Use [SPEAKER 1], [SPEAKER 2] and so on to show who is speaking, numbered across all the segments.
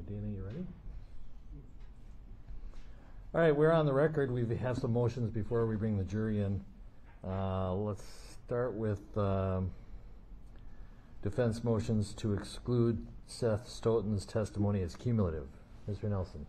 [SPEAKER 1] Dana, you ready? All right, we're on the record. We have some motions before we bring the jury in. Let's start with defense motions to exclude Seth Stoughton's testimony as cumulative. Mr. Nelson.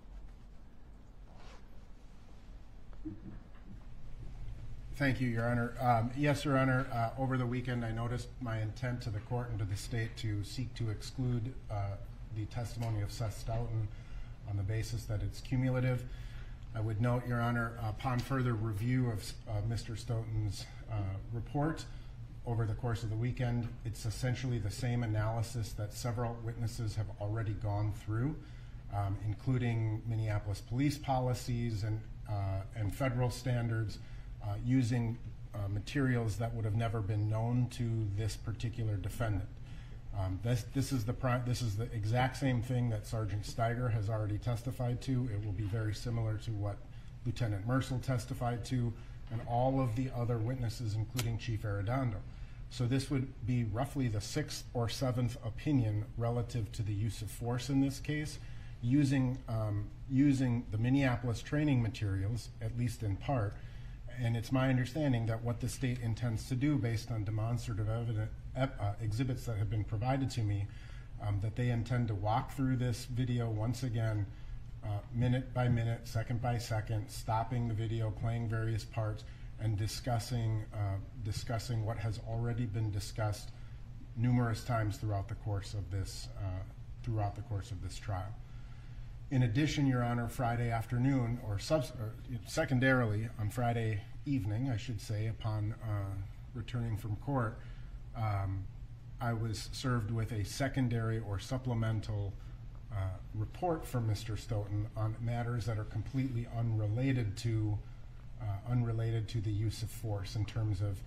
[SPEAKER 2] Thank you, Your Honor. Yes, Your Honor, over the weekend I noticed my intent to the court and to the state to seek to exclude the testimony of Seth Stoughton on the basis that it's cumulative. I would note, Your Honor, upon further review of Mr. Stoughton's report over the course of the weekend, it's essentially the same analysis that several witnesses have already gone through, including Minneapolis police policies and federal standards, using materials that would have never been known to this particular defendant. This is the exact same thing that Sergeant Steiger has already testified to. It will be very similar to what Lieutenant Mercel testified to, and all of the other witnesses, including Chief Arredondo. So this would be roughly the 6th or 7th opinion relative to the use of force in this case, using the Minneapolis training materials, at least in part. And it's my understanding that what the state intends to do, based on demonstrative exhibits that have been provided to me, that they intend to walk through this video once again, minute by minute, second by second, stopping the video, playing various parts, and discussing what has already been discussed numerous times throughout the course of this trial. In addition, Your Honor, Friday afternoon, or secondarily on Friday evening, I should say, upon returning from court, I was served with a secondary or supplemental report from Mr. Stoughton on matters that are completely unrelated to the use of force in terms of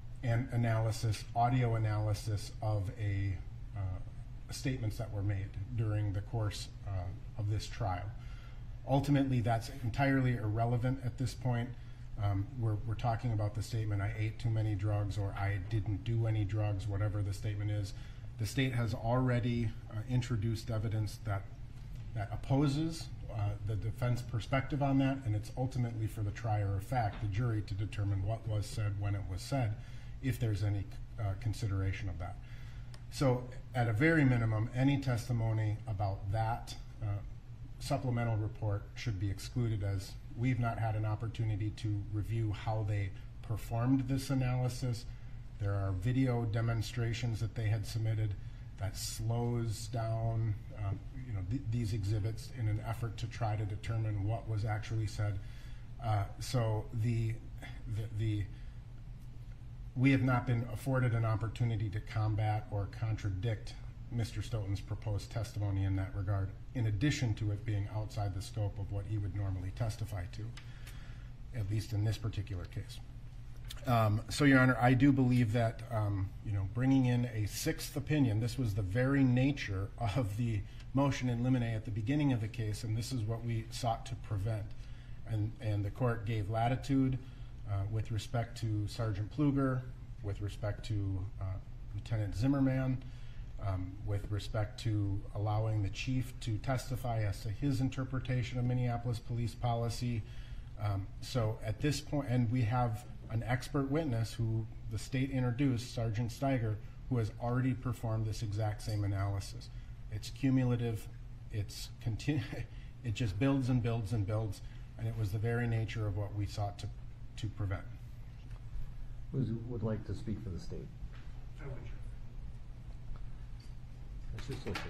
[SPEAKER 2] audio analysis of statements that were made during the course of this trial. Ultimately, that's entirely irrelevant at this point. We're talking about the statement, I ate too many drugs, or I didn't do any drugs, whatever the statement is. The state has already introduced evidence that opposes the defense perspective on that, and it's ultimately for the trier of fact, the jury, to determine what was said when it was said, if there's any consideration of that. So at a very minimum, any testimony about that supplemental report should be excluded, as we've not had an opportunity to review how they performed this analysis. There are video demonstrations that they had submitted that slows down these exhibits in an effort to try to determine what was actually said. So we have not been afforded an opportunity to combat or contradict Mr. Stoughton's proposed testimony in that regard, in addition to it being outside the scope of what he would normally testify to, at least in this particular case. So, Your Honor, I do believe that bringing in a 6th opinion, this was the very nature of the motion in limine at the beginning of the case, and this is what we sought to prevent. And the court gave latitude with respect to Sergeant Pluger, with respect to Lieutenant Zimmerman, with respect to allowing the chief to testify as to his interpretation of Minneapolis police policy. So at this point, and we have an expert witness who the state introduced, Sergeant Steiger, who has already performed this exact same analysis. It's cumulative, it just builds and builds and builds, and it was the very nature of what we sought to prevent.
[SPEAKER 1] Who would like to speak for the state?
[SPEAKER 3] I would.
[SPEAKER 1] That's your sister.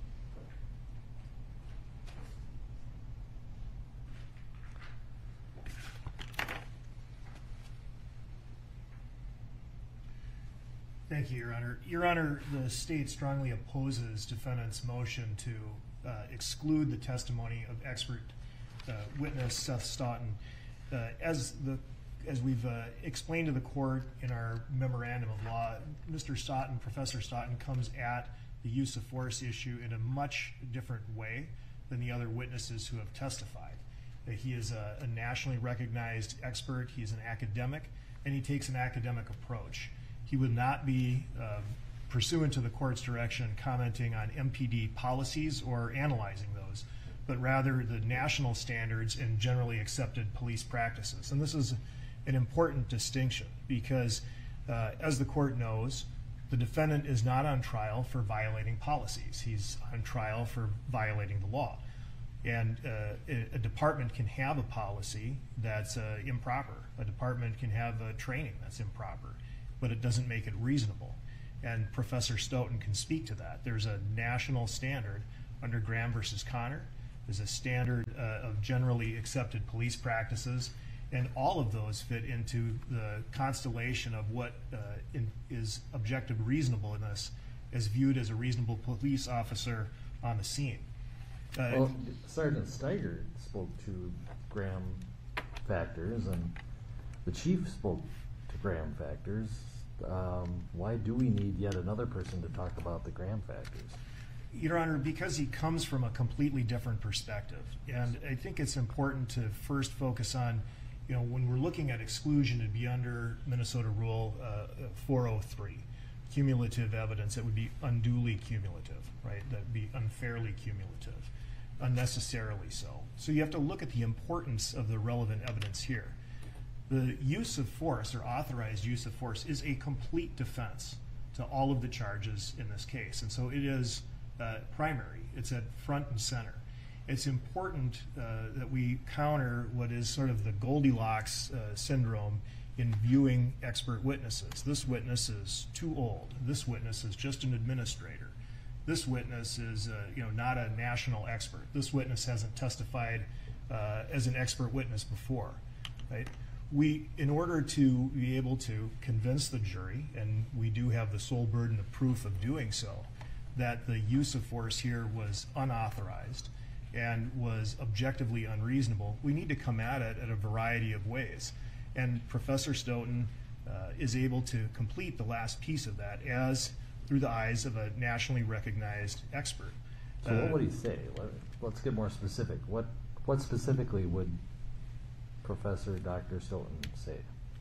[SPEAKER 3] Thank you, Your Honor. Your Honor, the state strongly opposes defendant's motion to exclude the testimony of expert witness Seth Stoughton. As we've explained to the court in our memorandum of law, Mr. Stoughton, Professor Stoughton, comes at the use of force issue in a much different way than the other witnesses who have testified. He is a nationally recognized expert, he's an academic, and he takes an academic approach. He would not be pursuant to the court's direction, commenting on MPD policies or analyzing those, but rather the national standards and generally accepted police practices. And this is an important distinction because, as the court knows, the defendant is not on trial for violating policies. He's on trial for violating the law. And a department can have a policy that's improper. A department can have a training that's improper, but it doesn't make it reasonable. And Professor Stoughton can speak to that. There's a national standard under Graham versus Connor. There's a standard of generally accepted police practices, and all of those fit into the constellation of what is objective reasonableness as viewed as a reasonable police officer on the scene.
[SPEAKER 1] Well, Sergeant Steiger spoke to Graham factors, and the chief spoke to Graham factors. Why do we need yet another person to talk about the Graham factors?
[SPEAKER 3] Your Honor, because he comes from a completely different perspective. And I think it's important to first focus on, when we're looking at exclusion, it'd be under Minnesota Rule 403. Cumulative evidence, it would be unduly cumulative, right? That'd be unfairly cumulative, unnecessarily so. So you have to look at the importance of the relevant evidence here. The use of force, or authorized use of force, is a complete defense to all of the charges in this case. And so it is primary. It's at front and center. It's important that we counter what is sort of the Goldilocks syndrome in viewing expert witnesses. This witness is too old. This witness is just an administrator. This witness is not a national expert. This witness hasn't testified as an expert witness before, right? In order to be able to convince the jury, and we do have the sole burden of proof of doing so, that the use of force here was unauthorized and was objectively unreasonable, we need to come at it in a variety of ways. And Professor Stoughton is able to complete the last piece of that as through the eyes of a nationally recognized expert.
[SPEAKER 1] So what would he say? Let's get more specific. What specifically would Professor Dr. Stoughton say?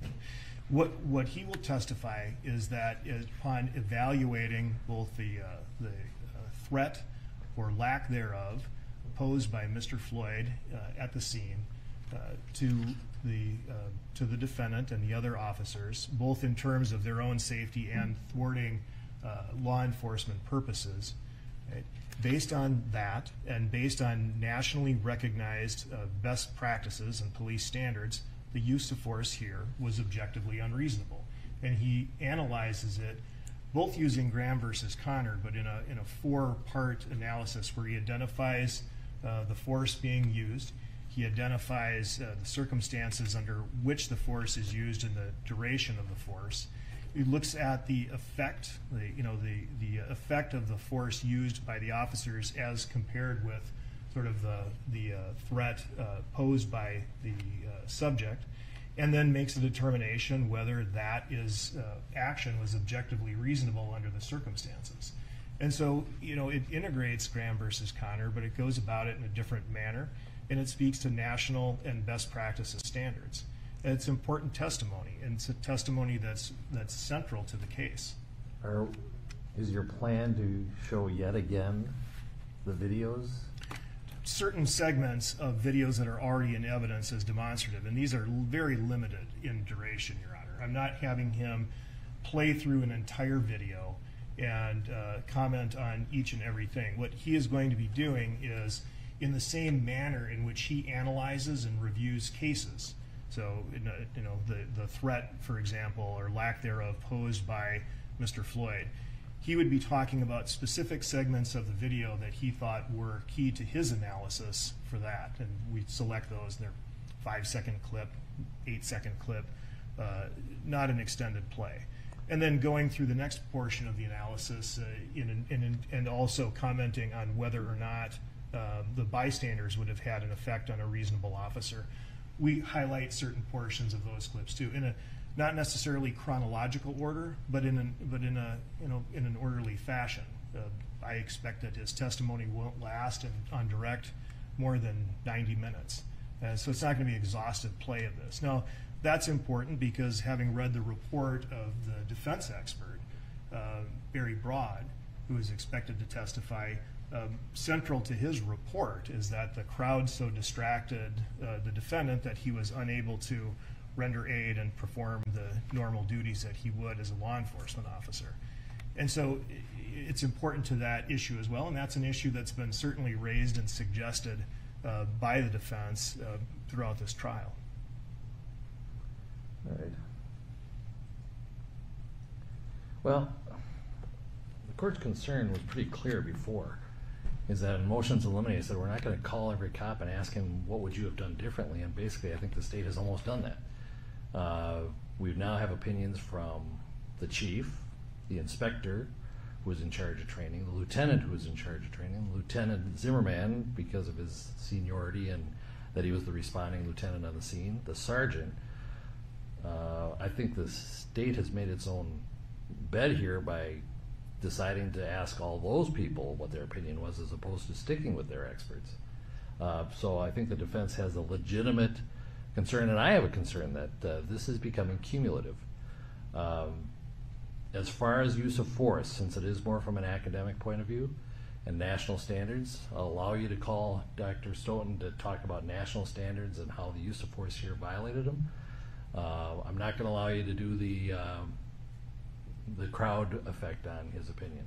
[SPEAKER 3] What he will testify is that upon evaluating both the threat or lack thereof posed by Mr. Floyd at the scene to the defendant and the other officers, both in terms of their own safety and thwarting law enforcement purposes, right? Based on that and based on nationally recognized best practices and police standards, the use of force here was objectively unreasonable. And he analyzes it both using Graham versus Connor, but in a four-part analysis where he identifies the force being used, he identifies the circumstances under which the force is used and the duration of the force. He looks at the effect, the effect of the force used by the officers as compared with sort of the threat posed by the subject, and then makes a determination whether that action was objectively reasonable under the circumstances. And so, it integrates Graham versus Connor, but it goes about it in a different manner, and it speaks to national and best practices standards. And it's important testimony, and it's a testimony that's central to the case.
[SPEAKER 1] Is your plan to show yet again the videos?
[SPEAKER 3] Certain segments of videos that are already in evidence as demonstrative, and these are very limited in duration, Your Honor. I'm not having him play through an entire video and comment on each and everything. What he is going to be doing is in the same manner in which he analyzes and reviews cases. So, the threat, for example, or lack thereof posed by Mr. Floyd, he would be talking about specific segments of the video that he thought were key to his analysis for that. And we select those, and they're 5-second clip, 8-second clip, not an extended play. And then going through the next portion of the analysis and also commenting on whether or not the bystanders would have had an effect on a reasonable officer. We highlight certain portions of those clips too, in a not necessarily chronological order, but in an orderly fashion. I expect that his testimony won't last on direct more than 90 minutes. So it's not going to be exhaustive play of this. Now, that's important because having read the report of the defense expert, Barry Broad, who is expected to testify. Central to his report is that the crowd so distracted the defendant that he was unable to render aid and perform the normal duties that he would as a law enforcement officer. And so it's important to that issue as well, and that's an issue that's been certainly raised and suggested by the defense throughout this trial.
[SPEAKER 1] All right. Well, the court's concern was pretty clear before, is that in motions eliminated, said we're not going to call every cop and ask him what would you have done differently, and basically I think the state has almost done that. We now have opinions from the chief, the inspector who was in charge of training, the lieutenant who was in charge of training, Lieutenant Zimmerman because of his seniority and that he was the responding lieutenant on the scene, the sergeant. I think the state has made its own bed here by deciding to ask all those people what their opinion was as opposed to sticking with their experts. So I think the defense has a legitimate concern, and I have a concern that this is becoming cumulative. As far as use of force, since it is more from an academic point of view and national standards, I'll allow you to call Dr. Stoughton to talk about national standards and how the use of force here violated them. I'm not going to allow you to do the crowd effect on his opinion.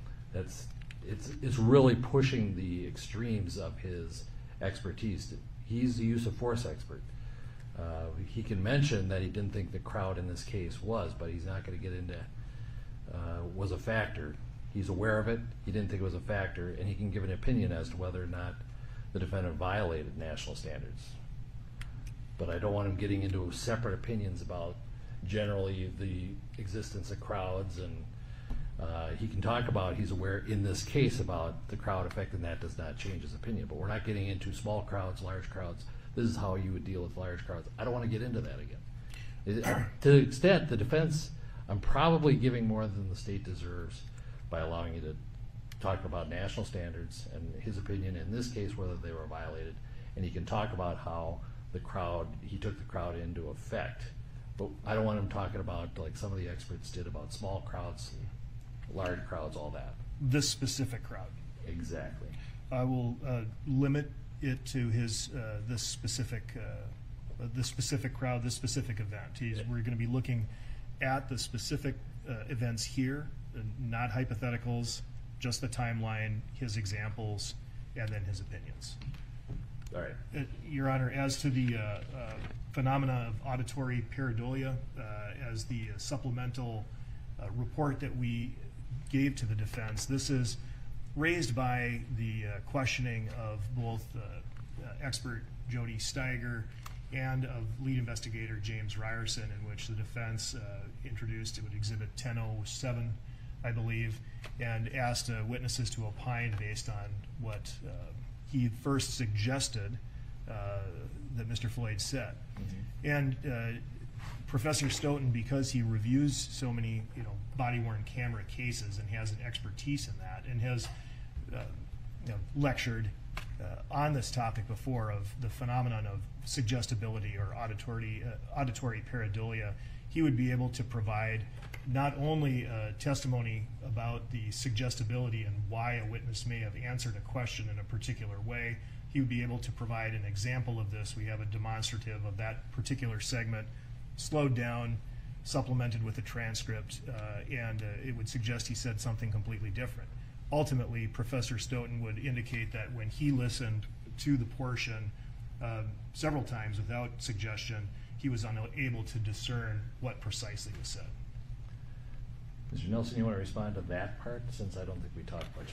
[SPEAKER 1] It's really pushing the extremes of his expertise. He's the use of force expert. He can mention that he didn't think the crowd in this case was, but he's not going to get into was a factor. He's aware of it. He didn't think it was a factor, and he can give an opinion as to whether or not the defendant violated national standards. But I don't want him getting into separate opinions about generally the existence of crowds, and he can talk about he's aware in this case about the crowd effect, and that does not change his opinion. But we're not getting into small crowds, large crowds. This is how you would deal with large crowds. I don't want to get into that again. To the extent the defense, I'm probably giving more than the state deserves by allowing you to talk about national standards and his opinion in this case, whether they were violated, and he can talk about how the crowd, he took the crowd into effect. But I don't want him talking about, like some of the experts did, about small crowds, large crowds, all that.
[SPEAKER 3] This specific crowd.
[SPEAKER 1] Exactly.
[SPEAKER 3] I will limit it to his this specific crowd, this specific event. We're going to be looking at the specific events here, not hypotheticals, just the timeline, his examples, and then his opinions.
[SPEAKER 1] All right.
[SPEAKER 3] Your Honor, as to the phenomena of auditory pareidolia, as the supplemental report that we gave to the defense, this is raised by the questioning of both expert Jody Steiger and of lead investigator James Ryerson, in which the defense introduced, it would exhibit 1007, I believe, and asked witnesses to opine based on what he first suggested that Mr. Floyd said. Mm-hmm. And Professor Stoughton, because he reviews so many body-worn camera cases and has an expertise in that, and has lectured on this topic before of the phenomenon of suggestibility or auditory pareidolia, he would be able to provide not only testimony about the suggestibility and why a witness may have answered a question in a particular way, he would be able to provide an example of this. We have a demonstrative of that particular segment, slowed down, supplemented with a transcript, and it would suggest he said something completely different. Ultimately, Professor Stoughton would indicate that when he listened to the portion several times without suggestion, he was unable to discern what precisely was said.
[SPEAKER 1] Mr. Nelson, you want to respond to that part, since I don't think we talked much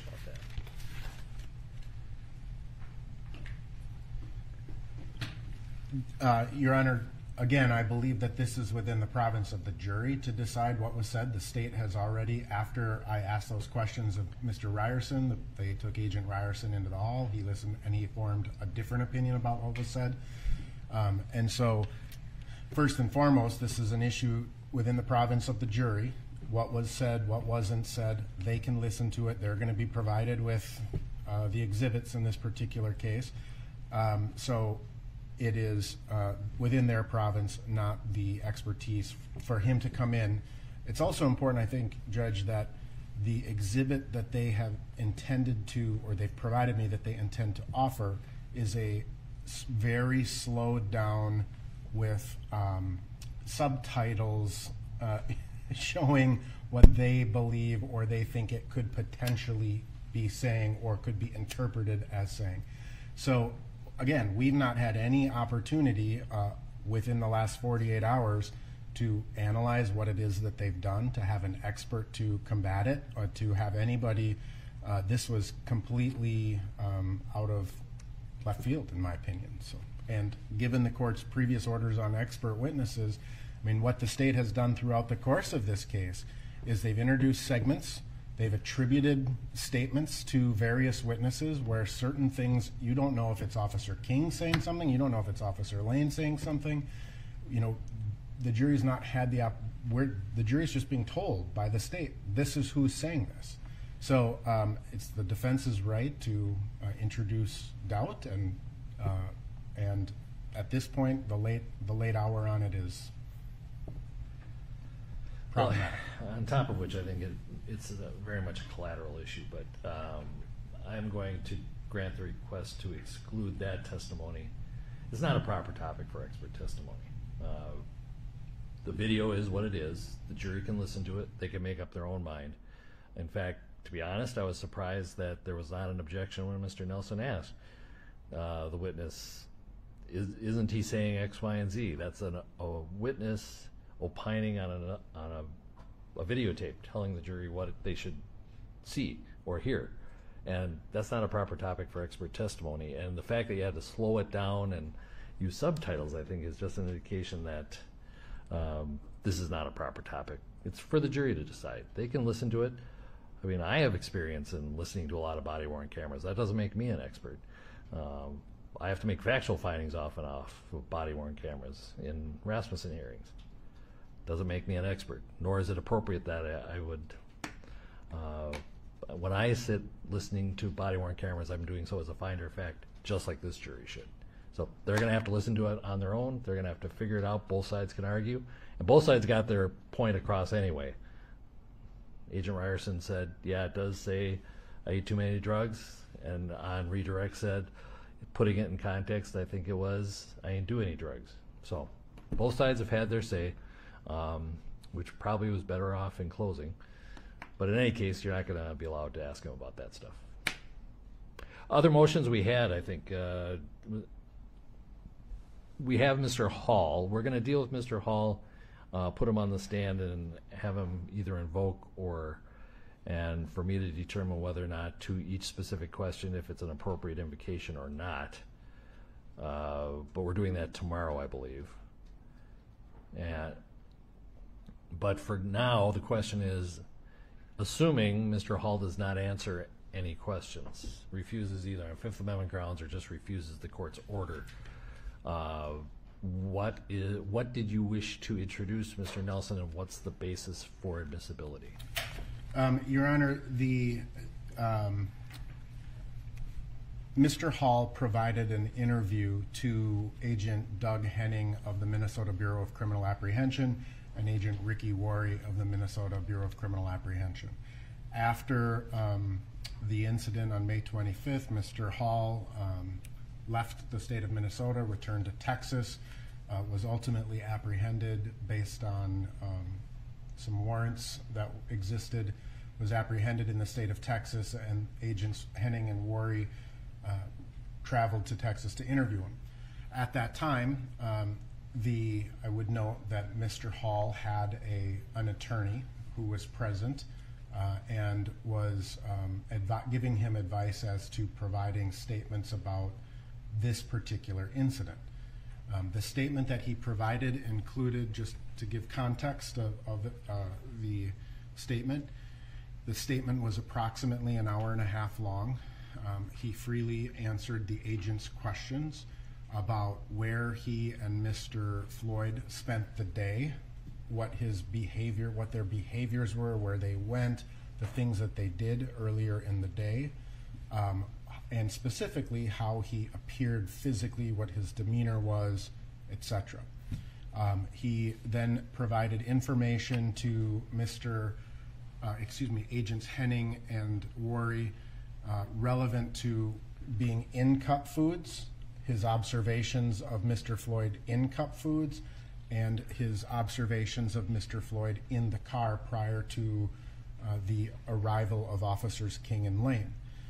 [SPEAKER 1] about that?
[SPEAKER 2] Your Honor, again, I believe that this is within the province of the jury to decide what was said. The state has already, after I asked those questions of Mr. Ryerson, they took Agent Ryerson into the hall. He listened and he formed a different opinion about what was said. And so, first and foremost, this is an issue within the province of the jury. What was said, what wasn't said, they can listen to it. They're going to be provided with the exhibits in this particular case. So it is within their province, not the expertise for him to come in It's also important, I think, Judge, that the exhibit that they have intended to, or they've provided me that they intend to offer, is a very slowed down with subtitles showing what they believe or they think it could potentially be saying or could be interpreted as saying. So again, we've not had any opportunity within the last 48 hours to analyze what it is that they've done, to have an expert to combat it, or to have anybody. This was completely out of left field, in my opinion. So, and given the court's previous orders on expert witnesses, I mean, what the state has done throughout the course of this case is they've introduced segments, they've attributed statements to various witnesses where certain things, you don't know if it's Officer King saying something, you don't know if it's Officer Lane saying something. You know, the jury's not had the jury's just being told by the state, this is who's saying this. So it's the defense's right to introduce doubt, and at this point, the late hour on it is problematic.
[SPEAKER 1] Well, on top of which, I think it's very much a collateral issue, but I'm going to grant the request to exclude that testimony. It's not a proper topic for expert testimony. The video is what it is. The jury can listen to it. They can make up their own mind. In fact, to be honest, I was surprised that there was not an objection when Mr. Nelson asked the witness, isn't he saying X, Y, and Z? That's a witness opining on a videotape, telling the jury what they should see or hear. And that's not a proper topic for expert testimony. And the fact that you had to slow it down and use subtitles, I think, is just an indication that this is not a proper topic. It's for the jury to decide. They can listen to it. I mean, I have experience in listening to a lot of body-worn cameras. That doesn't make me an expert. I have to make factual findings off and off of body-worn cameras in Rasmussen hearings. Doesn't make me an expert, nor is it appropriate that I would, when I sit listening to body-worn cameras, I'm doing so as a finder of fact, just like this jury should. So they're going to have to listen to it on their own. They're going to have to figure it out. Both sides can argue. And both sides got their point across anyway. Agent Ryerson said, yeah, it does say I eat too many drugs. And on redirect said, putting it in context, I think it was, I didn't do any drugs. So both sides have had their say, which probably was better off in closing. But in any case, you're not going to be allowed to ask him about that stuff. Other motions we had, I think, we have Mr. Hall. We're going to deal with Mr. Hall, put him on the stand and have him either invoke and for me to determine whether or not to each specific question if it's an appropriate invocation or not. But we're doing that tomorrow, I believe. But for now, the question is, assuming Mr. Hall does not answer any questions, refuses either on Fifth Amendment grounds or just refuses the court's order, what did you wish to introduce, Mr. Nelson, and what's the basis for admissibility?
[SPEAKER 2] Your Honor, Mr. Hall provided an interview to Agent Doug Henning of the Minnesota Bureau of Criminal Apprehension and Agent Ricky Worry of the Minnesota Bureau of Criminal Apprehension. After the incident on May 25th, Mr. Hall left the state of Minnesota, returned to Texas, was ultimately apprehended based on some warrants that existed, was apprehended in the state of Texas, and Agents Henning and Worry traveled to Texas to interview him. At that time, I would note that Mr. Hall had an attorney who was present and was giving him advice as to providing statements about this particular incident. The statement that he provided included, just to give context of the statement was approximately an hour and a half long. He freely answered the agent's questions about where he and Mr. Floyd spent the day, what their behaviors were, where they went, the things that they did earlier in the day, and specifically how he appeared physically, what his demeanor was, etc. He then provided information to Agents Henning and Worry relevant to being in cup foods, his observations of Mr. Floyd in cup foods, and his observations of Mr. Floyd in the car prior to the arrival of Officers King and Lane.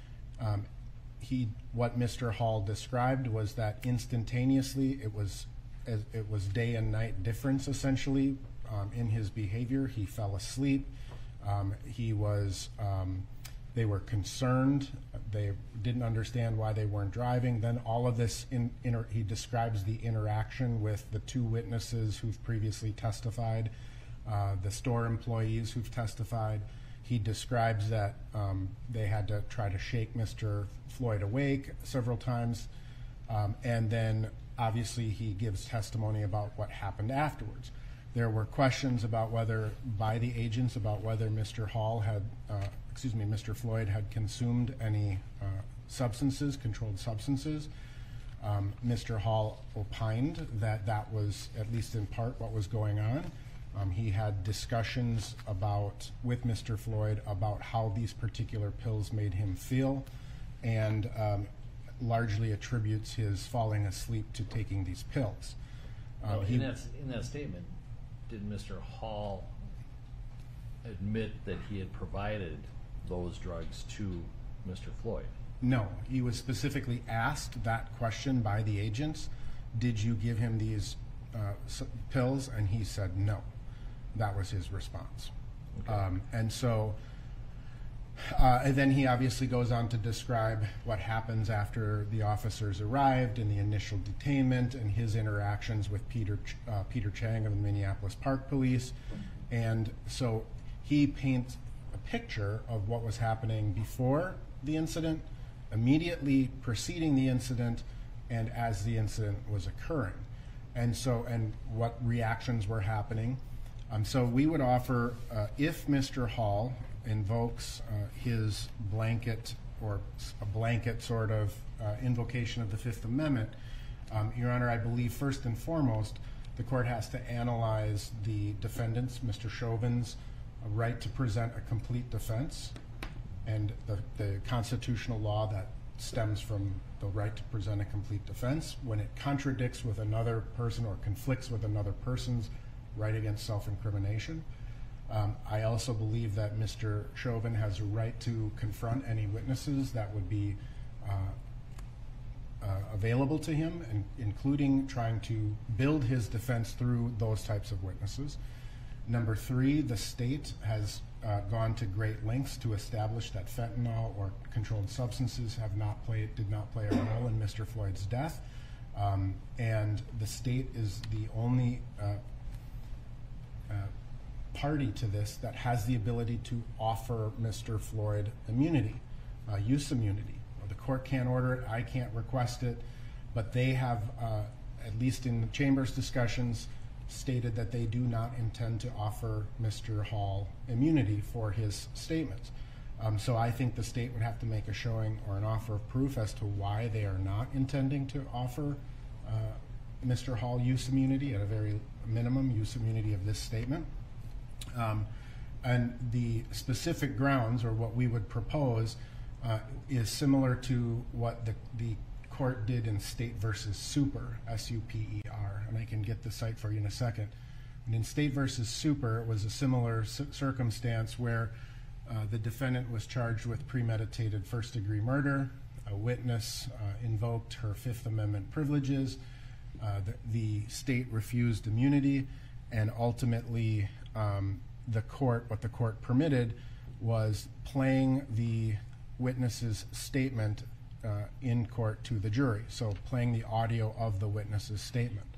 [SPEAKER 2] What Mr. Hall described was that instantaneously it was day and night difference essentially in his behavior. He fell asleep. They were concerned. They didn't understand why they weren't driving. Then all of this, he describes the interaction with the two witnesses who've previously testified, the store employees who've testified. He describes that they had to try to shake Mr. Floyd awake several times. And then obviously he gives testimony about what happened afterwards. There were questions about by the agents about whether Mr. Floyd had consumed any controlled substances. Mr. Hall opined that was at least in part what was going on. He had discussions with Mr. Floyd about how these particular pills made him feel, and largely attributes his falling asleep to taking these pills.
[SPEAKER 1] In that statement, did Mr. Hall admit that he had provided those drugs to Mr. Floyd?
[SPEAKER 2] No, he was specifically asked that question by the agents. Did you give him these pills? And he said no. That was his response. Okay. And then he obviously goes on to describe what happens after the officers arrived and the initial detainment and his interactions with Peter Chang of the Minneapolis Park Police. And so he paints a picture of what was happening before the incident, immediately preceding the incident, and as the incident was occurring. And what reactions were happening. So we would offer, if Mr. Hall invokes his blanket or a blanket sort of invocation of the Fifth Amendment, Your Honor, I believe first and foremost the court has to analyze the defendant's, Mr. Chauvin's, right to present a complete defense and the constitutional law that stems from the right to present a complete defense when it contradicts with another person or conflicts with another person's right against self-incrimination. I also believe that Mr. Chauvin has a right to confront any witnesses that would be available to him, and including trying to build his defense through those types of witnesses. Number three, the state has gone to great lengths to establish that fentanyl or controlled substances did not play a role in Mr. Floyd's death, and the state is the only party to this that has the ability to offer Mr. Floyd immunity, use immunity. The court can't order it, I can't request it, but they have, at least in the chamber's discussions, stated that they do not intend to offer Mr. Hall immunity for his statements. So I think the state would have to make a showing or an offer of proof as to why they are not intending to offer Mr. Hall use immunity, at a very minimum use immunity of this statement. And the specific grounds, or what we would propose, is similar to what the court did in State versus Super, S-U-P-E-R, and I can get the site for you in a second. And in State versus Super, it was a similar circumstance where the defendant was charged with premeditated first-degree murder. A witness invoked her Fifth Amendment privileges. The state refused immunity, and ultimately what the court permitted was playing the witness's statement in court to the jury, so playing the audio of the witness's statement.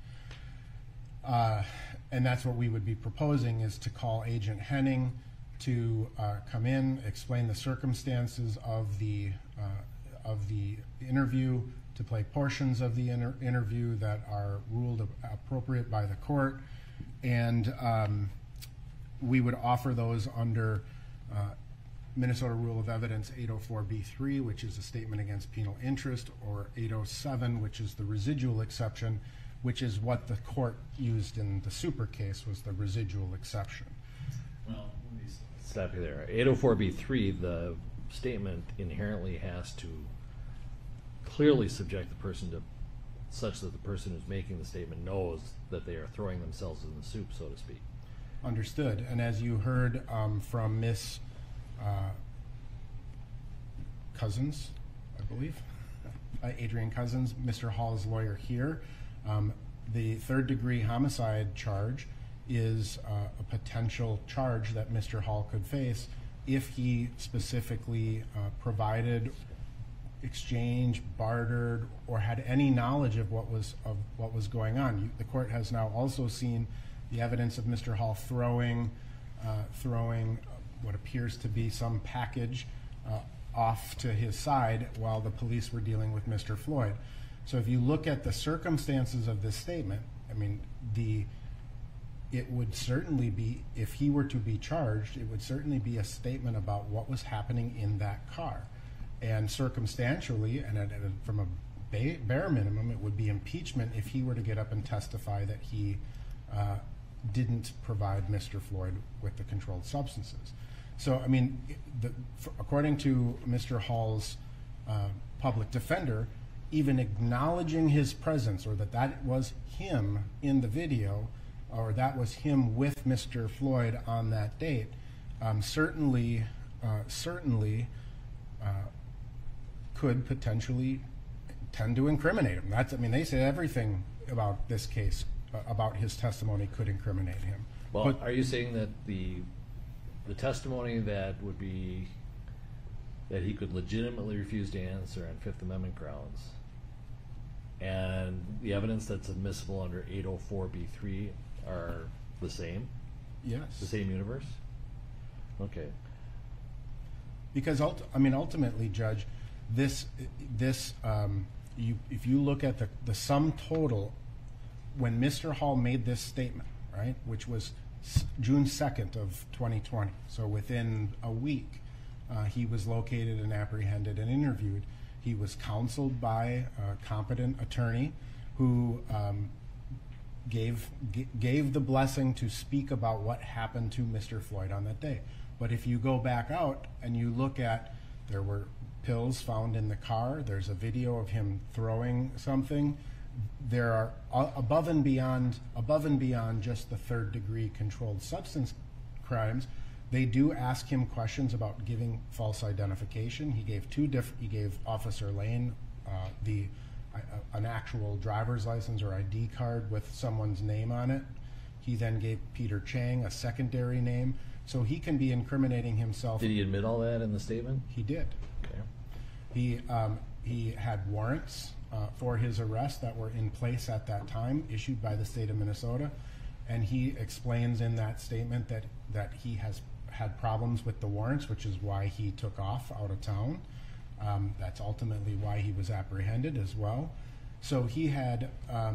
[SPEAKER 2] And that's what we would be proposing, is to call Agent Henning to come in, explain the circumstances of the interview, to play portions of the interview that are ruled appropriate by the court, and we would offer those under Minnesota Rule of Evidence 804B3, which is a statement against penal interest, or 807, which is the residual exception, which is what the court used in the super case, was the residual exception.
[SPEAKER 1] Well, let me stop you there. 804B3, the statement inherently has to clearly subject the person to such that the person who's making the statement knows that they are throwing themselves in the soup, so to speak.
[SPEAKER 2] Understood. And as you heard from Miss Cousins, I believe, Adrienne Cousins, Mr. Hall's lawyer here, the third-degree homicide charge is a potential charge that Mr. Hall could face if he specifically provided, exchanged, bartered, or had any knowledge of what was going on. The court has now also seen the evidence of Mr. Hall throwing what appears to be some package off to his side while the police were dealing with Mr. Floyd. So if you look at the circumstances of this statement, I mean, it would certainly be, if he were to be charged, it would certainly be a statement about what was happening in that car. And circumstantially, and from a bare minimum, it would be impeachment if he were to get up and testify that he didn't provide Mr. Floyd with the controlled substances. So, I mean, according to Mr. Hall's public defender, even acknowledging his presence, or that was him in the video, or that was him with Mr. Floyd on that date, certainly could potentially tend to incriminate him. I mean, they say everything about this case, about his testimony, could incriminate him.
[SPEAKER 1] Well,
[SPEAKER 2] but
[SPEAKER 1] are you saying that the testimony that would be that he could legitimately refuse to answer on Fifth Amendment grounds, and the evidence that's admissible under 804B3 are the same?
[SPEAKER 2] yes,
[SPEAKER 1] The same universe? Okay.
[SPEAKER 2] because ultimately, Judge, if you look at the sum total, when Mr. Hall made this statement, right, which was June 2nd of 2020, so within a week, he was located and apprehended and interviewed. He was counseled by a competent attorney who gave the blessing to speak about what happened to Mr. Floyd on that day. But if you go back out and you look at, there were pills found in the car, there's a video of him throwing something, there are above and beyond just the third-degree controlled substance crimes, they do ask him questions about giving false identification. He gave Officer Lane an actual driver's license or ID card with someone's name on it. He then gave Peter Chang a secondary name, so he can be incriminating himself.
[SPEAKER 1] Did he admit all that in the statement?
[SPEAKER 2] He did.
[SPEAKER 1] Okay.
[SPEAKER 2] He had warrants for his arrest that were in place at that time, issued by the state of Minnesota, and he explains in that statement that he has had problems with the warrants, which is why he took off out of town. That's ultimately why he was apprehended as well. So he had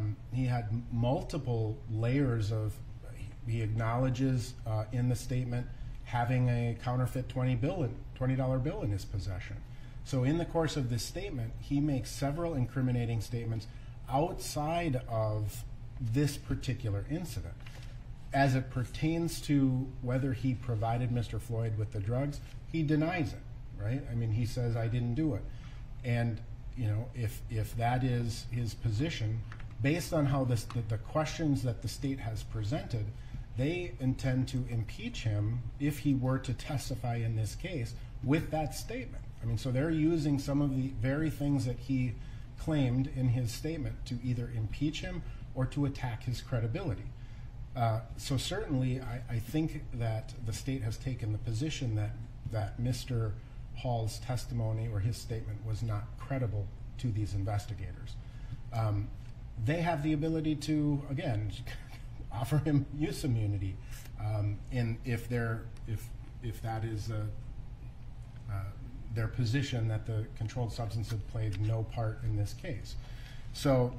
[SPEAKER 2] multiple layers of. He acknowledges in the statement having a counterfeit $20 bill in his possession. So in the course of this statement, he makes several incriminating statements outside of this particular incident. As it pertains to whether he provided Mr. Floyd with the drugs, he denies it, right? I mean, he says, I didn't do it. And, you know, if that is his position, based on how the questions that the state has presented, they intend to impeach him if he were to testify in this case with that statement. I mean, so they're using some of the very things that he claimed in his statement to either impeach him or to attack his credibility. So certainly, I think that the state has taken the position that Mr. Hall's testimony or his statement was not credible to these investigators. They have the ability to, again, offer him use immunity, and if that is their position, that the controlled substance had played no part in this case. So,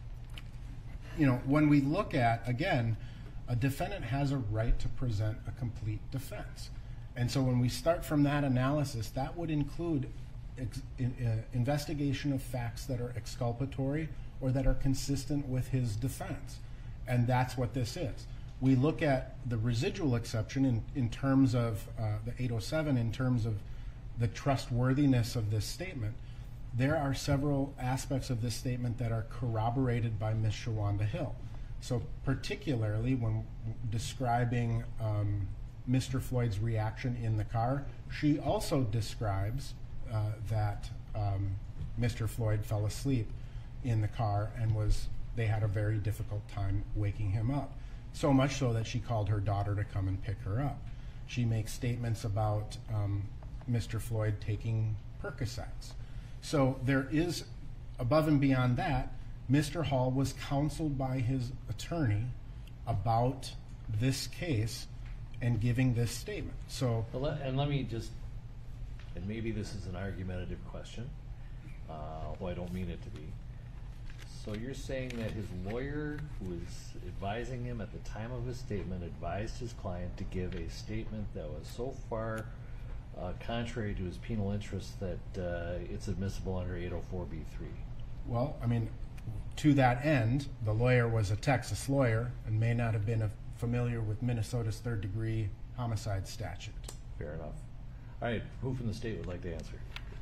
[SPEAKER 2] you know, when we look at, again, a defendant has a right to present a complete defense. And so when we start from that analysis, that would include investigation of facts that are exculpatory or that are consistent with his defense. And that's what this is. We look at the residual exception in terms of the 807, in terms of the trustworthiness of this statement. There are several aspects of this statement that are corroborated by Ms. Shawanda Hill. So particularly when describing Mr. Floyd's reaction in the car, she also describes that Mr. Floyd fell asleep in the car and they had a very difficult time waking him up. So much so that she called her daughter to come and pick her up. She makes statements about Mr. Floyd taking Percocets. So there is, above and beyond that, Mr. Hall was counseled by his attorney about this case and giving this statement. So,
[SPEAKER 1] and let me just, and maybe this is an argumentative question, although I don't mean it to be. So you're saying that his lawyer, who was advising him at the time of his statement, advised his client to give a statement that was so far contrary to his penal interest that it's admissible under 804b3?
[SPEAKER 2] Well, I mean, to that end, the lawyer was a Texas lawyer and may not have been familiar with Minnesota's third-degree homicide statute.
[SPEAKER 1] Fair enough. All right, who from the state would like to answer?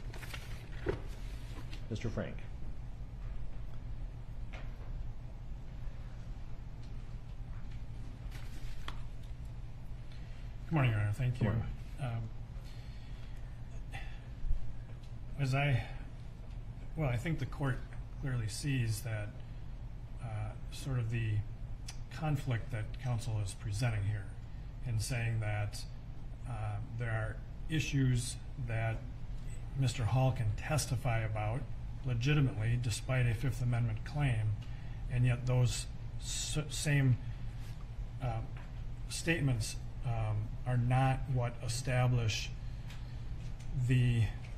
[SPEAKER 1] Mr. Frank.
[SPEAKER 4] Good morning, Your Honor. Thank you. I think the court clearly sees that sort of the conflict that counsel is presenting here in saying that there are issues that Mr. Hall can testify about legitimately despite a Fifth Amendment claim, and yet those same statements are not what establish the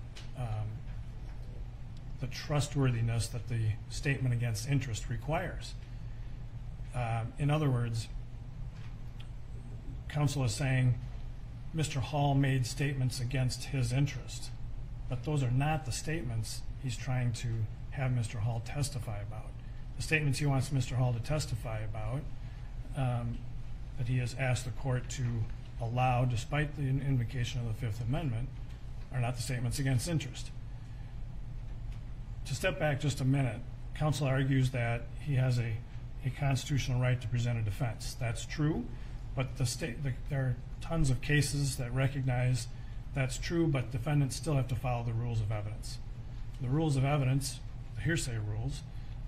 [SPEAKER 4] trustworthiness that the statement against interest requires. In other words, counsel is saying Mr. Hall made statements against his interest, but those are not the statements he's trying to have Mr. Hall testify about. The statements he wants Mr. Hall to testify about, that he has asked the court to allow despite the invocation of the Fifth Amendment, are not the statements against interest. To step back just a minute, counsel argues that he has a constitutional right to present a defense. That's true, but there are tons of cases that recognize that's true, but defendants still have to follow the rules of evidence. The rules of evidence, the hearsay rules,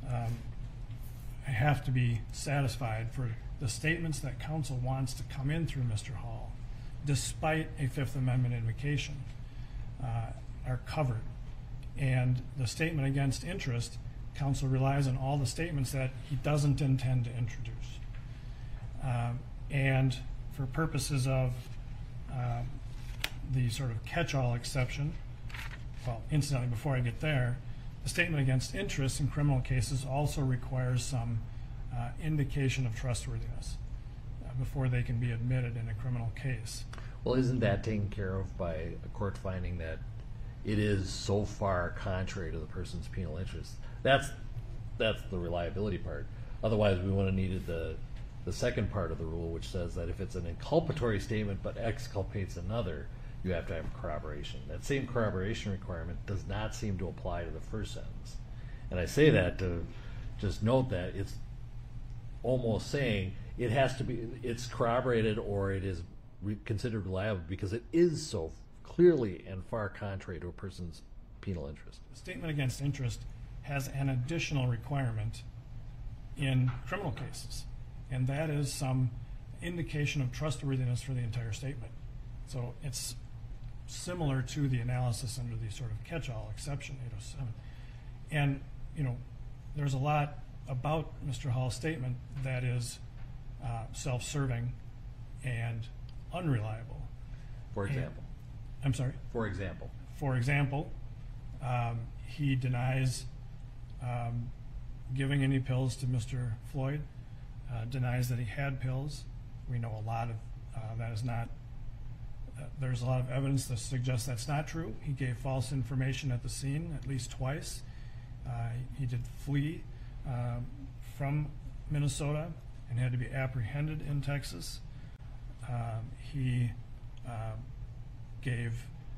[SPEAKER 4] have to be satisfied for the statements that counsel wants to come in through Mr. Hall, despite a Fifth Amendment invocation, are covered. And the statement against interest, counsel relies on all the statements that he doesn't intend to introduce. And for purposes of the sort of catch-all exception, well, incidentally, before I get there, the statement against interest in criminal cases also requires some indication of trustworthiness before they can be admitted in a criminal case.
[SPEAKER 1] Well, isn't that taken care of by a court finding that it is so far contrary to the person's penal interest? That's the reliability part. Otherwise, we would have needed the second part of the rule, which says that if it's an inculpatory statement but exculpates another, you have to have corroboration. That same corroboration requirement does not seem to apply to the first sentence. And I say that to just note that it's almost saying it has to be, it's corroborated or it is considered reliable because it is so clearly and far contrary to a person's penal interest.
[SPEAKER 4] The statement against interest has an additional requirement in criminal cases, and that is some indication of trustworthiness for the entire statement. So it's similar to the analysis under the sort of catch-all exception, 807. And, you know, there's a lot about Mr. Hall's statement that is self-serving and unreliable.
[SPEAKER 1] For example?
[SPEAKER 4] I'm sorry?
[SPEAKER 1] For example?
[SPEAKER 4] For example, he denies giving any pills to Mr. Floyd, denies that he had pills. We know a lot of that is not There's a lot of evidence that suggests that's not true. He gave false information at the scene at least twice. He did flee from Minnesota and had to be apprehended in Texas. He gave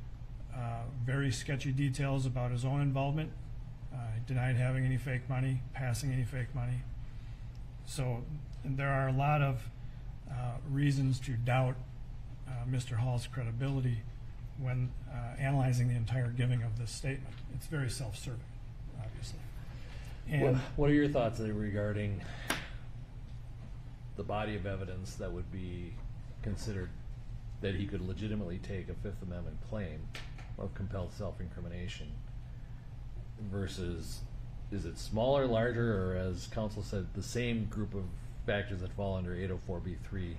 [SPEAKER 4] very sketchy details about his own involvement. He denied having any fake money, passing any fake money. So there are a lot of reasons to doubt Mr. Hall's credibility when analyzing the entire giving of this statement. It's very self-serving, obviously. And
[SPEAKER 1] What are your thoughts regarding the body of evidence that would be considered that he could legitimately take a Fifth Amendment claim of compelled self-incrimination versus, is it smaller, larger, or as counsel said, the same group of factors that fall under 804b3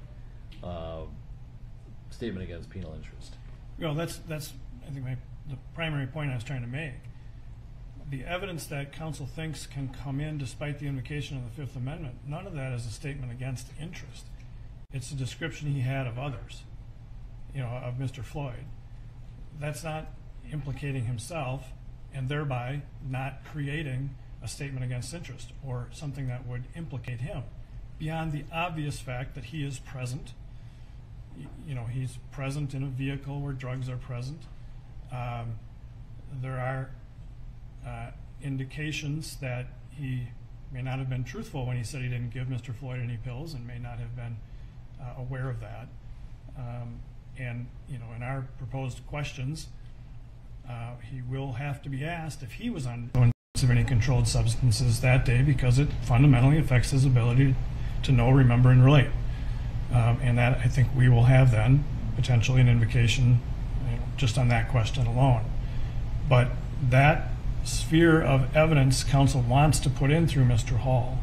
[SPEAKER 1] statement against penal interest?
[SPEAKER 4] well, that's I think the primary point I was trying to make. The evidence that counsel thinks can come in despite the invocation of the Fifth Amendment, none of that is a statement against interest. It's a description he had of others, of Mr. Floyd. That's not implicating himself and thereby not creating a statement against interest or something that would implicate him beyond the obvious fact that he is present. He's present in a vehicle where drugs are present. There are indications that he may not have been truthful when he said he didn't give Mr. Floyd any pills and may not have been aware of that. And in our proposed questions, he will have to be asked if he was on any controlled substances that day, because it fundamentally affects his ability to know, remember, and relate. And that, I think, we will have then potentially an invocation just on that question alone. But that sphere of evidence counsel wants to put in through Mr. Hall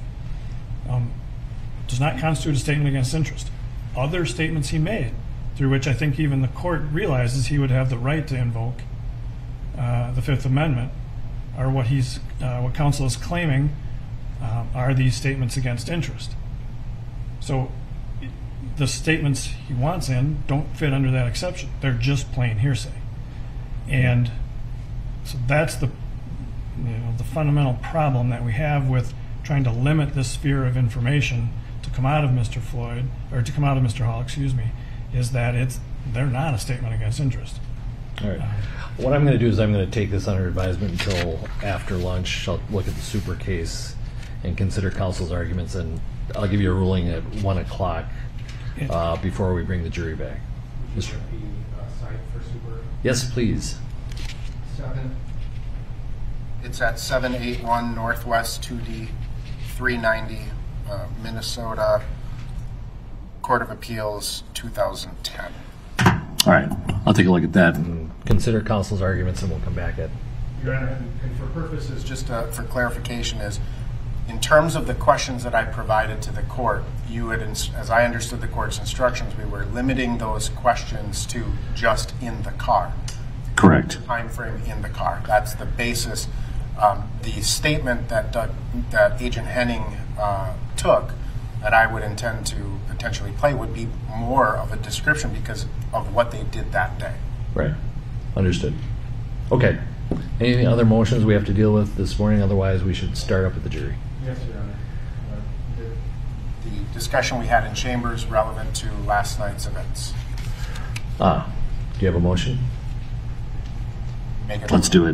[SPEAKER 4] does not constitute a statement against interest. Other statements he made, through which I think even the court realizes he would have the right to invoke the Fifth Amendment, are what counsel is claiming are these statements against interest. So the statements he wants in don't fit under that exception. They're just plain hearsay. And so that's the fundamental problem that we have with trying to limit this sphere of information to come out of Mr. Floyd, or to come out of Mr. Hall, is that they're not a statement against interest.
[SPEAKER 1] All right. What I'm going to do is I'm going to take this under advisement until after lunch. I'll look at the super case and consider counsel's arguments, and I'll give you a ruling at 1 o'clock before we bring the jury back.
[SPEAKER 2] Would you like the site for super?
[SPEAKER 1] Yes, please.
[SPEAKER 2] 7. It's at 781 Northwest 2D, 390, Minnesota, Court of Appeals, 2010.
[SPEAKER 1] All right. I'll take a look at that and consider counsel's arguments, and we'll come back at.
[SPEAKER 2] Your Honor, and for purposes, just for clarification, is in terms of the questions that I provided to the court, you had, as I understood the court's instructions, we were limiting those questions to just in the car.
[SPEAKER 1] Correct.
[SPEAKER 2] Time frame in the car. That's the basis. The statement that Agent Henning took, that I would intend to potentially play, would be more of a description because of what they did that day.
[SPEAKER 1] Right. Understood. Okay. Any other motions we have to deal with this morning? Otherwise, we should start up with the jury.
[SPEAKER 2] Yes, Your Honor. The discussion we had in chambers relevant to last night's events.
[SPEAKER 1] Do you have a motion?
[SPEAKER 5] Let's do it.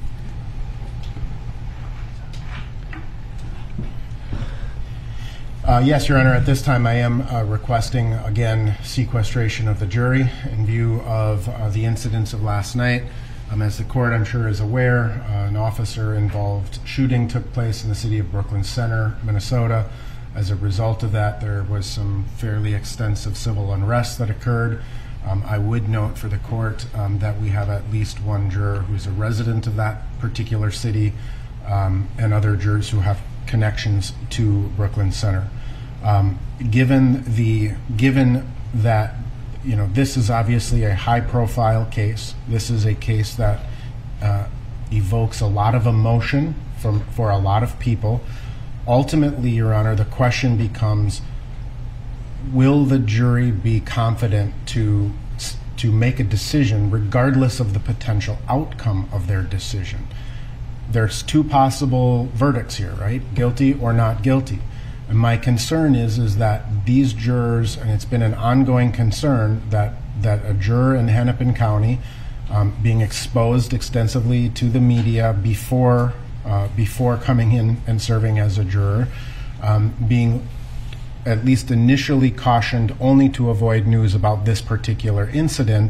[SPEAKER 2] Yes, Your Honor. At this time, I am requesting, again, sequestration of the jury in view of the incidents of last night. As the court, I'm sure, is aware, an officer-involved shooting took place in the city of Brooklyn Center, Minnesota. As a result of that, there was some fairly extensive civil unrest that occurred. I would note for the court that we have at least one juror who's a resident of that particular city, and other jurors who have connections to Brooklyn Center. Given that this is obviously a high-profile case, this is a case that evokes a lot of emotion for a lot of people. Ultimately, Your Honor, the question becomes: will the jury be confident to to make a decision regardless of the potential outcome of their decision. There's two possible verdicts here, right? Guilty or not guilty. And my concern is that these jurors, and it's been an ongoing concern, that a juror in Hennepin County being exposed extensively to the media before coming in and serving as a juror, being at least initially cautioned only to avoid news about this particular incident.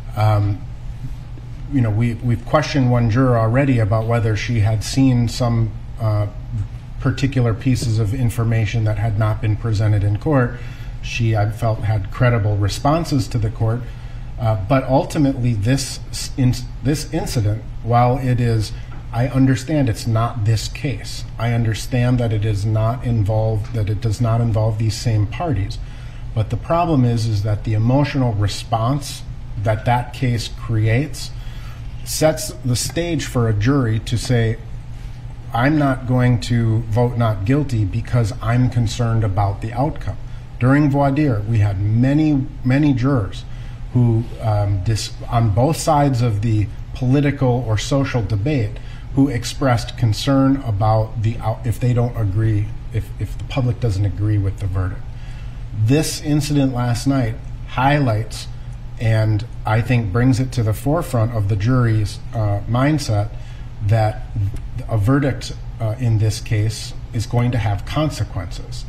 [SPEAKER 2] We've questioned one juror already about whether she had seen some particular pieces of information that had not been presented in court. She, I felt, had credible responses to the court. But ultimately, this incident, while it is, I understand it's not this case. I understand that it does not involve these same parties. But the problem is that the emotional response that case creates sets the stage for a jury to say, I'm not going to vote not guilty because I'm concerned about the outcome. During voir dire, we had many, many jurors who, on both sides of the political or social debate, who expressed concern about if they don't agree, if the public doesn't agree with the verdict. This incident last night highlights, and I think brings it to the forefront of the jury's mindset, that a verdict in this case is going to have consequences,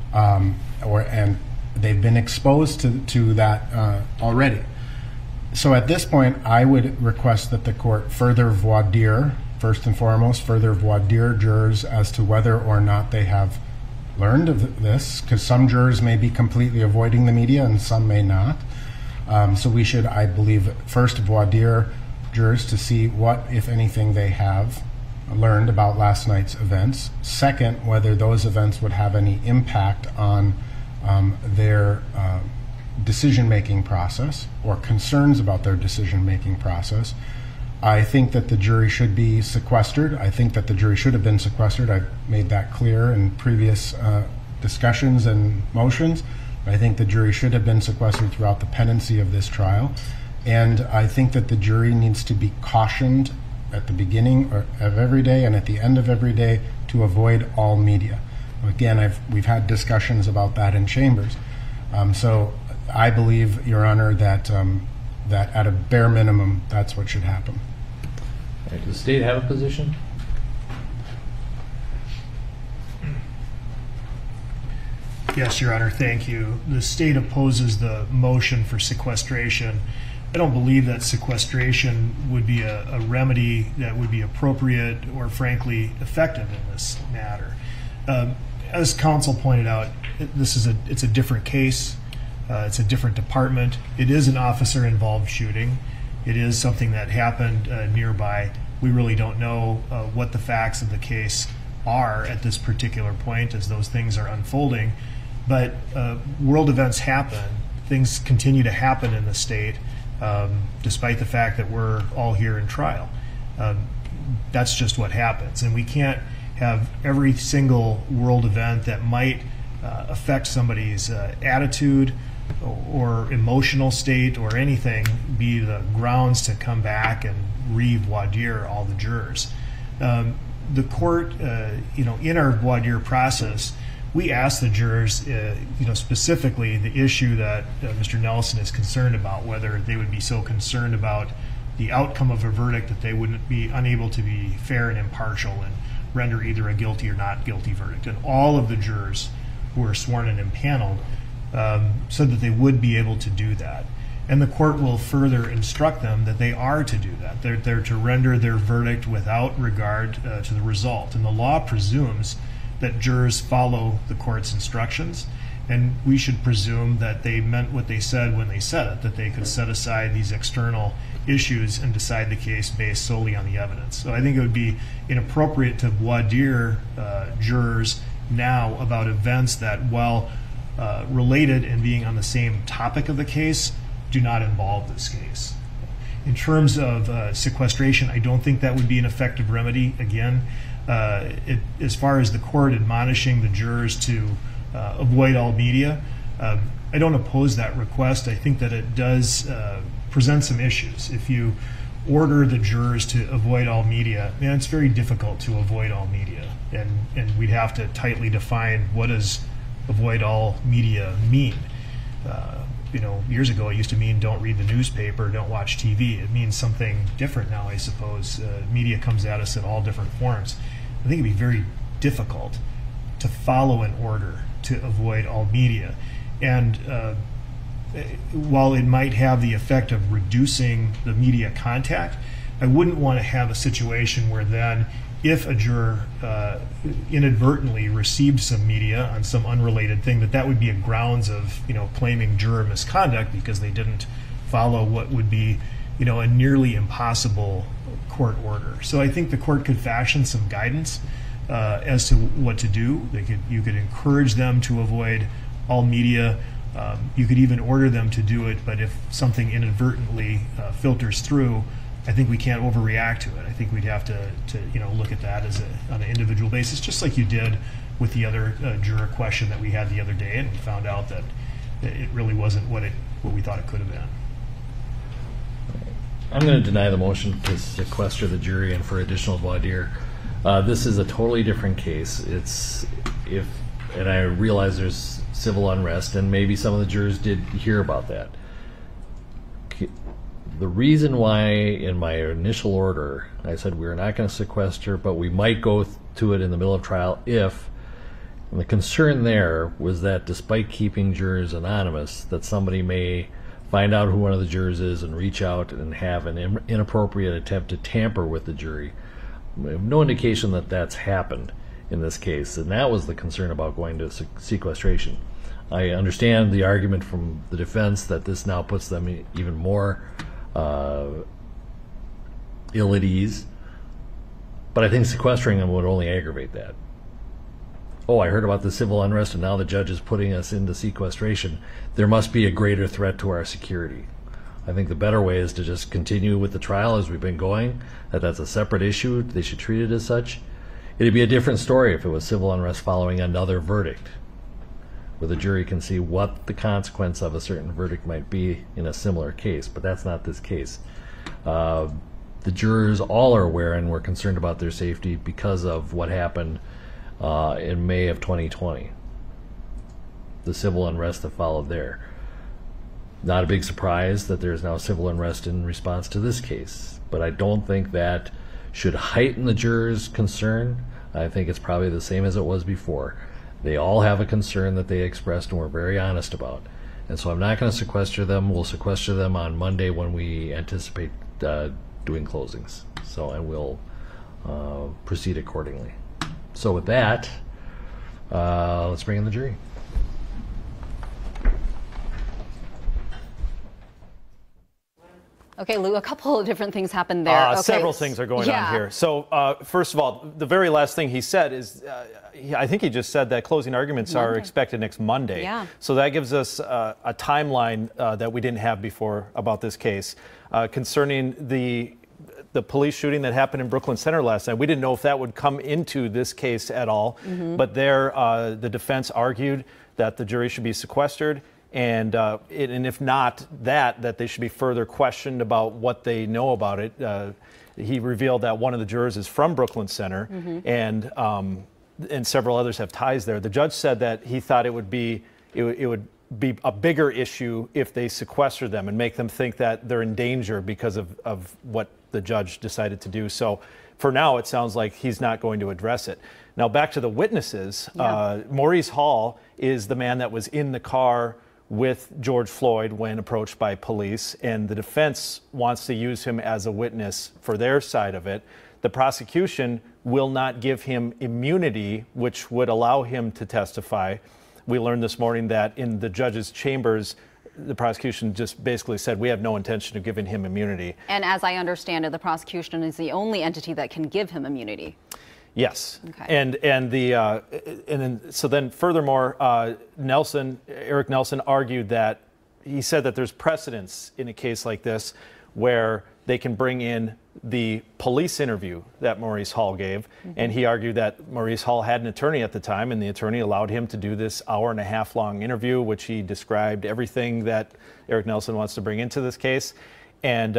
[SPEAKER 2] and they've been exposed to that already. So at this point, I would request that the court further voir dire, first and foremost, further voir dire jurors as to whether or not they have learned of this, because some jurors may be completely avoiding the media and some may not. So we should, I believe, first voir dire jurors to see what, if anything, they have learned about last night's events. Second, whether those events would have any impact on their decision-making process or concerns about their decision-making process. I think that the jury should be sequestered. I think that the jury should have been sequestered. I've made that clear in previous discussions and motions. I think the jury should have been sequestered throughout the pendency of this trial. And I think that the jury needs to be cautioned at the beginning of every day and at the end of every day to avoid all media. Again, we've had discussions about that in chambers. So I believe, Your Honor, that at a bare minimum, that's what should happen.
[SPEAKER 5] Does the state have a position?
[SPEAKER 3] Yes, Your Honor, thank you. The state opposes the motion for sequestration. I don't believe that sequestration would be a remedy that would be appropriate or, frankly, effective in this matter. As counsel pointed out, it's a different case. It's a different department. It is an officer-involved shooting. It is something that happened nearby. We really don't know what the facts of the case are at this particular point as those things are unfolding. But world events happen. Things continue to happen in the state, despite the fact that we're all here in trial. That's just what happens. And we can't have every single world event that might affect somebody's attitude or emotional state or anything be the grounds to come back and re-voir dire all the jurors. The court, in our voir dire process, we asked the jurors, specifically the issue that Mr. Nelson is concerned about, whether they would be so concerned about the outcome of a verdict that they wouldn't be unable to be fair and impartial and render either a guilty or not guilty verdict. And all of the jurors who were sworn and impaneled said that they would be able to do that. And the court will further instruct them that they are to do that. They're to render their verdict without regard to the result. And the law presumes that jurors follow the court's instructions, and we should presume that they meant what they said when they said it, that they could set aside these external issues and decide the case based solely on the evidence. So I think it would be inappropriate to voir dire jurors now about events that, while related and being on the same topic of the case, do not involve this case. In terms of sequestration, I don't think that would be an effective remedy. Again, as far as the court admonishing the jurors to avoid all media, I don't oppose that request. I think that it does presents some issues. If you order the jurors to avoid all media, man, it's very difficult to avoid all media, and we'd have to tightly define what does avoid all media mean. You know, years ago it used to mean don't read the newspaper, don't watch TV. It means something different now, I suppose. Media comes at us in all different forms. I think it'd be very difficult to follow an order to avoid all media. And while it might have the effect of reducing the media contact, I wouldn't want to have a situation where then if a juror inadvertently received some media on some unrelated thing, that would be a grounds of, you know, claiming juror misconduct because they didn't follow what would be, you know, a nearly impossible court order. So I think the court could fashion some guidance as to what to do. You could encourage them to avoid all media. You could even order them to do it, but if something inadvertently filters through, I think we can't overreact to it. I think we'd have to you know, look at that as on an individual basis, just like you did with the other juror question that we had the other day, and we found out that it really wasn't what we thought it could have been.
[SPEAKER 5] I'm going to deny the motion to sequester the jury and for additional voir dire. This is a totally different case. And I realize there's civil unrest, and maybe some of the jurors did hear about that. The reason why in my initial order I said we're not going to sequester, but we might go to it in the middle of trial if, and the concern there was that despite keeping jurors anonymous, that somebody may find out who one of the jurors is and reach out and have an inappropriate attempt to tamper with the jury. We have no indication that that's happened in this case, and that was the concern about going to sequestration. I understand the argument from the defense that this now puts them even more ill at ease, but I think sequestering them would only aggravate that. Oh, I heard about the civil unrest and now the judge is putting us into sequestration. There must be a greater threat to our security. I think the better way is to just continue with the trial as we've been going, that's a separate issue. They should treat it as such. It'd be a different story if it was civil unrest following another verdict, where the jury can see what the consequence of a certain verdict might be in a similar case, but that's not this case. The jurors all are aware and were concerned about their safety because of what happened in May of 2020, the civil unrest that followed there. Not a big surprise that there's now civil unrest in response to this case, but I don't think that should heighten the jurors' concern. I think it's probably the same as it was before. They all have a concern that they expressed and were very honest about. And so I'm not going to sequester them. We'll sequester them on Monday when we anticipate doing closings. So, and we'll proceed accordingly. So with that, let's bring in the jury.
[SPEAKER 6] Okay, Lou, a couple of different things happened there. Okay.
[SPEAKER 7] Several things are going on here. So first of all, the very last thing he said is, I think he just said that closing arguments are expected next Monday.
[SPEAKER 6] Yeah.
[SPEAKER 7] So that gives us a timeline that we didn't have before about this case. Concerning the police shooting that happened in Brooklyn Center last night, we didn't know if that would come into this case at all. But there, the defense argued that the jury should be sequestered. And if not that they should be further questioned about what they know about it. He revealed that one of the jurors is from Brooklyn Center, and several others have ties there. The judge said that he thought it would be a bigger issue if they sequester them and make them think that they're in danger because of what the judge decided to do. So for now, it sounds like he's not going to address it. Now back to the witnesses. Maurice Hall is the man that was in the car with George Floyd when approached by police, and the defense wants to use him as a witness for their side of it. The prosecution will not give him immunity, which would allow him to testify. We learned this morning that in the judge's chambers, the prosecution just basically said, we have no intention of giving him immunity.
[SPEAKER 6] And as I understand it, the prosecution is the only entity that can give him immunity.
[SPEAKER 7] Yes.
[SPEAKER 6] Okay.
[SPEAKER 7] So then furthermore, Eric Nelson argued that he said that there's precedence in a case like this where they can bring in the police interview that Maurice Hall gave. And he argued that Maurice Hall had an attorney at the time, and the attorney allowed him to do this hour-and-a-half long interview, which he described everything that Eric Nelson wants to bring into this case. And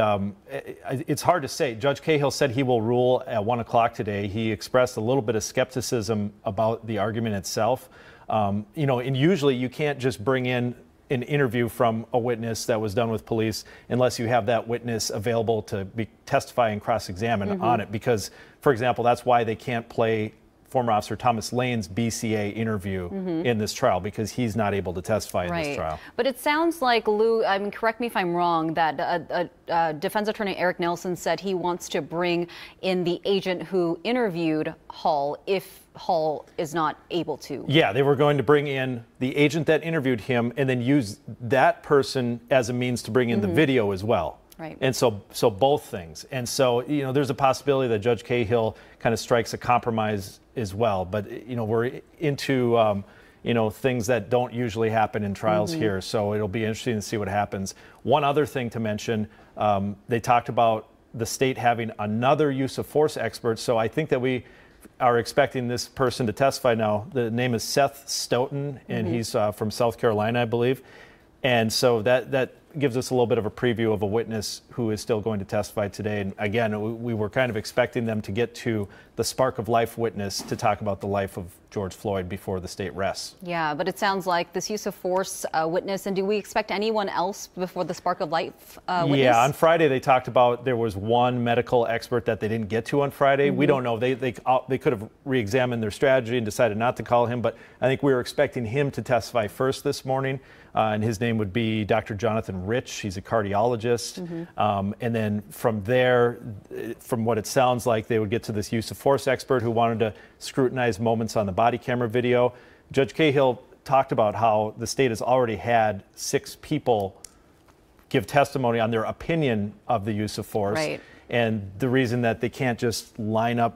[SPEAKER 7] it's hard to say. Judge Cahill said he will rule at 1 o'clock today. He expressed a little bit of skepticism about the argument itself. And usually you can't just bring in an interview from a witness that was done with police unless you have that witness available to testify and cross-examine on it. Because, for example, that's why they can't play former Officer Thomas Lane's BCA interview in this trial, because he's not able to testify in this trial.
[SPEAKER 6] But it sounds like, Lou, I mean, correct me if I'm wrong, that defense attorney Eric Nelson said he wants to bring in the agent who interviewed Hall if Hall is not able to.
[SPEAKER 7] Yeah, they were going to bring in the agent that interviewed him and then use that person as a means to bring in the video as well.
[SPEAKER 6] Right.
[SPEAKER 7] And so both things. And so, there's a possibility that Judge Cahill kind of strikes a compromise as well. But, we're into, things that don't usually happen in trials here. So it'll be interesting to see what happens. One other thing to mention, they talked about the state having another use of force expert. So I think that we are expecting this person to testify now. The name is Seth Stoughton, and he's from South Carolina, I believe. And so that gives us a little bit of a preview of a witness who is still going to testify today. And again, we were kind of expecting them to get to the spark of life witness to talk about the life of George Floyd before the state rests.
[SPEAKER 6] Yeah, but it sounds like this use of force witness. And do we expect anyone else before the spark of life witness?
[SPEAKER 7] Yeah, on Friday they talked about there was one medical expert that they didn't get to on Friday. We don't know. They could have re-examined their strategy and decided not to call him. But I think we were expecting him to testify first this morning. And his name would be Dr. Jonathan Rich. He's a cardiologist. And then from there, from what it sounds like, they would get to this use of force expert who wanted to scrutinize moments on the body camera video. Judge Cahill talked about how the state has already had 6 people give testimony on their opinion of the use of force.
[SPEAKER 6] Right.
[SPEAKER 7] And the reason that they can't just line up,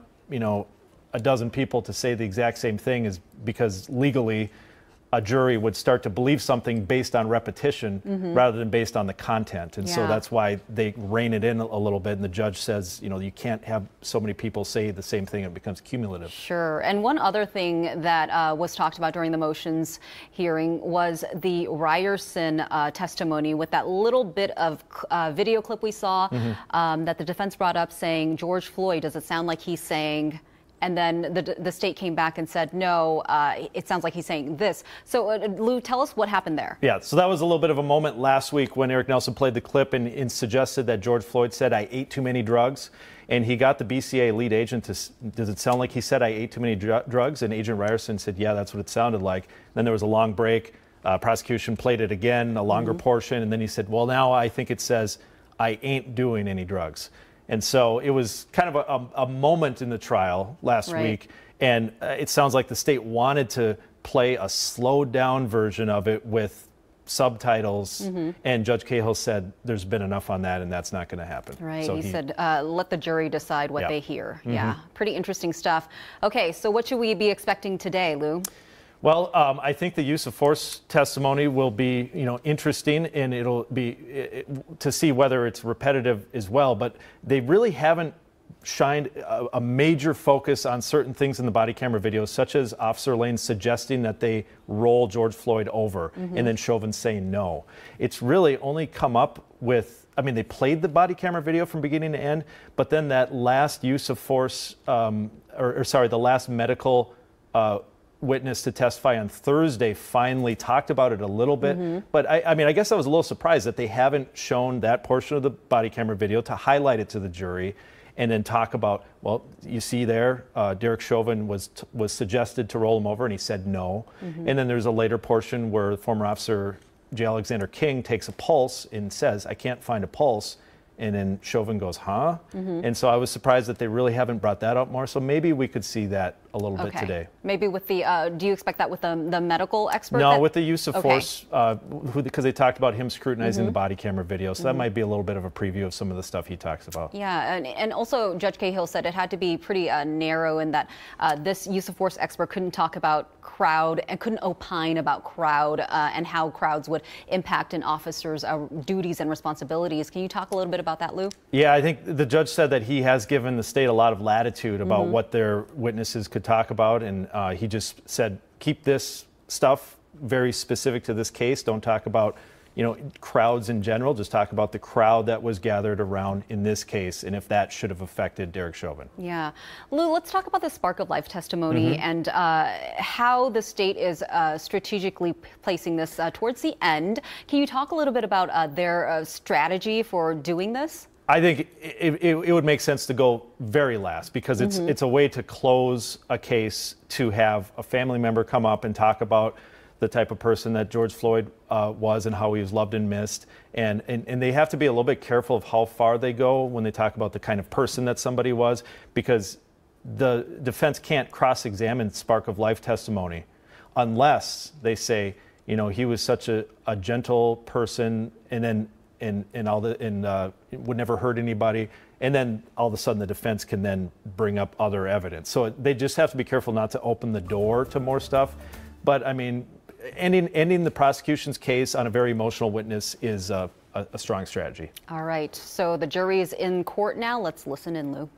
[SPEAKER 7] a dozen people to say the exact same thing is because legally a jury would start to believe something based on repetition rather than based on the content. And so that's why they rein it in a little bit. And the judge says, you can't have so many people say the same thing. It becomes cumulative.
[SPEAKER 6] Sure. And one other thing that was talked about during the motions hearing was the Ryerson testimony with that little bit of video clip we saw that the defense brought up saying, George Floyd, does it sound like he's saying... And then the state came back and said, no, it sounds like he's saying this. So, Lou, tell us what happened there. Yeah,
[SPEAKER 7] so that was a little bit of a moment last week when Eric Nelson played the clip and suggested that George Floyd said, I ate too many drugs. And he got the BCA lead agent to, does it sound like he said I ate too many drugs? And Agent Ryerson said, yeah, that's what it sounded like. Then there was a long break. Prosecution played it again, a longer portion. And then he said, well, now I think it says I ain't doing any drugs. And so it was kind of a moment in the trial last week. And it sounds like the state wanted to play a slowed down version of it with subtitles. And Judge Cahill said there's been enough on that and that's not going to happen.
[SPEAKER 6] Right. So he said let the jury decide what they hear. Yeah. Pretty interesting stuff. Okay. So what should we be expecting today, Lou?
[SPEAKER 7] Well, I think the use of force testimony will be, interesting, and it'll be to see whether it's repetitive as well. But they really haven't shined a major focus on certain things in the body camera videos, such as Officer Lane suggesting that they roll George Floyd over, and then Chauvin saying no. It's really only come up with, they played the body camera video from beginning to end, but then that last use of force, the last medical witness to testify on Thursday finally talked about it a little bit. But I guess I was a little surprised that they haven't shown that portion of the body camera video to highlight it to the jury and then talk about, well, you see there, Derek Chauvin was suggested to roll him over and he said no. And then there's a later portion where former Officer J. Alexander King takes a pulse and says, I can't find a pulse. And then Chauvin goes, huh? And so I was surprised that they really haven't brought that up more. So maybe we could see that a little bit today.
[SPEAKER 6] Maybe with the, do you expect that with the medical expert?
[SPEAKER 7] No, with the use of force, because they talked about him scrutinizing the body camera video. So that might be a little bit of a preview of some of the stuff he talks about. Yeah,
[SPEAKER 6] and also Judge Cahill said it had to be pretty narrow in that this use of force expert couldn't talk about crowd and couldn't opine about crowd and how crowds would impact an officer's duties and responsibilities. Can you talk a little bit about that, Lou?
[SPEAKER 7] Yeah, I think the judge said that he has given the state a lot of latitude about what their witnesses could talk about, and he just said, keep this stuff very specific to this case. Don't talk about, crowds in general, just talk about the crowd that was gathered around in this case and if that should have affected Derek Chauvin.
[SPEAKER 6] Yeah. Lou, let's talk about the spark of life testimony and how the state is strategically placing this towards the end. Can you talk a little bit about their strategy for doing this?
[SPEAKER 7] I think it would make sense to go very last because it's a way to close a case, to have a family member come up and talk about the type of person that George Floyd was and how he was loved and missed. And they have to be a little bit careful of how far they go when they talk about the kind of person that somebody was, because the defense can't cross-examine spark of life testimony unless they say, he was such a gentle person and would never hurt anybody. And then all of a sudden the defense can then bring up other evidence. So they just have to be careful not to open the door to more stuff. But I mean, ending the prosecution's case on a very emotional witness is a strong strategy. All
[SPEAKER 6] right. So the jury is in court now. Let's listen in, Lou.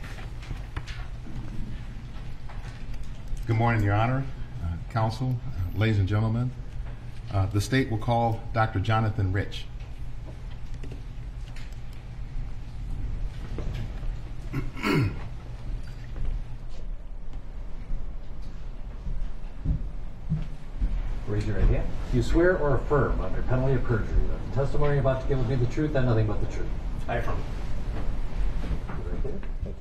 [SPEAKER 8] Good morning, Your Honor, counsel, ladies and gentlemen. The state will call Dr. Jonathan Rich.
[SPEAKER 5] Raise your right hand. Do you swear or affirm under penalty of perjury that the testimony you're about to give will be the truth and nothing but the truth?
[SPEAKER 7] I affirm.
[SPEAKER 5] Right there. Thank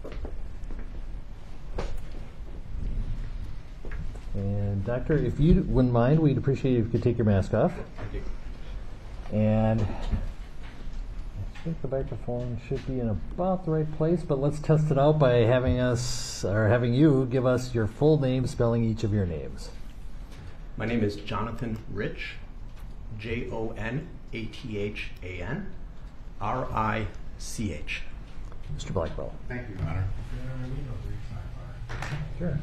[SPEAKER 5] you. And doctor, if you wouldn't mind, we'd appreciate it if you could take your mask off.
[SPEAKER 7] Thank you.
[SPEAKER 5] And I think the microphone should be in about the right place, but let's test it out by having you give us your full name, spelling each of your names.
[SPEAKER 9] My name is Jonathan Rich, Jonathan Rich.
[SPEAKER 5] Mr. Blackwell.
[SPEAKER 8] Thank you, Your Honor.
[SPEAKER 5] Sure.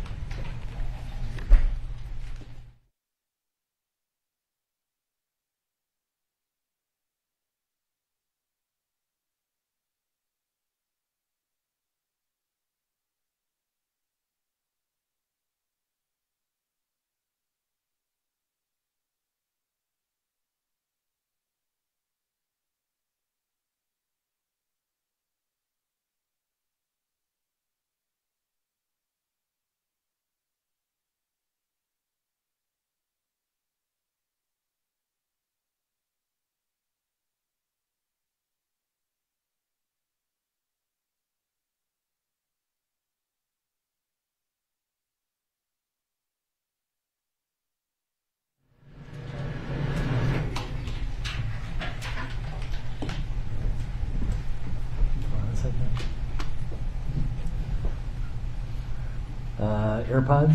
[SPEAKER 5] AirPods?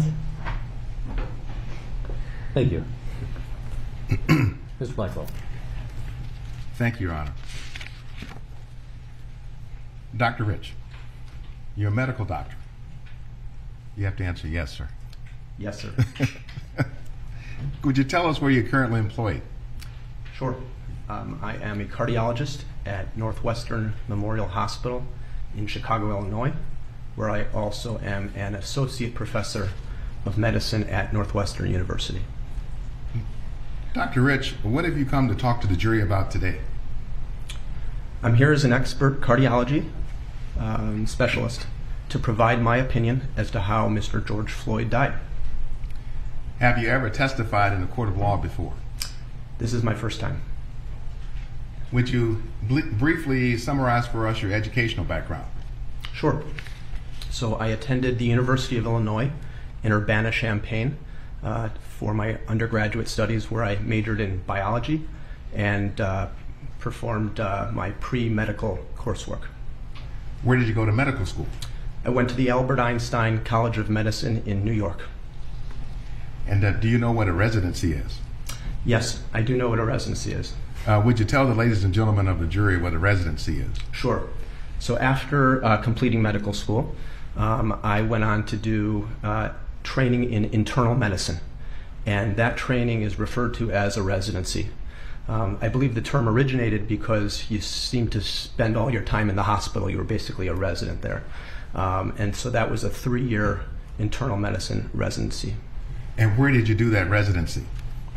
[SPEAKER 5] Thank you. Mr. Blackwell.
[SPEAKER 8] Thank you, Your Honor. Dr. Rich, you're a medical doctor. You have to answer yes, sir.
[SPEAKER 9] Yes, sir.
[SPEAKER 8] Would you tell us where you're currently employed?
[SPEAKER 9] Sure. I am a cardiologist at Northwestern Memorial Hospital in Chicago, Illinois, where I also am an associate professor of medicine at Northwestern University.
[SPEAKER 8] Dr. Rich, what have you come to talk to the jury about today?
[SPEAKER 9] I'm here as an expert cardiology specialist to provide my opinion as to how Mr. George Floyd died.
[SPEAKER 8] Have you ever testified in a court of law before?
[SPEAKER 9] This is my first time.
[SPEAKER 8] Would you briefly summarize for us your educational background?
[SPEAKER 9] Sure. So I attended the University of Illinois in Urbana-Champaign for my undergraduate studies, where I majored in biology and performed my pre-medical coursework.
[SPEAKER 8] Where did you go to medical school?
[SPEAKER 9] I went to the Albert Einstein College of Medicine in New York.
[SPEAKER 8] And do you know what a residency is?
[SPEAKER 9] Yes, I do know what a residency is.
[SPEAKER 8] Would you tell the ladies and gentlemen of the jury what a residency is?
[SPEAKER 9] Sure. So after completing medical school, I went on to do training in internal medicine, and that training is referred to as a residency. I believe the term originated because you seem to spend all your time in the hospital. You were basically a resident there. And so that was a 3-year internal medicine residency.
[SPEAKER 8] And where did you do that residency?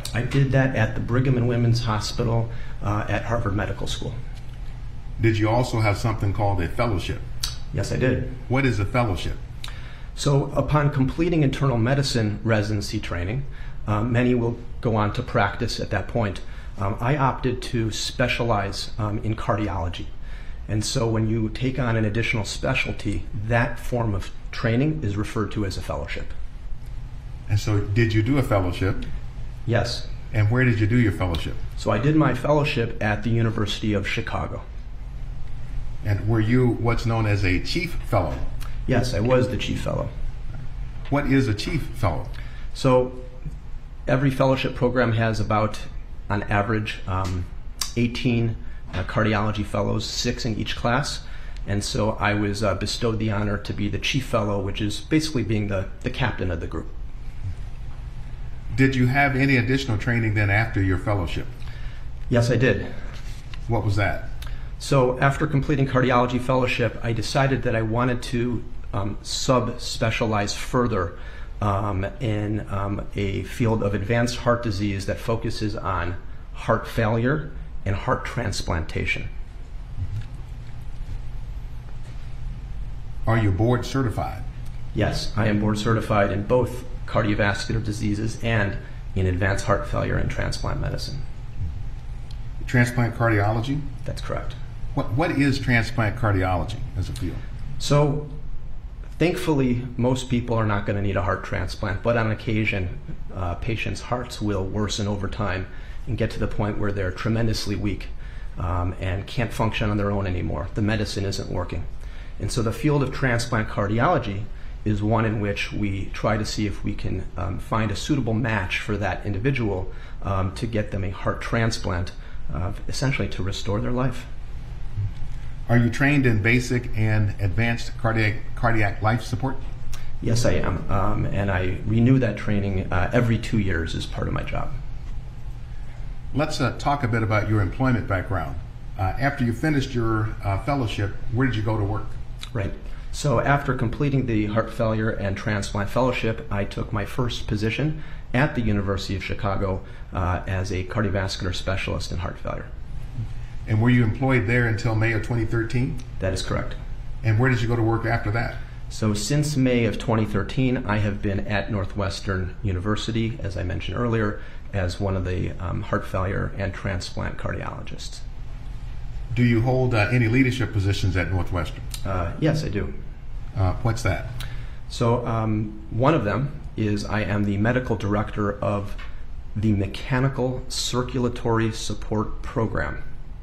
[SPEAKER 9] I did that at the Brigham and Women's Hospital at Harvard Medical School.
[SPEAKER 8] Did you also have something called a fellowship?
[SPEAKER 9] Yes, I did.
[SPEAKER 8] What is a fellowship?
[SPEAKER 9] So upon completing internal medicine residency training, many will go on to practice at that point. I opted to specialize in cardiology. And so when you take on an additional specialty, that form of training is referred to as a fellowship.
[SPEAKER 8] And so did you do a fellowship?
[SPEAKER 9] Yes.
[SPEAKER 8] And where did you do your fellowship?
[SPEAKER 9] So I did my fellowship at the University of Chicago.
[SPEAKER 8] And were you what's known as a chief fellow?
[SPEAKER 9] Yes, I was the chief fellow.
[SPEAKER 8] What is a chief fellow?
[SPEAKER 9] So every fellowship program has about, on average, 18 cardiology fellows, 6 in each class. And so I was bestowed the honor to be the chief fellow, which is basically being the captain of the group.
[SPEAKER 8] Did you have any additional training then after your fellowship?
[SPEAKER 9] Yes, I did.
[SPEAKER 8] What was that?
[SPEAKER 9] So after completing cardiology fellowship, I decided that I wanted to sub-specialize further in a field of advanced heart disease that focuses on heart failure and heart transplantation.
[SPEAKER 8] Are you board certified?
[SPEAKER 9] Yes, I am board certified in both cardiovascular diseases and in advanced heart failure and transplant medicine.
[SPEAKER 8] Transplant cardiology?
[SPEAKER 9] That's correct.
[SPEAKER 8] What is transplant cardiology as a field?
[SPEAKER 9] So thankfully, most people are not going to need a heart transplant, but on occasion, patients' hearts will worsen over time and get to the point where they're tremendously weak and can't function on their own anymore. The medicine isn't working. And so the field of transplant cardiology is one in which we try to see if we can find a suitable match for that individual to get them a heart transplant, essentially to restore their life.
[SPEAKER 8] Are you trained in basic and advanced cardiac life support?
[SPEAKER 9] Yes, I am, and I renew that training every 2 years as part of my job.
[SPEAKER 8] Let's talk a bit about your employment background. After you finished your fellowship, where did you go to work?
[SPEAKER 9] Right. So after completing the heart failure and transplant fellowship, I took my first position at the University of Chicago as a cardiovascular specialist in heart failure.
[SPEAKER 8] And were you employed there until May of 2013?
[SPEAKER 9] That is correct.
[SPEAKER 8] And where did you go to work after that?
[SPEAKER 9] So since May of 2013, I have been at Northwestern University, as I mentioned earlier, as one of the heart failure and transplant cardiologists.
[SPEAKER 8] Do you hold any leadership positions at Northwestern?
[SPEAKER 9] Yes, I do.
[SPEAKER 8] What's that?
[SPEAKER 9] So one of them is I am the medical director of the Mechanical Circulatory Support Program.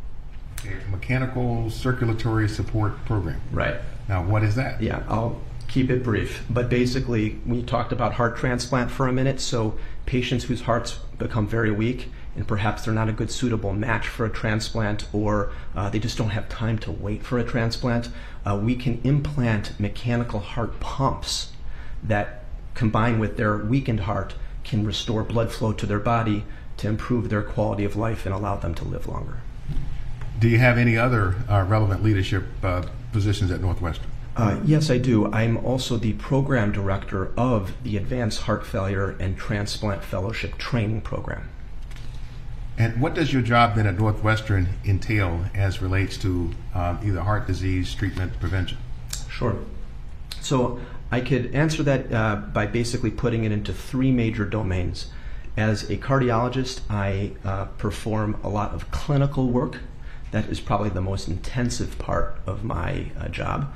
[SPEAKER 8] Mechanical Circulatory Support Program.
[SPEAKER 9] Right.
[SPEAKER 8] Now, what is that?
[SPEAKER 9] Yeah, I'll keep it brief. But basically, we talked about heart transplant for a minute. So patients whose hearts become very weak and perhaps they're not a good suitable match for a transplant, or they just don't have time to wait for a transplant, we can implant mechanical heart pumps that, combined with their weakened heart, can restore blood flow to their body to improve their quality of life and allow them to live longer.
[SPEAKER 8] Do you have any other relevant leadership positions at Northwestern?
[SPEAKER 9] Yes, I do. I'm also the program director of the Advanced Heart Failure and Transplant Fellowship Training Program.
[SPEAKER 8] And what does your job then at Northwestern entail as relates to either heart disease, treatment, prevention?
[SPEAKER 9] Sure. So I could answer that by basically putting it into 3 major domains. As a cardiologist, I perform a lot of clinical work. That is probably the most intensive part of my job.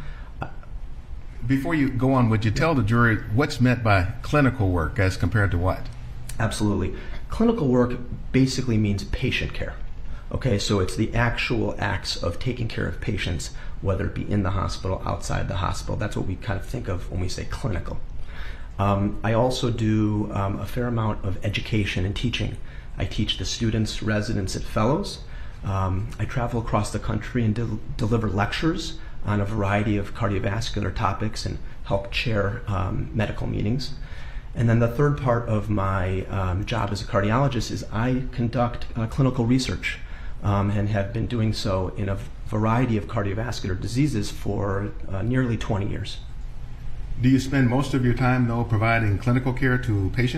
[SPEAKER 8] Before you go on, would you tell the jury what's meant by clinical work as compared to what?
[SPEAKER 9] Absolutely. Clinical work basically means patient care. Okay, so it's the actual acts of taking care of patients, whether it be in the hospital, outside the hospital. That's what we kind of think of when we say clinical. I also do a fair amount of education and teaching. I teach the students, residents, and fellows. I travel across the country and deliver lectures on a variety of cardiovascular topics and help chair medical meetings. And then the third part of my job as a cardiologist is I conduct clinical research and have been doing so in a variety of cardiovascular diseases for nearly 20 years.
[SPEAKER 8] Do you spend most of your time, though, providing clinical care to patients?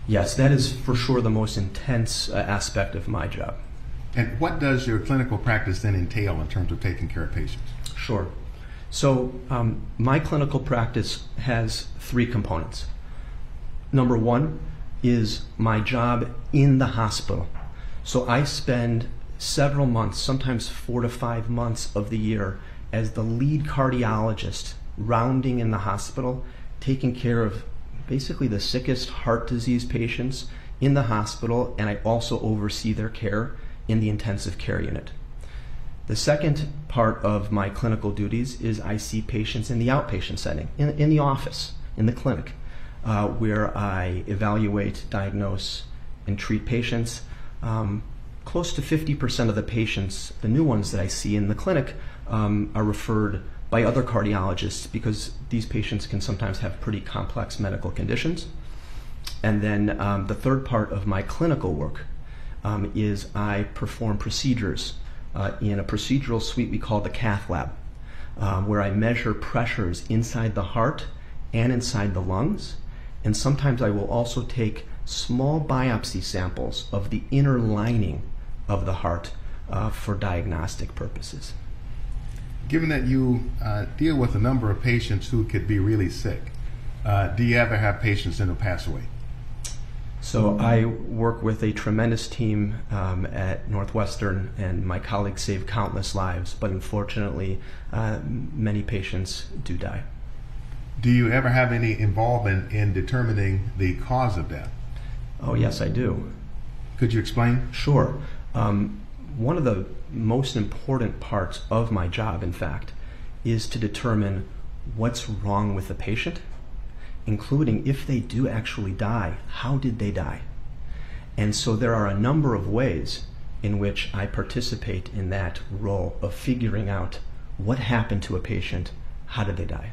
[SPEAKER 9] Yes, that is for sure the most intense aspect of my job.
[SPEAKER 8] And what does your clinical practice then entail in terms of taking care of patients?
[SPEAKER 9] Sure. So my clinical practice has three components. Number one is my job in the hospital. So I spend several months, sometimes 4 to 5 months of the year as the lead cardiologist, rounding in the hospital, taking care of basically the sickest heart disease patients in the hospital, and I also oversee their care in the intensive care unit. The second part of my clinical duties is I see patients in the outpatient setting, in the office, in the clinic, where I evaluate, diagnose, and treat patients. Close to 50% of the patients, the new ones that I see in the clinic, are referred by other cardiologists because these patients can sometimes have pretty complex medical conditions. And then the third part of my clinical work is I perform procedures in a procedural suite we call the cath lab, where I measure pressures inside the heart and inside the lungs. And sometimes I will also take small biopsy samples of the inner lining of the heart for diagnostic purposes.
[SPEAKER 8] Given that you deal with a number of patients who could be really sick, do you ever have patients that will pass away?
[SPEAKER 9] So I work with a tremendous team at Northwestern, and my colleagues save countless lives, but unfortunately, many patients do die.
[SPEAKER 8] Do you ever have any involvement in determining the cause of death?
[SPEAKER 9] Oh, yes, I do.
[SPEAKER 8] Could you explain?
[SPEAKER 9] Sure. One of the most important parts of my job, in fact, is to determine what's wrong with the patient, including if they do actually die, how did they die? And so there are a number of ways in which I participate in that role of figuring out what happened to a patient, how did they die?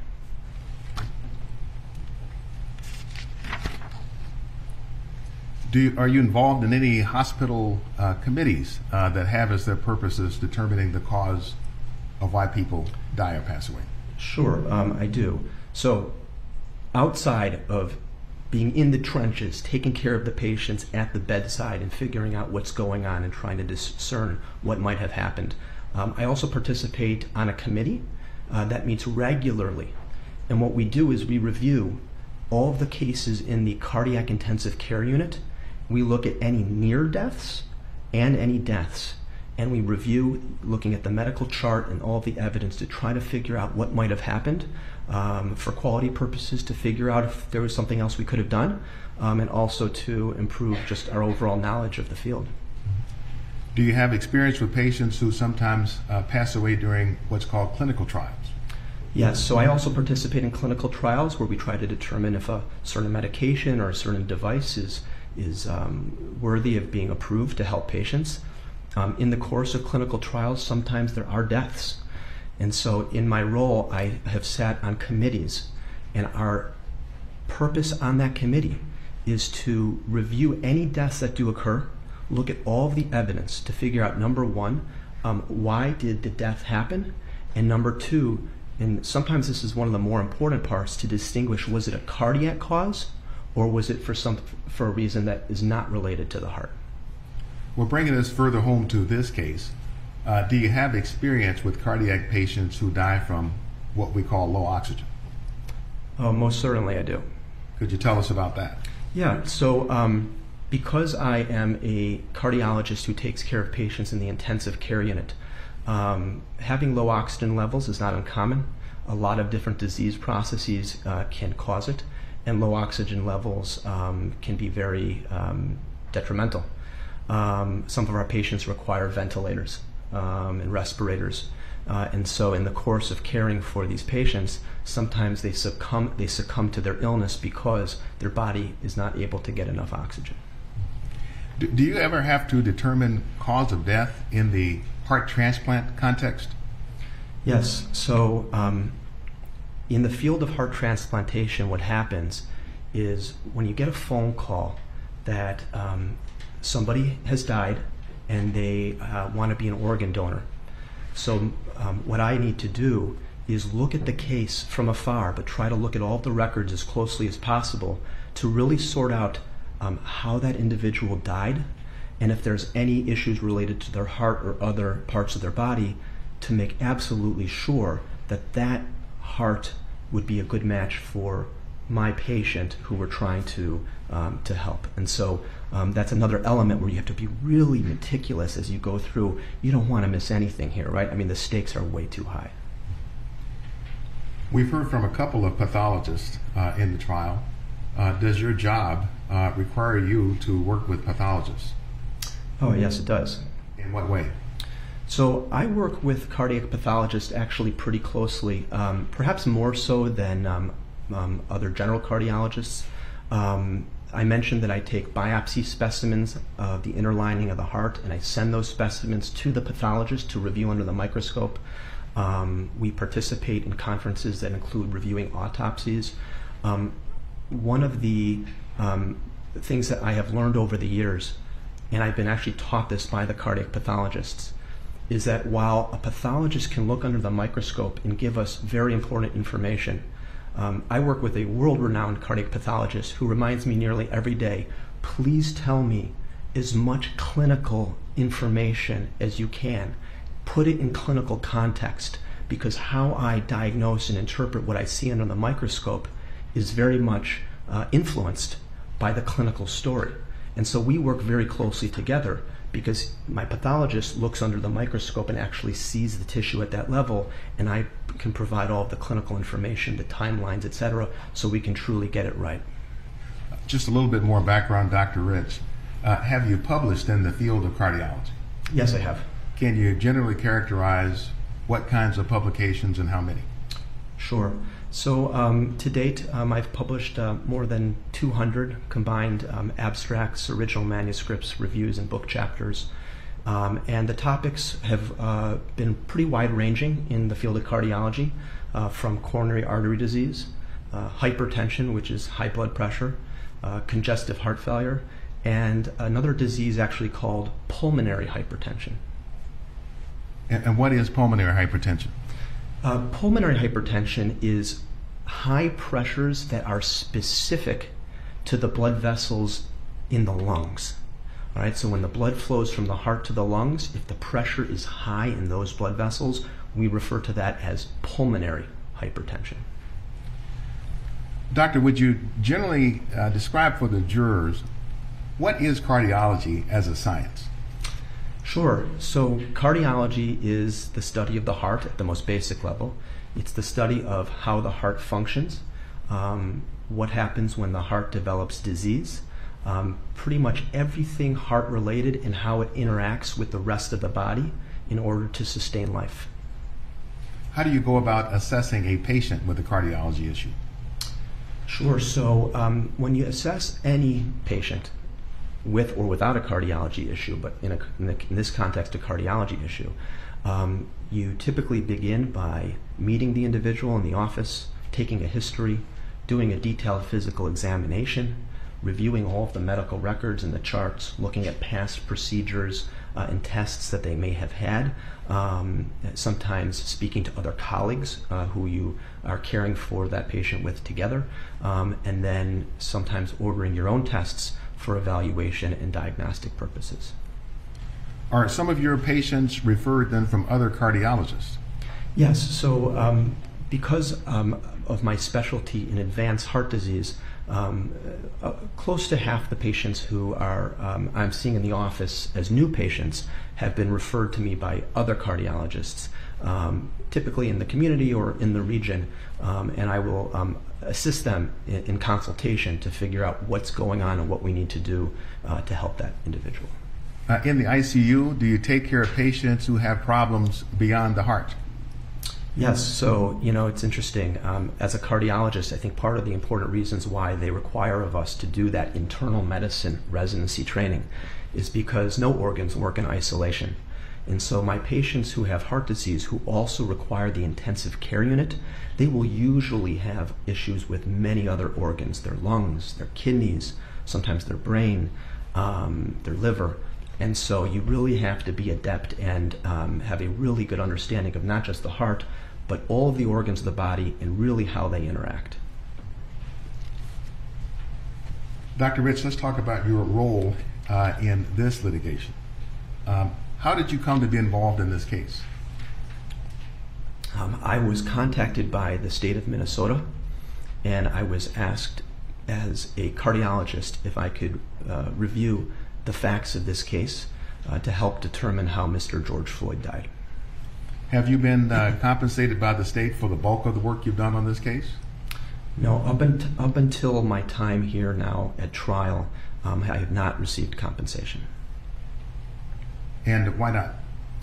[SPEAKER 8] Are you involved in any hospital committees that have as their purposes determining the cause of why people die or pass away?
[SPEAKER 9] Sure, I do. So outside of being in the trenches, taking care of the patients at the bedside and figuring out what's going on and trying to discern what might have happened, I also participate on a committee that meets regularly. And what we do is we review all of the cases in the cardiac intensive care unit. We look at any near deaths and any deaths, and we review, looking at the medical chart and all the evidence to try to figure out what might have happened for quality purposes, to figure out if there was something else we could have done, and also to improve just our overall knowledge of the field.
[SPEAKER 8] Do you have experience with patients who sometimes pass away during what's called clinical trials?
[SPEAKER 9] Yes, so I also participate in clinical trials where we try to determine if a certain medication or a certain device is worthy of being approved to help patients. In the course of clinical trials, sometimes there are deaths. And so in my role, I have sat on committees, and our purpose on that committee is to review any deaths that do occur, look at all of the evidence to figure out, number one, why did the death happen? And number two, and sometimes this is one of the more important parts, to distinguish, was it a cardiac cause or was it for a reason that is not related to the heart?
[SPEAKER 8] Well, bringing us further home to this case, do you have experience with cardiac patients who die from what we call low oxygen?
[SPEAKER 9] Oh, most certainly I do.
[SPEAKER 8] Could you tell us about that?
[SPEAKER 9] Yeah, so because I am a cardiologist who takes care of patients in the intensive care unit, having low oxygen levels is not uncommon. A lot of different disease processes can cause it, and low oxygen levels can be very detrimental. Some of our patients require ventilators and respirators, and so in the course of caring for these patients, sometimes they succumb to their illness because their body is not able to get enough oxygen.
[SPEAKER 8] Do you ever have to determine cause of death in the heart transplant context?
[SPEAKER 9] Yes. So in the field of heart transplantation, what happens is when you get a phone call that somebody has died and they want to be an organ donor. So what I need to do is look at the case from afar, but try to look at all the records as closely as possible to really sort out how that individual died, and if there's any issues related to their heart or other parts of their body, to make absolutely sure that that heart would be a good match for my patient who we're trying to help. And so that's another element where you have to be really meticulous as you go through. You don't want to miss anything here, right? I mean, the stakes are way too high.
[SPEAKER 8] We've heard from a couple of pathologists in the trial. Does your job require you to work with pathologists?
[SPEAKER 9] Oh, yes, it does.
[SPEAKER 8] In what way?
[SPEAKER 9] So I work with cardiac pathologists actually pretty closely, perhaps more so than other general cardiologists. I mentioned that I take biopsy specimens of the inner lining of the heart, and I send those specimens to the pathologist to review under the microscope. We participate in conferences that include reviewing autopsies. One of the things that I have learned over the years, and I've been actually taught this by the cardiac pathologists, is that while a pathologist can look under the microscope and give us very important information, I work with a world-renowned cardiac pathologist who reminds me nearly every day, please tell me as much clinical information as you can. Put it in clinical context, because how I diagnose and interpret what I see under the microscope is very much influenced by the clinical story. And so we work very closely together, because my pathologist looks under the microscope and actually sees the tissue at that level, and I can provide all of the clinical information, the timelines, etc., so we can truly get it right.
[SPEAKER 8] Just a little bit more background, Dr. Rich. Have you published in the field of cardiology?
[SPEAKER 9] Yes, I have.
[SPEAKER 8] Can you generally characterize what kinds of publications and how many?
[SPEAKER 9] Sure. So to date, I've published more than 200 combined abstracts, original manuscripts, reviews, and book chapters. And the topics have been pretty wide-ranging in the field of cardiology, from coronary artery disease, hypertension, which is high blood pressure, congestive heart failure, and another disease actually called pulmonary hypertension.
[SPEAKER 8] And what is pulmonary hypertension?
[SPEAKER 9] Pulmonary hypertension is high pressures that are specific to the blood vessels in the lungs. All right, so when the blood flows from the heart to the lungs, if the pressure is high in those blood vessels, we refer to that as pulmonary hypertension.
[SPEAKER 8] Doctor, would you generally describe for the jurors what is cardiology as a science?
[SPEAKER 9] Sure. So cardiology is the study of the heart at the most basic level. It's the study of how the heart functions, what happens when the heart develops disease, pretty much everything heart-related and how it interacts with the rest of the body in order to sustain life.
[SPEAKER 8] How do you go about assessing a patient with a cardiology issue?
[SPEAKER 9] Sure. So when you assess any patient, with or without a cardiology issue, but in this context, a cardiology issue, you typically begin by meeting the individual in the office, taking a history, doing a detailed physical examination, reviewing all of the medical records and the charts, looking at past procedures and tests that they may have had, sometimes speaking to other colleagues who you are caring for that patient with together, and then sometimes ordering your own tests for evaluation and diagnostic purposes.
[SPEAKER 8] Are some of your patients referred then from other cardiologists?
[SPEAKER 9] Yes, so because of my specialty in advanced heart disease, close to half the patients who are I'm seeing in the office as new patients have been referred to me by other cardiologists, typically in the community or in the region, and I will assist them in consultation to figure out what's going on and what we need to do to help that individual.
[SPEAKER 8] In the ICU, do you take care of patients who have problems beyond the heart?
[SPEAKER 9] Yes, so it's interesting. As a cardiologist, I think part of the important reasons why they require of us to do that internal medicine residency training is because no organs work in isolation. And so my patients who have heart disease who also require the intensive care unit, they will usually have issues with many other organs, their lungs, their kidneys, sometimes their brain, their liver. And so you really have to be adept and have a really good understanding of not just the heart, but all of the organs of the body and really how they interact.
[SPEAKER 8] Dr. Rich, let's talk about your role in this litigation. How did you come to be involved in this case?
[SPEAKER 9] I was contacted by the state of Minnesota, and I was asked as a cardiologist if I could review the facts of this case to help determine how Mr. George Floyd died.
[SPEAKER 8] Have you been compensated by the state for the bulk of the work you've done on this case?
[SPEAKER 9] No, up until my time here now at trial, I have not received compensation.
[SPEAKER 8] And why not?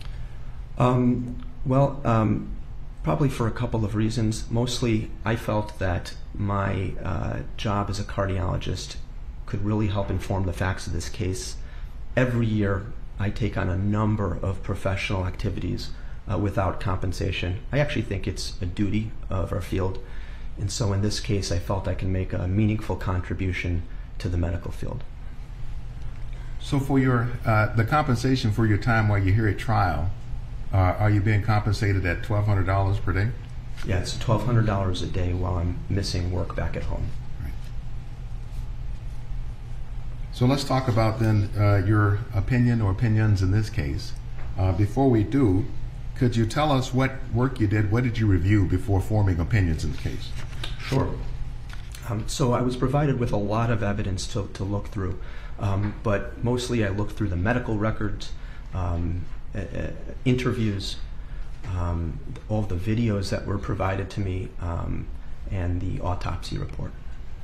[SPEAKER 9] Probably for a couple of reasons. Mostly, I felt that my job as a cardiologist could really help inform the facts of this case. Every year, I take on a number of professional activities without compensation. I actually think it's a duty of our field. And so in this case, I felt I can make a meaningful contribution to the medical field.
[SPEAKER 8] So for your the compensation for your time while you're here at trial, are you being compensated at $1,200 per day?
[SPEAKER 9] Yeah, it's $1,200 a day while I'm missing work back at home.
[SPEAKER 8] Right. So let's talk about then your opinion or opinions in this case. Before we do, could you tell us what work you did? What did you review before forming opinions in the case?
[SPEAKER 9] Sure. So I was provided with a lot of evidence to look through, but mostly I looked through the medical records, interviews, all the videos that were provided to me, and the autopsy report.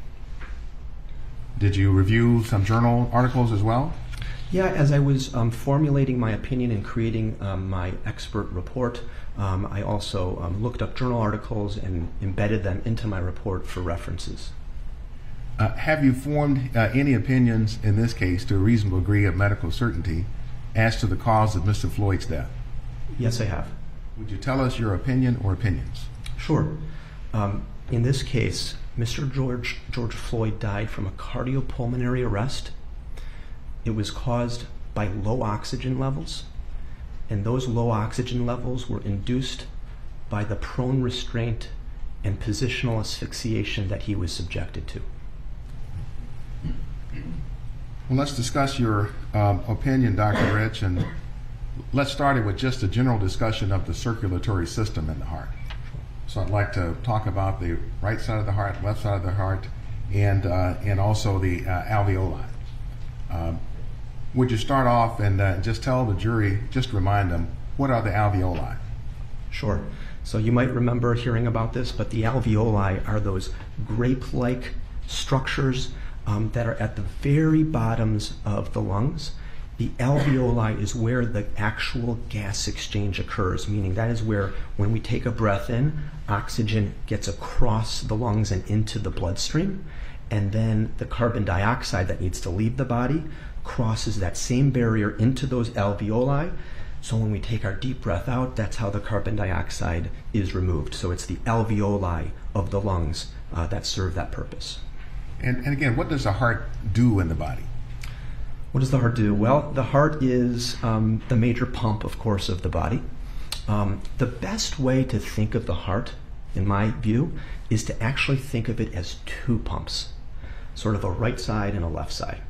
[SPEAKER 8] Did you review some journal articles as well?
[SPEAKER 9] Yeah, as I was formulating my opinion and creating my expert report, I also looked up journal articles and embedded them into my report for references.
[SPEAKER 8] Have you formed any opinions in this case to a reasonable degree of medical certainty as to the cause of Mr. Floyd's death?
[SPEAKER 9] Yes, I have.
[SPEAKER 8] Would you tell us your opinion or opinions?
[SPEAKER 9] Sure. In this case, Mr. George Floyd died from a cardiopulmonary arrest. It was caused by low oxygen levels, and those low oxygen levels were induced by the prone restraint and positional asphyxiation that he was subjected to.
[SPEAKER 8] Well, let's discuss your opinion, Dr. Rich, and let's start it with just a general discussion of the circulatory system in the heart. So I'd like to talk about the right side of the heart, left side of the heart, and also the alveoli. Would you start off and just tell the jury, just remind them, what are the alveoli?
[SPEAKER 9] Sure. So you might remember hearing about this, but the alveoli are those grape-like structures that are at the very bottoms of the lungs. The alveoli is where the actual gas exchange occurs, meaning that is where, when we take a breath in, oxygen gets across the lungs and into the bloodstream, and then the carbon dioxide that needs to leave the body crosses that same barrier into those alveoli. So when we take our deep breath out, that's how the carbon dioxide is removed. So it's the alveoli of the lungs that serve that purpose.
[SPEAKER 8] And again, what does the heart do in the body?
[SPEAKER 9] What does the heart do? Well, the heart is the major pump, of course, of the body. The best way to think of the heart, in my view, is to actually think of it as two pumps, sort of a right side and a left side.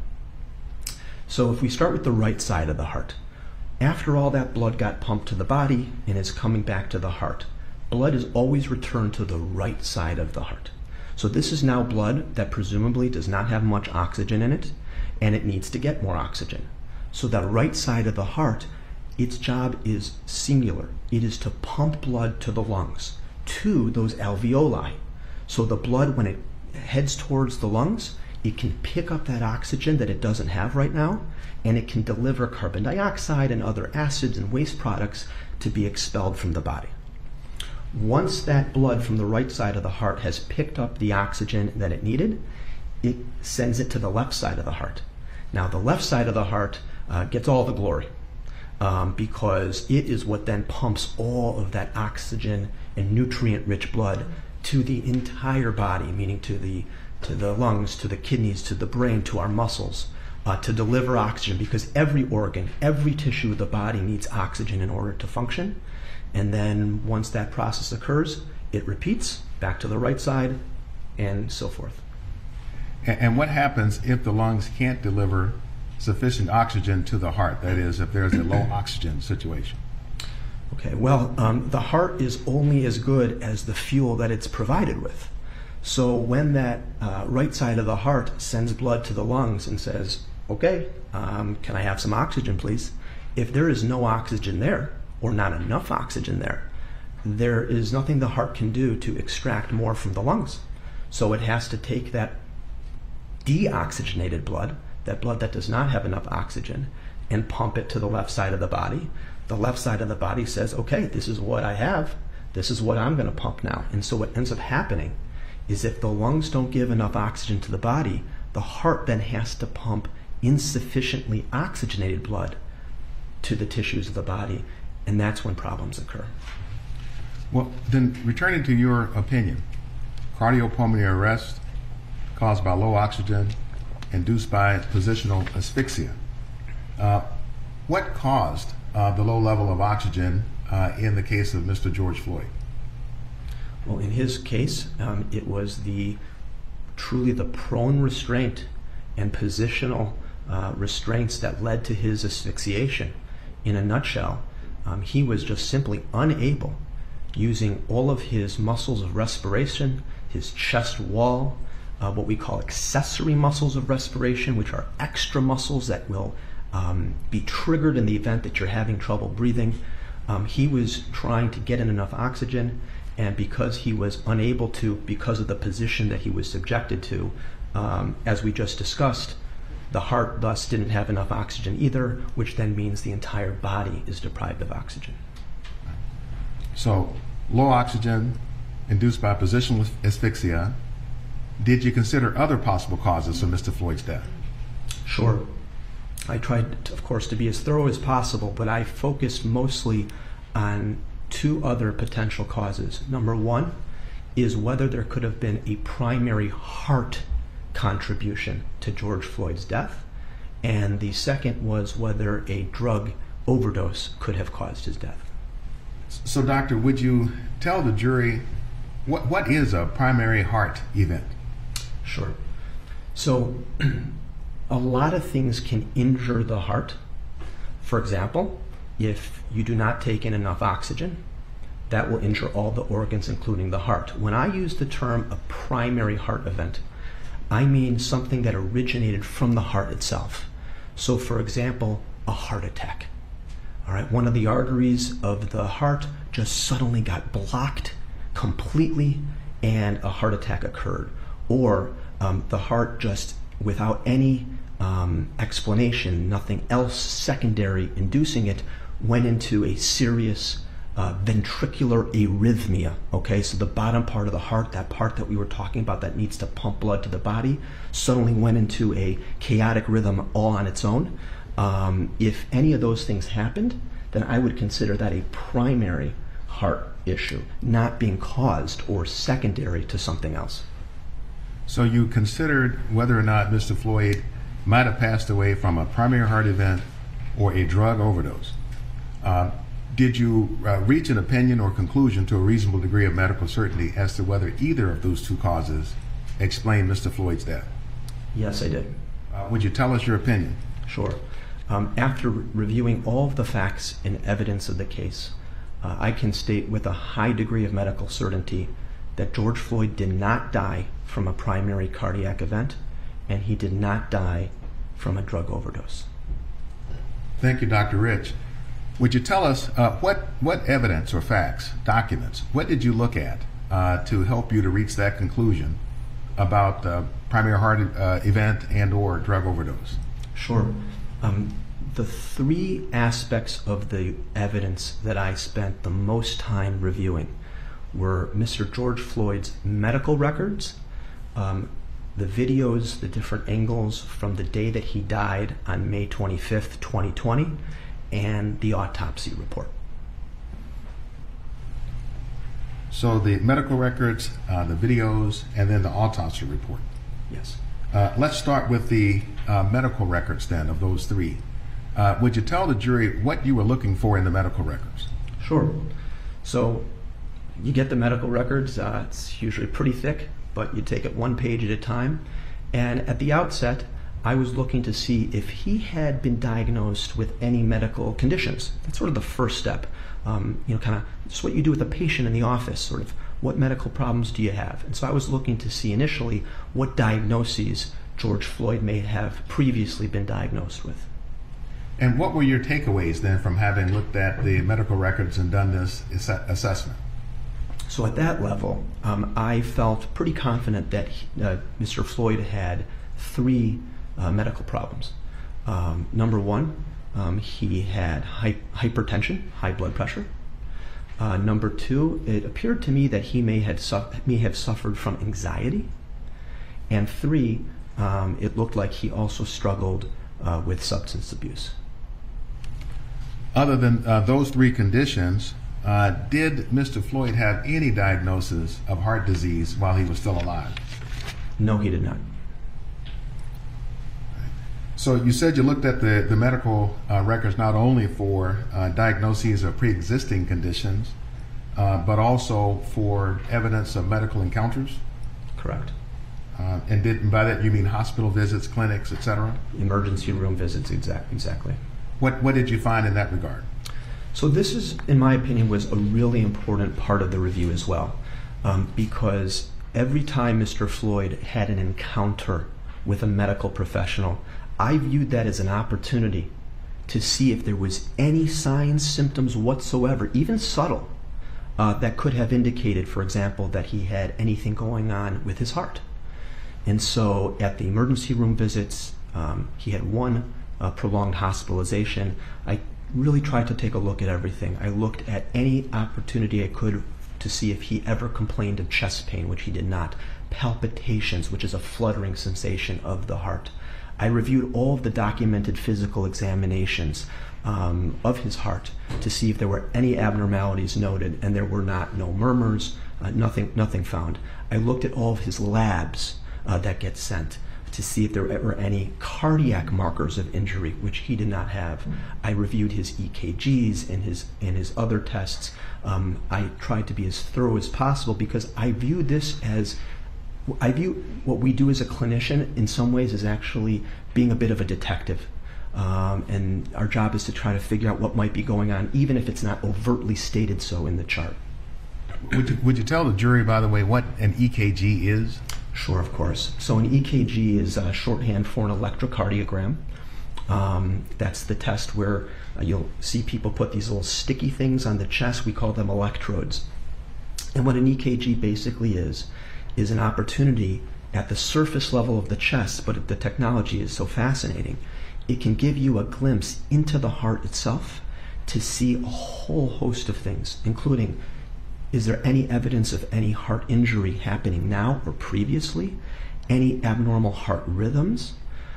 [SPEAKER 9] So if we start with the right side of the heart, after all that blood got pumped to the body and is coming back to the heart, blood is always returned to the right side of the heart. So this is now blood that presumably does not have much oxygen in it, and it needs to get more oxygen. So that right side of the heart, its job is singular. It is to pump blood to the lungs, to those alveoli. So the blood, when it heads towards the lungs, it can pick up that oxygen that it doesn't have right now, and it can deliver carbon dioxide and other acids and waste products to be expelled from the body. Once that blood from the right side of the heart has picked up the oxygen that it needed, it sends it to the left side of the heart. Now, the left side of the heart gets all the glory because it is what then pumps all of that oxygen and nutrient-rich blood to the entire body, meaning to the lungs, to the kidneys, to the brain, to our muscles, to deliver oxygen, because every organ, every tissue of the body needs oxygen in order to function. And then once that process occurs, it repeats back to the right side and so forth.
[SPEAKER 8] And what happens if the lungs can't deliver sufficient oxygen to the heart? That is, if there's a low oxygen situation.
[SPEAKER 9] Okay, well, the heart is only as good as the fuel that it's provided with. So when that right side of the heart sends blood to the lungs and says, okay, can I have some oxygen, please? If there is no oxygen there, or not enough oxygen there, there is nothing the heart can do to extract more from the lungs. So it has to take that deoxygenated blood, that blood that does not have enough oxygen, and pump it to the left side of the body. The left side of the body says, okay, this is what I have. This is what I'm going to pump now. And so what ends up happening is if the lungs don't give enough oxygen to the body, the heart then has to pump insufficiently oxygenated blood to the tissues of the body, and that's when problems occur.
[SPEAKER 8] Well, then returning to your opinion, cardiopulmonary arrest caused by low oxygen induced by positional asphyxia. What caused the low level of oxygen in the case of Mr. George Floyd?
[SPEAKER 9] Well, in his case, it was truly the prone restraint and positional restraints that led to his asphyxiation. In a nutshell, he was just simply unable, using all of his muscles of respiration, his chest wall, what we call accessory muscles of respiration, which are extra muscles that will be triggered in the event that you're having trouble breathing. He was trying to get in enough oxygen, and because he was unable to, because of the position that he was subjected to, as we just discussed, the heart thus didn't have enough oxygen either, which then means the entire body is deprived of oxygen.
[SPEAKER 8] So, low oxygen induced by positional asphyxia. Did you consider other possible causes for Mr. Floyd's death?
[SPEAKER 9] Sure. I tried, of course, to be as thorough as possible, but I focused mostly on two other potential causes. Number one is whether there could have been a primary heart contribution to George Floyd's death, and the second was whether a drug overdose could have caused his death.
[SPEAKER 8] So, doctor, would you tell the jury what is a primary heart event?
[SPEAKER 9] Sure. So, a lot of things can injure the heart. For example, if you do not take in enough oxygen, that will injure all the organs, including the heart. When I use the term a primary heart event, I mean something that originated from the heart itself. So, for example, a heart attack. All right, one of the arteries of the heart just suddenly got blocked completely, and a heart attack occurred. Or the heart just, without any explanation, nothing else secondary inducing it, went into a serious ventricular arrhythmia. Okay, so the bottom part of the heart, that part that we were talking about that needs to pump blood to the body, suddenly went into a chaotic rhythm all on its own. If any of those things happened, then I would consider that a primary heart issue, not being caused or secondary to something else.
[SPEAKER 8] So you considered whether or not Mr. Floyd might have passed away from a primary heart event or a drug overdose. Did you reach an opinion or conclusion to a reasonable degree of medical certainty as to whether either of those two causes explain Mr. Floyd's death?
[SPEAKER 9] Yes, I did.
[SPEAKER 8] Would you tell us your opinion?
[SPEAKER 9] Sure. After reviewing all of the facts and evidence of the case, I can state with a high degree of medical certainty that George Floyd did not die from a primary cardiac event, and he did not die from a drug overdose.
[SPEAKER 8] Thank you, Dr. Rich. Would you tell us what evidence or facts, documents, what did you look at to help you to reach that conclusion about primary heart event and or drug overdose?
[SPEAKER 9] Sure. The three aspects of the evidence that I spent the most time reviewing were Mr. George Floyd's medical records, the videos, the different angles from the day that he died on May 25th, 2020, and the autopsy report.
[SPEAKER 8] So the medical records, the videos, and then the autopsy report.
[SPEAKER 9] Yes.
[SPEAKER 8] Let's start with the medical records then of those three. Would you tell the jury what you were looking for in the medical records?
[SPEAKER 9] Sure. So you get the medical records. It's usually pretty thick, but you take it one page at a time. And at the outset, I was looking to see if he had been diagnosed with any medical conditions. That's sort of the first step. Kind of just what you do with a patient in the office, sort of what medical problems do you have? And so I was looking to see initially what diagnoses George Floyd may have previously been diagnosed with.
[SPEAKER 8] And what were your takeaways then from having looked at the medical records and done this assessment?
[SPEAKER 9] So at that level, I felt pretty confident that Mr. Floyd had 3 medical problems. Number 1, he had hypertension, high blood pressure. Number 2, it appeared to me that he may have suffered from anxiety. And 3, it looked like he also struggled with substance abuse.
[SPEAKER 8] Other than those 3 conditions, did Mr. Floyd have any diagnosis of heart disease while he was still alive?
[SPEAKER 9] No, he did not.
[SPEAKER 8] So you said you looked at the medical records not only for diagnoses of pre-existing conditions, but also for evidence of medical encounters?
[SPEAKER 9] Correct.
[SPEAKER 8] And by that you mean hospital visits, clinics, etc.?
[SPEAKER 9] Emergency room visits, exactly.
[SPEAKER 8] What did you find in that regard?
[SPEAKER 9] So this is, in my opinion, was a really important part of the review as well, because every time Mr. Floyd had an encounter with a medical professional, I viewed that as an opportunity to see if there was any signs, symptoms whatsoever, even subtle, that could have indicated, for example, that he had anything going on with his heart. And so at the emergency room visits, he had 1 prolonged hospitalization. I really tried to take a look at everything. I looked at any opportunity I could to see if he ever complained of chest pain, which he did not, palpitations, which is a fluttering sensation of the heart. I reviewed all of the documented physical examinations of his heart to see if there were any abnormalities noted, and there were not. No murmurs, nothing found. I looked at all of his labs that get sent to see if there were any cardiac markers of injury, which he did not have. I reviewed his EKGs and his other tests. I tried to be as thorough as possible because I view what we do as a clinician in some ways as actually being a bit of a detective. And our job is to try to figure out what might be going on, even if it's not overtly stated so in the chart.
[SPEAKER 8] Would you tell the jury, by the way, what an EKG is?
[SPEAKER 9] Sure, of course. So an EKG is shorthand for an electrocardiogram. That's the test where you'll see people put these little sticky things on the chest. We call them electrodes. And what an EKG basically is an opportunity at the surface level of the chest, but the technology is so fascinating. It can give you a glimpse into the heart itself to see a whole host of things, including, is there any evidence of any heart injury happening now or previously? Any abnormal heart rhythms?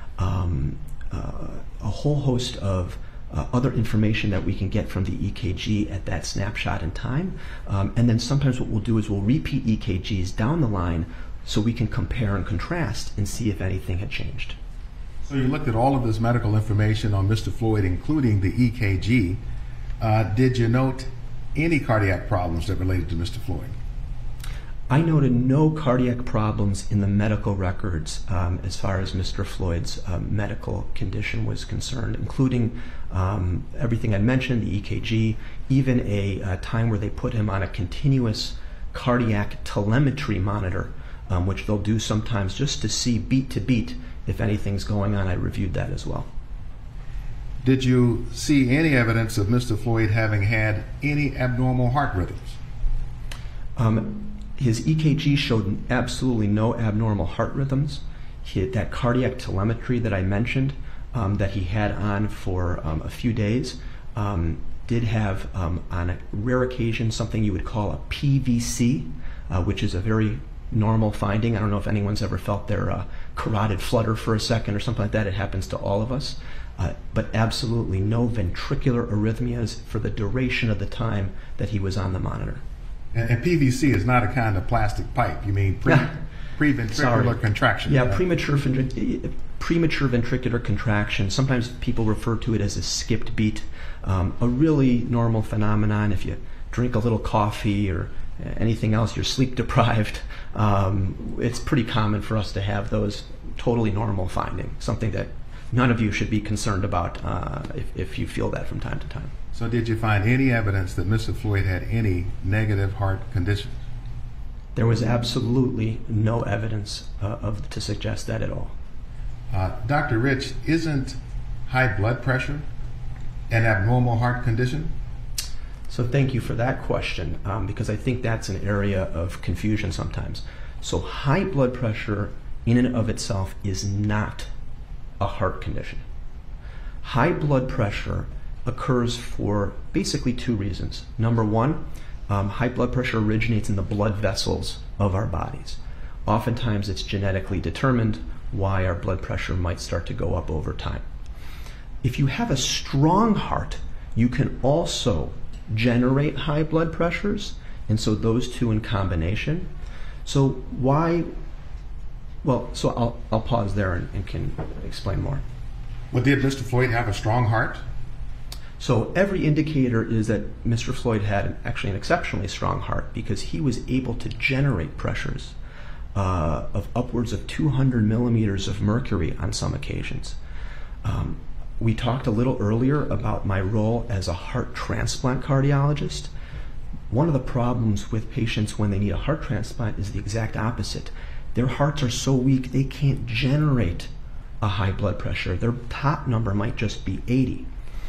[SPEAKER 9] A whole host of other information that we can get from the EKG at that snapshot in time. And then sometimes what we'll do is we'll repeat EKGs down the line so we can compare and contrast and see if anything had changed.
[SPEAKER 8] So you looked at all of this medical information on Mr. Floyd, including the EKG. Did you note any cardiac problems that related to Mr. Floyd?
[SPEAKER 9] I noted no cardiac problems in the medical records as far as Mr. Floyd's medical condition was concerned, including everything I mentioned, the EKG, even a time where they put him on a continuous cardiac telemetry monitor, which they'll do sometimes just to see beat to beat if anything's going on. I reviewed that as well.
[SPEAKER 8] Did you see any evidence of Mr. Floyd having had any abnormal heart rhythms?
[SPEAKER 9] His EKG showed absolutely no abnormal heart rhythms. That cardiac telemetry that I mentioned that he had on for a few days did have, on a rare occasion, something you would call a PVC, which is a very normal finding. I don't know if anyone's ever felt their carotid flutter for a second or something like that. It happens to all of us. But absolutely no ventricular arrhythmias for the duration of the time that he was on the monitor.
[SPEAKER 8] And PVC is not a kind of plastic pipe. You mean preventricular contraction?
[SPEAKER 9] Yeah, premature ventricular contraction. Sometimes people refer to it as a skipped beat. A really normal phenomenon. If you drink a little coffee or anything else, you're sleep deprived. It's pretty common for us to have those totally normal finding, something that none of you should be concerned about if you feel that from time to time.
[SPEAKER 8] So did you find any evidence that Mr. Floyd had any negative heart conditions?
[SPEAKER 9] There was absolutely no evidence to suggest that at all.
[SPEAKER 8] Dr. Rich, isn't high blood pressure an abnormal heart condition?
[SPEAKER 9] So thank you for that question, because I think that's an area of confusion sometimes. So high blood pressure in and of itself is not a heart condition. High blood pressure occurs for basically two reasons. Number one, high blood pressure originates in the blood vessels of our bodies. Oftentimes it's genetically determined why our blood pressure might start to go up over time. If you have a strong heart, you can also generate high blood pressures, and so those two in combination. So why, well, so I'll pause there and can explain more.
[SPEAKER 8] Well, did Mr. Floyd have a strong heart?
[SPEAKER 9] So every indicator is that Mr. Floyd had actually an exceptionally strong heart, because he was able to generate pressures of upwards of 200 millimeters of mercury on some occasions. We talked a little earlier about my role as a heart transplant cardiologist. One of the problems with patients when they need a heart transplant is the exact opposite. Their hearts are so weak they can't generate a high blood pressure. Their top number might just be 80.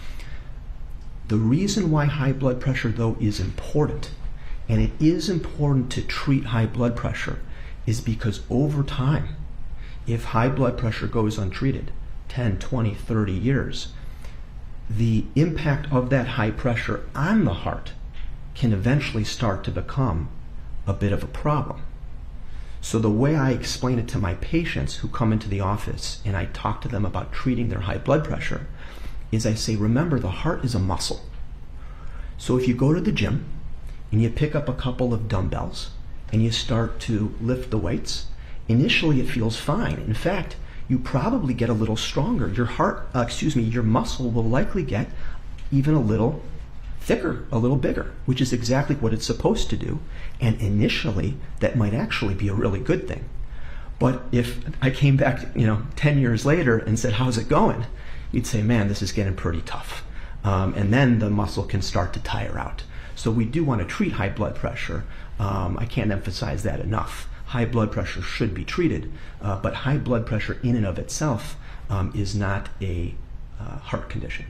[SPEAKER 9] The reason why high blood pressure, though, is important, and it is important to treat high blood pressure, is because over time, if high blood pressure goes untreated, 10, 20, 30 years, the impact of that high pressure on the heart can eventually start to become a bit of a problem. So the way I explain it to my patients who come into the office and I talk to them about treating their high blood pressure is I say, remember, the heart is a muscle. So if you go to the gym and you pick up a couple of dumbbells and you start to lift the weights, initially it feels fine. In fact, you probably get a little stronger. Your your muscle will likely get even a little thicker, a little bigger, which is exactly what it's supposed to do. And initially, that might actually be a really good thing. But if I came back, 10 years later and said, how's it going? You'd say, man, this is getting pretty tough. And then the muscle can start to tire out. So we do want to treat high blood pressure. I can't emphasize that enough. High blood pressure should be treated, but high blood pressure in and of itself is not a heart condition.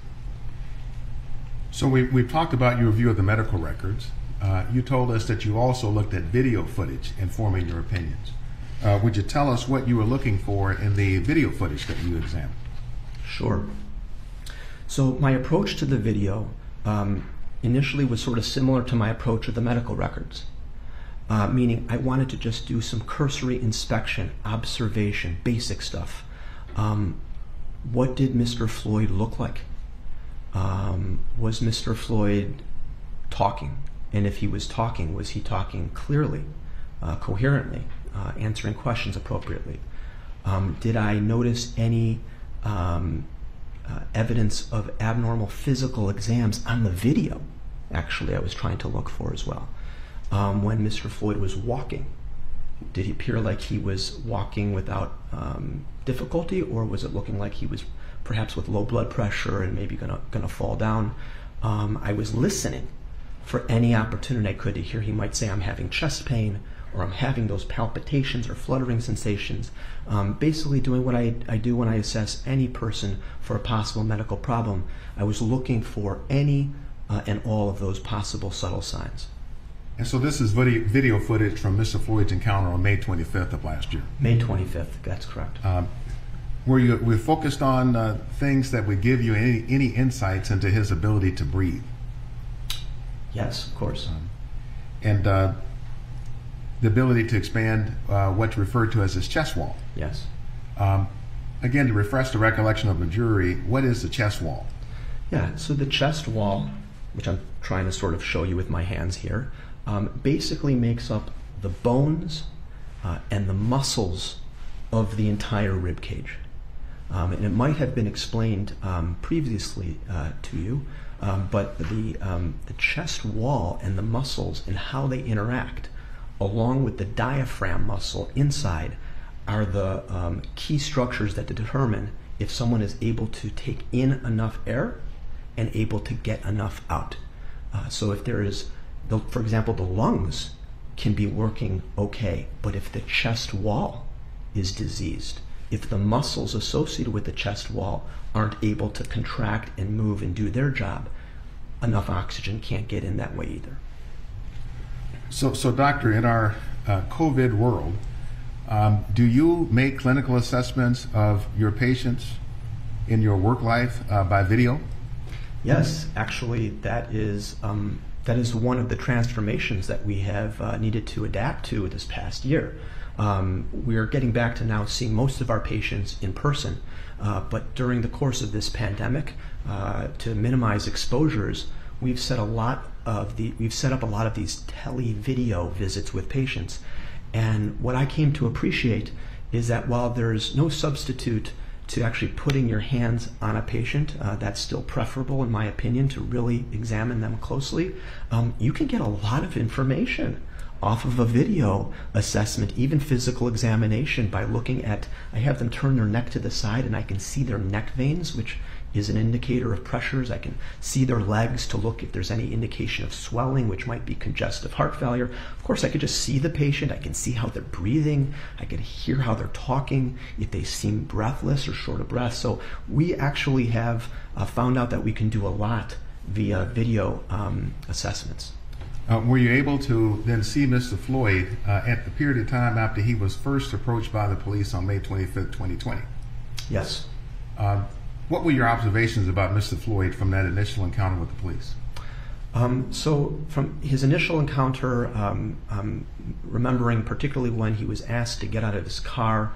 [SPEAKER 8] So we've talked about your review of the medical records. You told us that you also looked at video footage in forming your opinions. Would you tell us what you were looking for in the video footage that you examined?
[SPEAKER 9] Sure. So my approach to the video initially was sort of similar to my approach with the medical records, meaning I wanted to just do some cursory inspection, observation, basic stuff. What did Mr. Floyd look like? Was Mr. Floyd talking? And if he was he talking clearly, coherently, answering questions appropriately? Did I notice any evidence of abnormal physical exams on the video? Actually, I was trying to look for as well. When Mr. Floyd was walking, did he appear like he was walking without difficulty, or was it looking like he was perhaps with low blood pressure and maybe gonna fall down? I was listening for any opportunity I could to hear he might say, I'm having chest pain, or I'm having those palpitations or fluttering sensations. Basically doing what I do when I assess any person for a possible medical problem. I was looking for any and all of those possible subtle signs.
[SPEAKER 8] And so this is video footage from Mr. Floyd's encounter on May 25th of last year.
[SPEAKER 9] May 25th, that's correct.
[SPEAKER 8] We're focused on things that would give you any insights into his ability to breathe.
[SPEAKER 9] Yes, of course.
[SPEAKER 8] And the ability to expand what's referred to as his chest wall.
[SPEAKER 9] Yes.
[SPEAKER 8] Again, to refresh the recollection of the jury, what is the chest wall?
[SPEAKER 9] Yeah, so the chest wall, which I'm trying to sort of show you with my hands here, basically makes up the bones and the muscles of the entire rib cage. And it might have been explained previously to you, but the chest wall and the muscles and how they interact, along with the diaphragm muscle inside, are the key structures that determine if someone is able to take in enough air and able to get enough out. So if there is, for example, the lungs can be working okay, but if the chest wall is diseased, if the muscles associated with the chest wall aren't able to contract and move and do their job, enough oxygen can't get in that way either.
[SPEAKER 8] So doctor, in our COVID world, do you make clinical assessments of your patients in your work life by video?
[SPEAKER 9] Yes, actually, that is one of the transformations that we have needed to adapt to this past year. We are getting back to now seeing most of our patients in person, but during the course of this pandemic, to minimize exposures, we've set up a lot of these tele-video visits with patients. And what I came to appreciate is that while there's no substitute to actually putting your hands on a patient, that's still preferable in my opinion to really examine them closely, you can get a lot of information off of a video assessment, even physical examination, by looking at, I have them turn their neck to the side and I can see their neck veins, which is an indicator of pressures. I can see their legs to look if there's any indication of swelling, which might be congestive heart failure. Of course, I could just see the patient. I can see how they're breathing. I can hear how they're talking, if they seem breathless or short of breath. So we actually have found out that we can do a lot via video assessments.
[SPEAKER 8] Were you able to then see Mr. Floyd at the period of time after he was first approached by the police on May 25th, 2020?
[SPEAKER 9] Yes.
[SPEAKER 8] What were your observations about Mr. Floyd from that initial encounter with the police?
[SPEAKER 9] So from his initial encounter, remembering particularly when he was asked to get out of his car,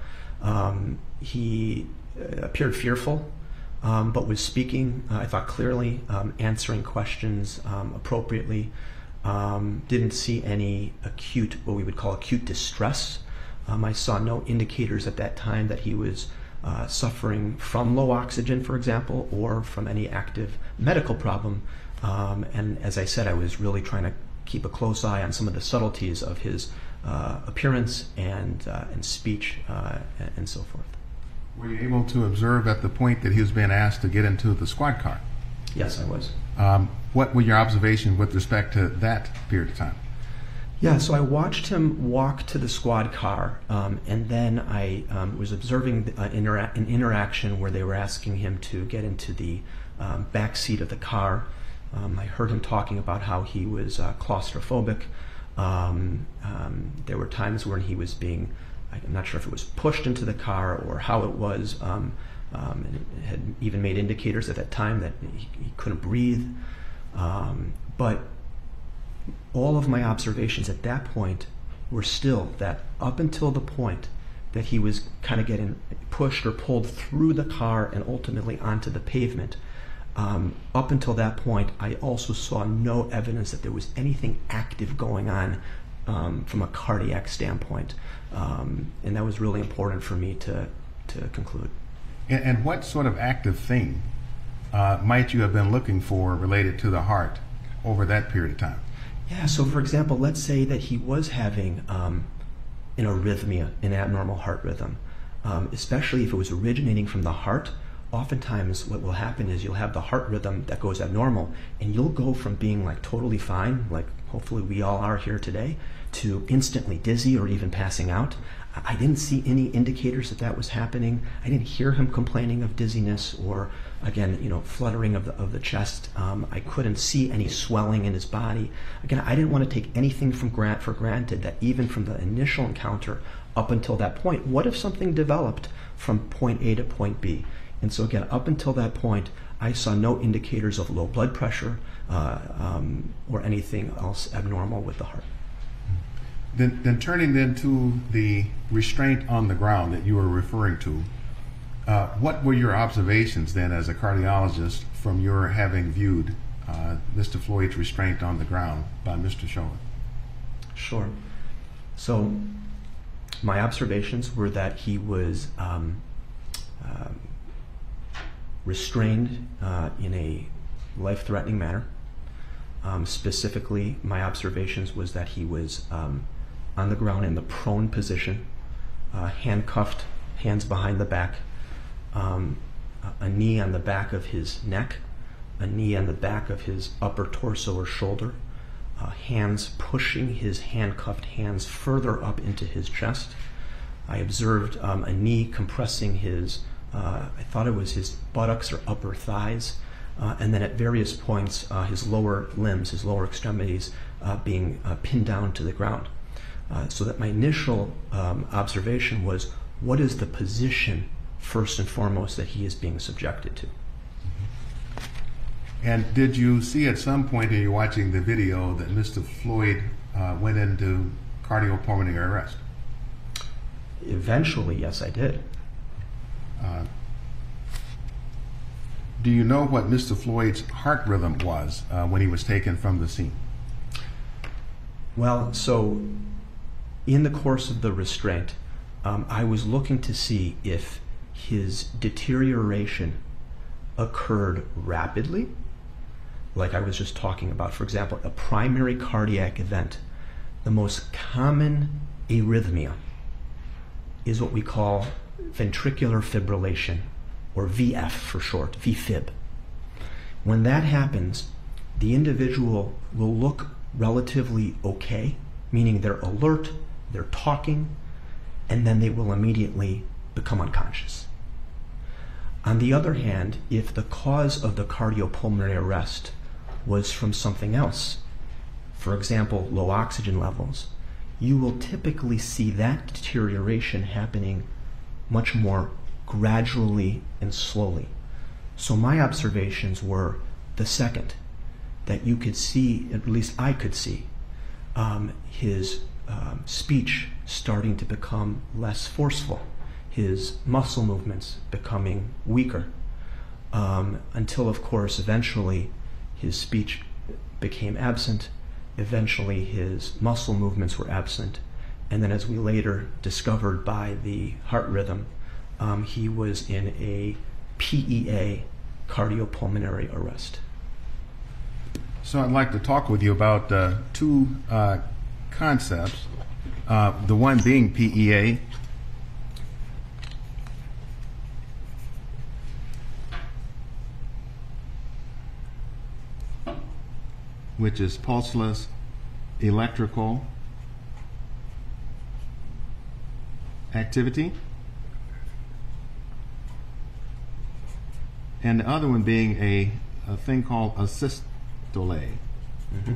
[SPEAKER 9] he appeared fearful, but was speaking, I thought clearly, answering questions appropriately. Didn't see any acute, what we would call acute distress. I saw no indicators at that time that he was suffering from low oxygen, for example, or from any active medical problem. And as I said, I was really trying to keep a close eye on some of the subtleties of his appearance and speech and so forth.
[SPEAKER 8] Were you able to observe at the point that he was being asked to get into the squad car?
[SPEAKER 9] Yes, I was.
[SPEAKER 8] What were your observations with respect to that period of time?
[SPEAKER 9] Yeah, so I watched him walk to the squad car, and then I was observing an interaction where they were asking him to get into the back seat of the car. I heard him talking about how he was claustrophobic. There were times when he was being, I'm not sure if it was pushed into the car or how it was, and it had even made indicators at that time that he couldn't breathe. But all of my observations at that point were still that up until the point that he was kind of getting pushed or pulled through the car and ultimately onto the pavement, up until that point, I also saw no evidence that there was anything active going on from a cardiac standpoint. And that was really important for me to conclude.
[SPEAKER 8] And what sort of active thing might you have been looking for related to the heart over that period of time?
[SPEAKER 9] Yeah, so for example, let's say that he was having an arrhythmia, an abnormal heart rhythm, especially if it was originating from the heart. Oftentimes what will happen is you'll have the heart rhythm that goes abnormal, and you'll go from being like totally fine, like hopefully we all are here today, to instantly dizzy or even passing out. I didn't see any indicators that that was happening. I didn't hear him complaining of dizziness or, again, fluttering of the chest. I couldn't see any swelling in his body. Again, I didn't want to take anything for granted that even from the initial encounter up until that point, what if something developed from point A to point B? And so again, up until that point, I saw no indicators of low blood pressure or anything else abnormal with the heart.
[SPEAKER 8] Then turning then to the restraint on the ground that you were referring to, what were your observations then as a cardiologist from your having viewed Mr. Floyd's restraint on the ground by Mr. Chauvin?
[SPEAKER 9] Sure. So my observations were that he was restrained in a life-threatening manner. Specifically, my observations was that he was on the ground in the prone position. handcuffed, hands behind the back, a knee on the back of his neck, a knee on the back of his upper torso or shoulder, hands pushing his handcuffed hands further up into his chest. I observed a knee compressing his, I thought it was his buttocks or upper thighs, and then at various points his lower limbs, his lower extremities being pinned down to the ground. So that my initial observation was, what is the position, first and foremost, that he is being subjected to?
[SPEAKER 8] And did you see at some point in you watching the video that Mr. Floyd went into cardiopulmonary arrest?
[SPEAKER 9] Eventually, yes, I did.
[SPEAKER 8] Do you know what Mr. Floyd's heart rhythm was when he was taken from the scene?
[SPEAKER 9] Well, so in the course of the restraint, I was looking to see if his deterioration occurred rapidly, like I was just talking about. For example, a primary cardiac event, the most common arrhythmia is what we call ventricular fibrillation, or VF for short, VFib. When that happens, the individual will look relatively okay, meaning they're alert, they're talking, and then they will immediately become unconscious. On the other hand, if the cause of the cardiopulmonary arrest was from something else, for example, low oxygen levels, you will typically see that deterioration happening much more gradually and slowly. So my observations were the second, that you could see, at least I could see, his speech starting to become less forceful, his muscle movements becoming weaker, until, of course, eventually his speech became absent, eventually his muscle movements were absent, and then as we later discovered by the heart rhythm, he was in a PEA, cardiopulmonary arrest.
[SPEAKER 8] So I'd like to talk with you about two concepts, the one being PEA, which is pulseless electrical activity, and the other one being a thing called a systole.
[SPEAKER 9] Mm-hmm.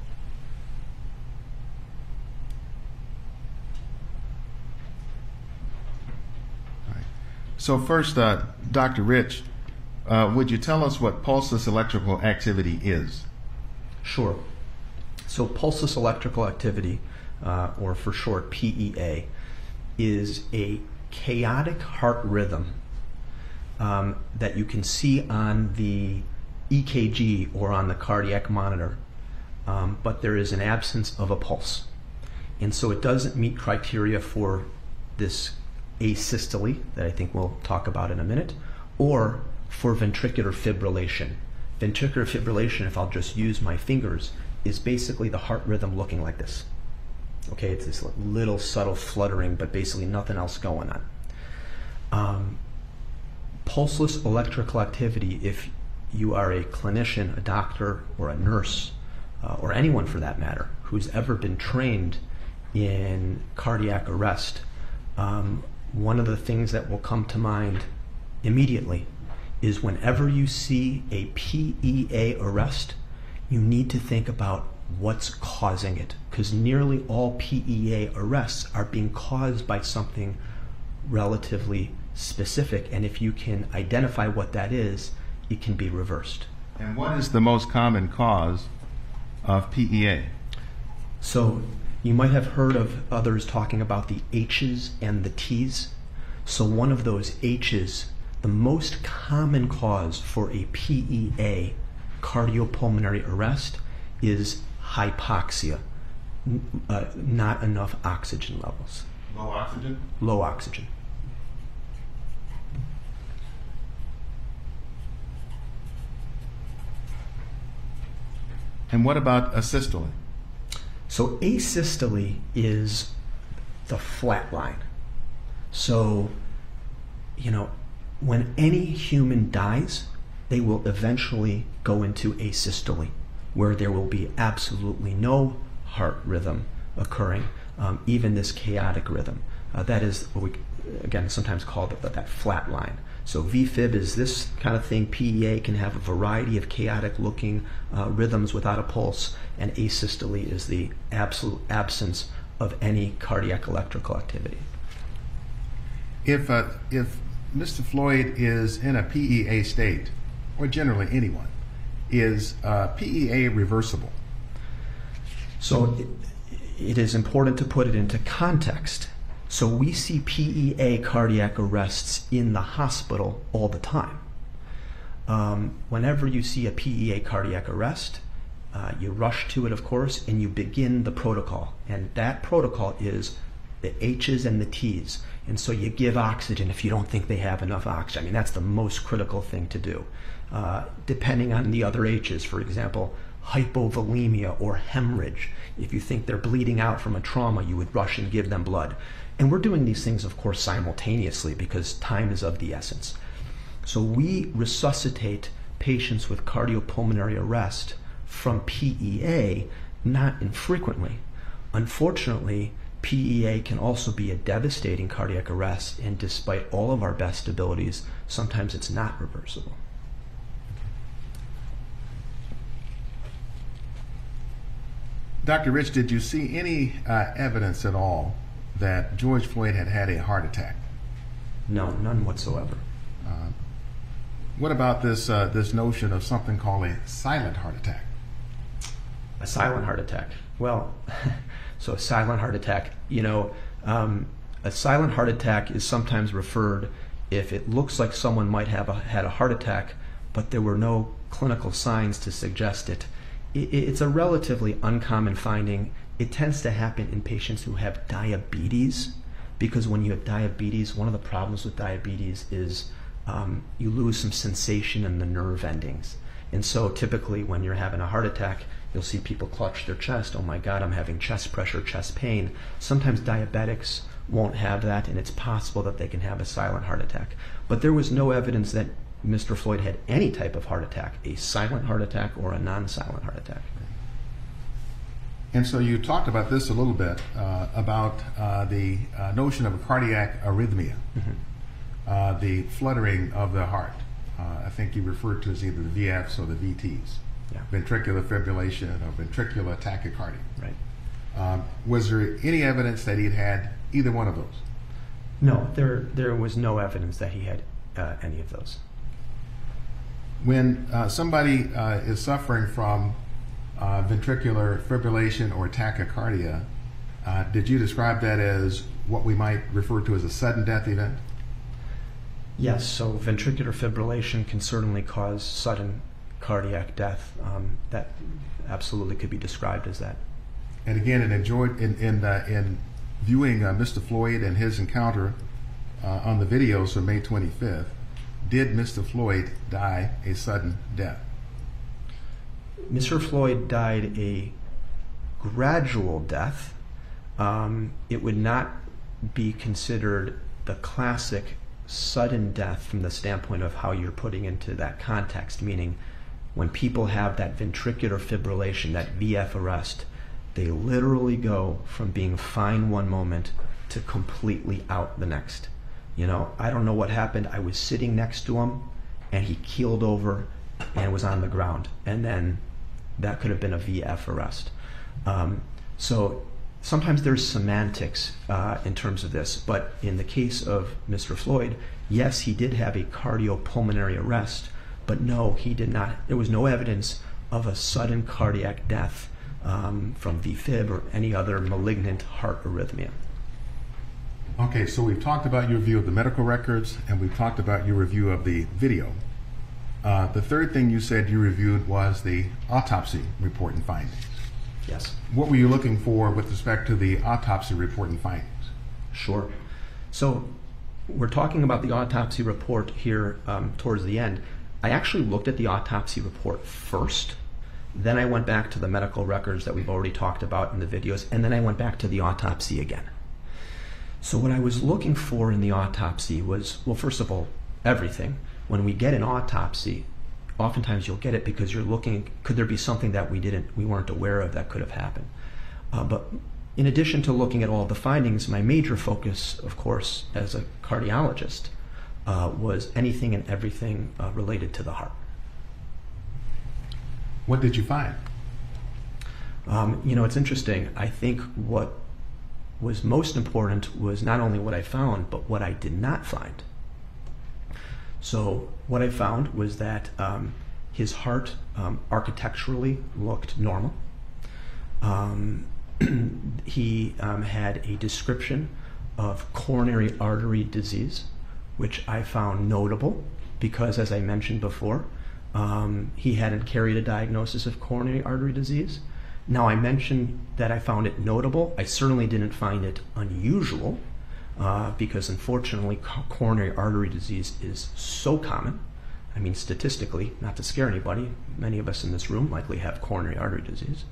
[SPEAKER 8] All right. So first, Dr. Rich, would you tell us what pulseless electrical activity is?
[SPEAKER 9] Sure. So pulseless electrical activity, or for short PEA, is a chaotic heart rhythm that you can see on the EKG or on the cardiac monitor, but there is an absence of a pulse. And so it doesn't meet criteria for this asystole that I think we'll talk about in a minute, or for ventricular fibrillation. Ventricular fibrillation, if I'll just use my fingers, is basically the heart rhythm looking like this. Okay, it's this little subtle fluttering, but basically nothing else going on. Pulseless electrical activity, if you are a clinician, a doctor, or a nurse, or anyone for that matter, who's ever been trained in cardiac arrest, one of the things that will come to mind immediately is whenever you see a PEA arrest, you need to think about what's causing it, because nearly all PEA arrests are being caused by something relatively specific, and if you can identify what that is, it can be reversed.
[SPEAKER 8] And what is the most common cause of PEA?
[SPEAKER 9] So you might have heard of others talking about the H's and the T's. So one of those H's, the most common cause for a PEA, cardiopulmonary arrest, is hypoxia, not enough oxygen levels.
[SPEAKER 8] Low oxygen?
[SPEAKER 9] Low oxygen.
[SPEAKER 8] And what about asystole?
[SPEAKER 9] So asystole is the flat line. So, you know, when any human dies, they will eventually go into asystole, where there will be absolutely no heart rhythm occurring, even this chaotic rhythm. That is what we, again, sometimes call that flat line. So VFib is this kind of thing. PEA can have a variety of chaotic looking rhythms without a pulse, and asystole is the absolute absence of any cardiac electrical activity.
[SPEAKER 8] If Mr. Floyd is in a PEA state, or generally anyone, is PEA reversible?
[SPEAKER 9] So it is important to put it into context. So we see PEA cardiac arrests in the hospital all the time. Whenever you see a PEA cardiac arrest, you rush to it, of course, and you begin the protocol. And that protocol is the H's and the T's. And so you give oxygen if you don't think they have enough oxygen. I mean, that's the most critical thing to do. Depending on the other H's, for example, hypovolemia or hemorrhage. If you think they're bleeding out from a trauma, you would rush and give them blood. And we're doing these things, of course, simultaneously because time is of the essence. So we resuscitate patients with cardiopulmonary arrest from PEA not infrequently. Unfortunately, PEA can also be a devastating cardiac arrest, and despite all of our best abilities, sometimes it's not reversible.
[SPEAKER 8] Dr. Rich, did you see any evidence at all that George Floyd had had a heart attack?
[SPEAKER 9] No, none whatsoever.
[SPEAKER 8] What about this notion of something called a silent heart attack?
[SPEAKER 9] A silent heart attack. Well, so a silent heart attack, you know, a silent heart attack is sometimes referred if it looks like someone might have had a heart attack, but there were no clinical signs to suggest it. It's a relatively uncommon finding. It tends to happen in patients who have diabetes, because when you have diabetes, one of the problems with diabetes is you lose some sensation in the nerve endings. And so typically when you're having a heart attack, you'll see people clutch their chest. Oh my God, I'm having chest pressure, chest pain. Sometimes diabetics won't have that, and it's possible that they can have a silent heart attack. But there was no evidence that Mr. Floyd had any type of heart attack, a silent heart attack or a non-silent heart attack.
[SPEAKER 8] And so you talked about this a little bit, about the notion of a cardiac arrhythmia, the fluttering of the heart. I think you referred to as either the VFs or the VTs, ventricular fibrillation or ventricular tachycardia.
[SPEAKER 9] Right.
[SPEAKER 8] Was there any evidence that he'd had either one of those?
[SPEAKER 9] No, there was no evidence that he had any of those.
[SPEAKER 8] When somebody is suffering from ventricular fibrillation or tachycardia, did you describe that as what we might refer to as a sudden death event?
[SPEAKER 9] Yes, so ventricular fibrillation can certainly cause sudden cardiac death. That absolutely could be described as that.
[SPEAKER 8] And again, in viewing Mr. Floyd and his encounter on the videos from May 25th, did Mr. Floyd die a sudden death?
[SPEAKER 9] Mr. Floyd died a gradual death. It would not be considered the classic sudden death from the standpoint of how you're putting into that context, meaning when people have that ventricular fibrillation, that VF arrest, they literally go from being fine one moment to completely out the next. You know, I don't know what happened. I was sitting next to him and he keeled over and was on the ground. And then that could have been a VF arrest. So sometimes there's semantics in terms of this, but in the case of Mr. Floyd, yes, he did have a cardiopulmonary arrest, but no, he did not. There was no evidence of a sudden cardiac death from VFib or any other malignant heart arrhythmia.
[SPEAKER 8] Okay, so we've talked about your review of the medical records and we've talked about your review of the video. The third thing you said you reviewed was the autopsy report and findings.
[SPEAKER 9] Yes.
[SPEAKER 8] What were you looking for with respect to the autopsy report and findings?
[SPEAKER 9] Sure. So we're talking about the autopsy report here towards the end. I actually looked at the autopsy report first, then I went back to the medical records that we've already talked about in the videos, and then I went back to the autopsy again. So what I was looking for in the autopsy was, well, first of all, everything. When we get an autopsy, oftentimes you'll get it because you're looking, could there be something that we weren't aware of that could have happened? But in addition to looking at all the findings, my major focus, of course, as a cardiologist, was anything and everything related to the heart.
[SPEAKER 8] What did you find?
[SPEAKER 9] You know, it's interesting. I think what was most important was not only what I found, but what I did not find. So what I found was that his heart architecturally looked normal. He had a description of coronary artery disease, which I found notable because, as I mentioned before, he hadn't carried a diagnosis of coronary artery disease. Now, I mentioned that I found it notable. I certainly didn't find it unusual because, unfortunately, coronary artery disease is so common. I mean, statistically, not to scare anybody, many of us in this room likely have coronary artery disease.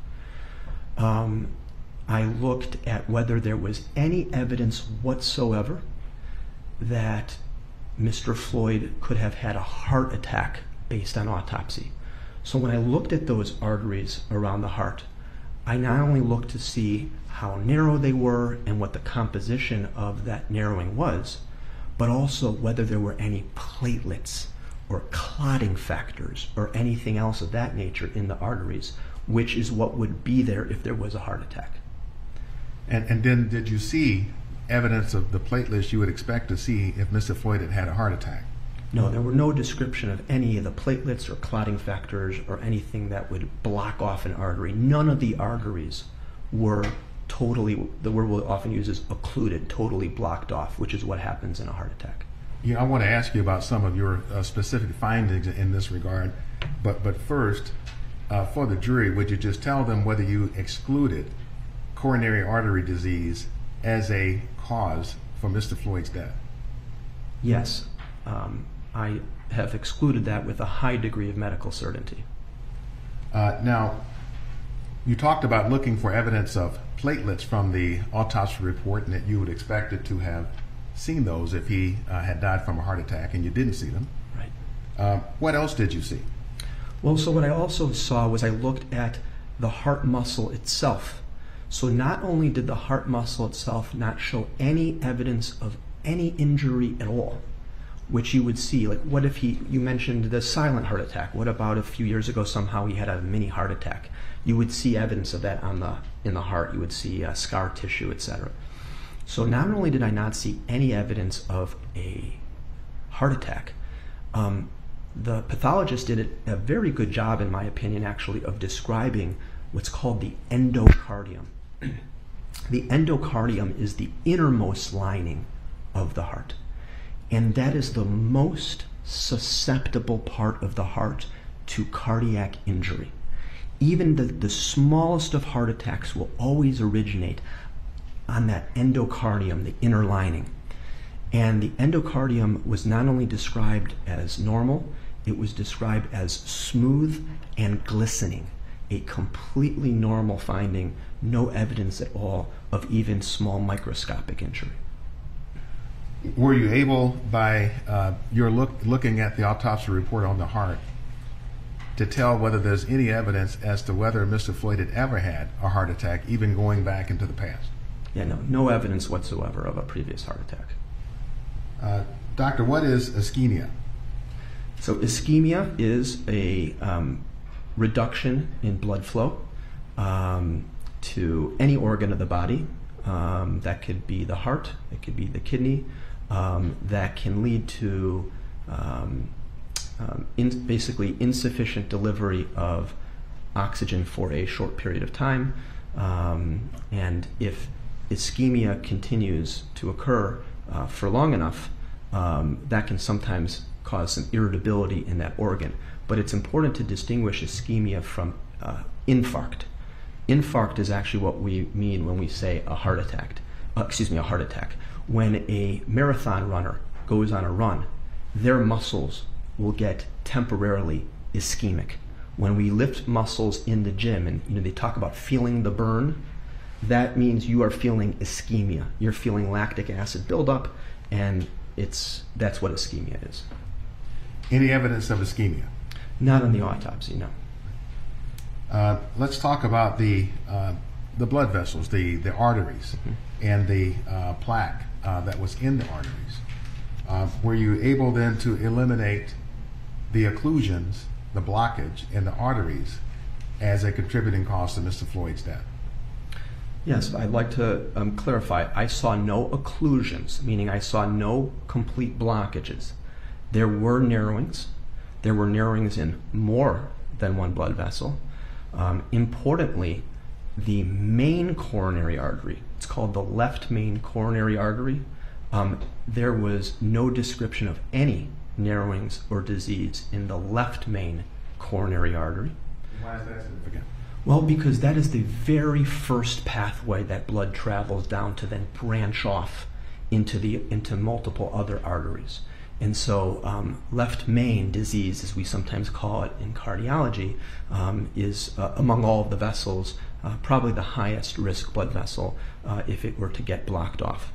[SPEAKER 9] I looked at whether there was any evidence whatsoever that Mr. Floyd could have had a heart attack based on autopsy. So when I looked at those arteries around the heart, I not only looked to see how narrow they were and what the composition of that narrowing was, but also whether there were any platelets or clotting factors or anything else of that nature in the arteries, which is what would be there if there was a heart attack.
[SPEAKER 8] And then did you see evidence of the platelets you would expect to see if Mr. Floyd had had a heart attack?
[SPEAKER 9] No, there were no description of any of the platelets or clotting factors or anything that would block off an artery. None of the arteries were totally, the word we'll often use is occluded, totally blocked off, which is what happens in a heart attack.
[SPEAKER 8] Yeah, I want to ask you about some of your specific findings in this regard, but first, for the jury, would you just tell them whether you excluded coronary artery disease as a cause for Mr. Floyd's death?
[SPEAKER 9] Yes. I have excluded that with a high degree of medical certainty.
[SPEAKER 8] Now, you talked about looking for evidence of platelets from the autopsy report and that you would expect it to have seen those if he had died from a heart attack, and you didn't see them.
[SPEAKER 9] Right.
[SPEAKER 8] What else did you see?
[SPEAKER 9] Well, so what I also saw was I looked at the heart muscle itself. So not only did the heart muscle itself not show any evidence of any injury at all, which you would see, like what if you mentioned the silent heart attack. What about a few years ago somehow he had a mini heart attack? You would see evidence of that in the heart. You would see scar tissue, etc. So not only did I not see any evidence of a heart attack, the pathologist did a very good job, in my opinion, actually, of describing what's called the endocardium. The endocardium is the innermost lining of the heart. And that is the most susceptible part of the heart to cardiac injury. Even the smallest of heart attacks will always originate on that endocardium, the inner lining. And the endocardium was not only described as normal, it was described as smooth and glistening, a completely normal finding, no evidence at all of even small microscopic injury.
[SPEAKER 8] Were you able, by your looking at the autopsy report on the heart, to tell whether there's any evidence as to whether Mr. Floyd had ever had a heart attack, even going back into the past?
[SPEAKER 9] Yeah, no evidence whatsoever of a previous heart attack.
[SPEAKER 8] Doctor, what is ischemia?
[SPEAKER 9] So ischemia is a reduction in blood flow to any organ of the body. That could be the heart, it could be the kidney, that can lead to basically insufficient delivery of oxygen for a short period of time. And if ischemia continues to occur for long enough, that can sometimes cause some irritability in that organ. But it's important to distinguish ischemia from infarct. Infarct is actually what we mean when we say a heart attack. A heart attack. When a marathon runner goes on a run, their muscles will get temporarily ischemic. When we lift muscles in the gym, and they talk about feeling the burn, that means you are feeling ischemia. You're feeling lactic acid buildup, and that's what ischemia is.
[SPEAKER 8] Any evidence of ischemia?
[SPEAKER 9] Not on the autopsy, no.
[SPEAKER 8] Let's talk about the blood vessels, the arteries, and the plaque that was in the arteries. Were you able then to eliminate the occlusions, the blockage in the arteries as a contributing cause to Mr. Floyd's death?
[SPEAKER 9] Yes, I'd like to clarify. I saw no occlusions, meaning I saw no complete blockages. There were narrowings. There were narrowings in more than one blood vessel. Importantly, the main coronary artery, it's called the left main coronary artery, there was no description of any narrowings or disease in the left main coronary artery.
[SPEAKER 8] Why is that significant?
[SPEAKER 9] Well, because that is the very first pathway that blood travels down to then branch off into multiple other arteries. And so left main disease, as we sometimes call it in cardiology, is among all of the vessels probably the highest risk blood vessel if it were to get blocked off.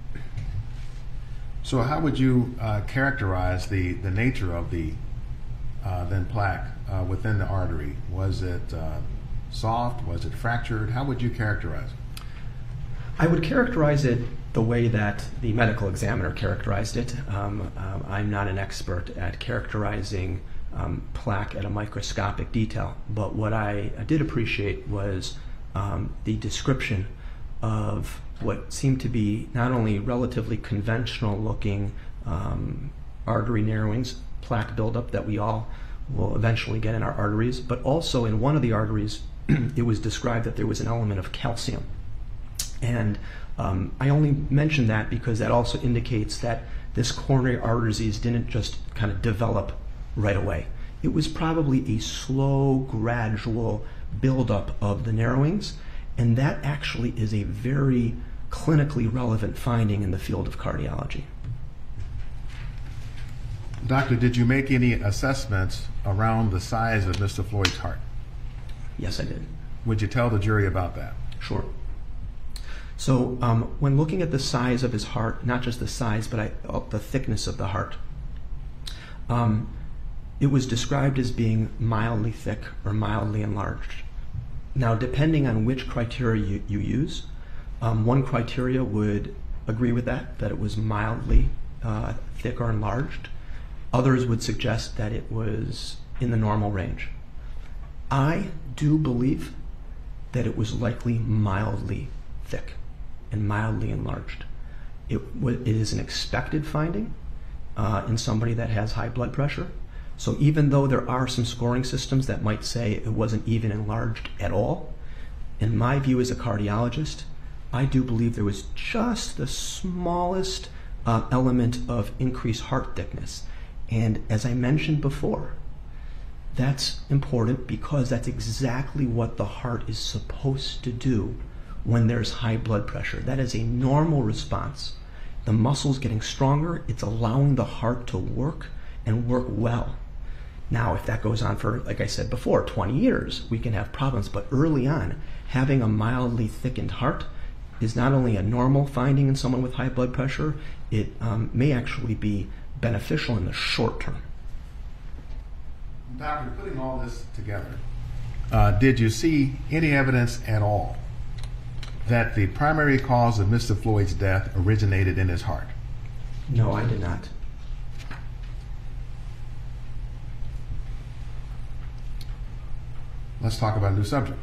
[SPEAKER 8] So how would you characterize the nature of the then plaque within the artery? Was it soft? Was it fractured? How would you characterize it?
[SPEAKER 9] I would characterize it the way that the medical examiner characterized it. I'm not an expert at characterizing plaque at a microscopic detail, but what I did appreciate was the description of what seemed to be not only relatively conventional looking artery narrowings, plaque buildup that we all will eventually get in our arteries, but also in one of the arteries it was described that there was an element of calcium. And I only mention that because that also indicates that this coronary artery disease didn't just kind of develop right away. It was probably a slow, gradual buildup of the narrowings, and that actually is a very clinically relevant finding in the field of cardiology.
[SPEAKER 8] Doctor, did you make any assessments around the size of Mr. Floyd's heart?
[SPEAKER 9] Yes, I did.
[SPEAKER 8] Would you tell the jury about that?
[SPEAKER 9] Sure. So when looking at the size of his heart, not just the size, but the thickness of the heart, it was described as being mildly thick or mildly enlarged. Now, depending on which criteria you use, one criteria would agree with that it was mildly thick or enlarged. Others would suggest that it was in the normal range. I do believe that it was likely mildly thick and mildly enlarged. It is an expected finding in somebody that has high blood pressure. So even though there are some scoring systems that might say it wasn't even enlarged at all, in my view as a cardiologist, I do believe there was just the smallest element of increased heart thickness. And as I mentioned before, that's important because that's exactly what the heart is supposed to do when there's high blood pressure. That is a normal response. The muscle's getting stronger, it's allowing the heart to work and work well. Now, if that goes on for, like I said before, 20 years, we can have problems. But early on, having a mildly thickened heart is not only a normal finding in someone with high blood pressure, it may actually be beneficial in the short term.
[SPEAKER 8] Doctor, putting all this together, did you see any evidence at all that the primary cause of Mr. Floyd's death originated in his heart?
[SPEAKER 9] No, I did not.
[SPEAKER 8] Let's talk about a new subject.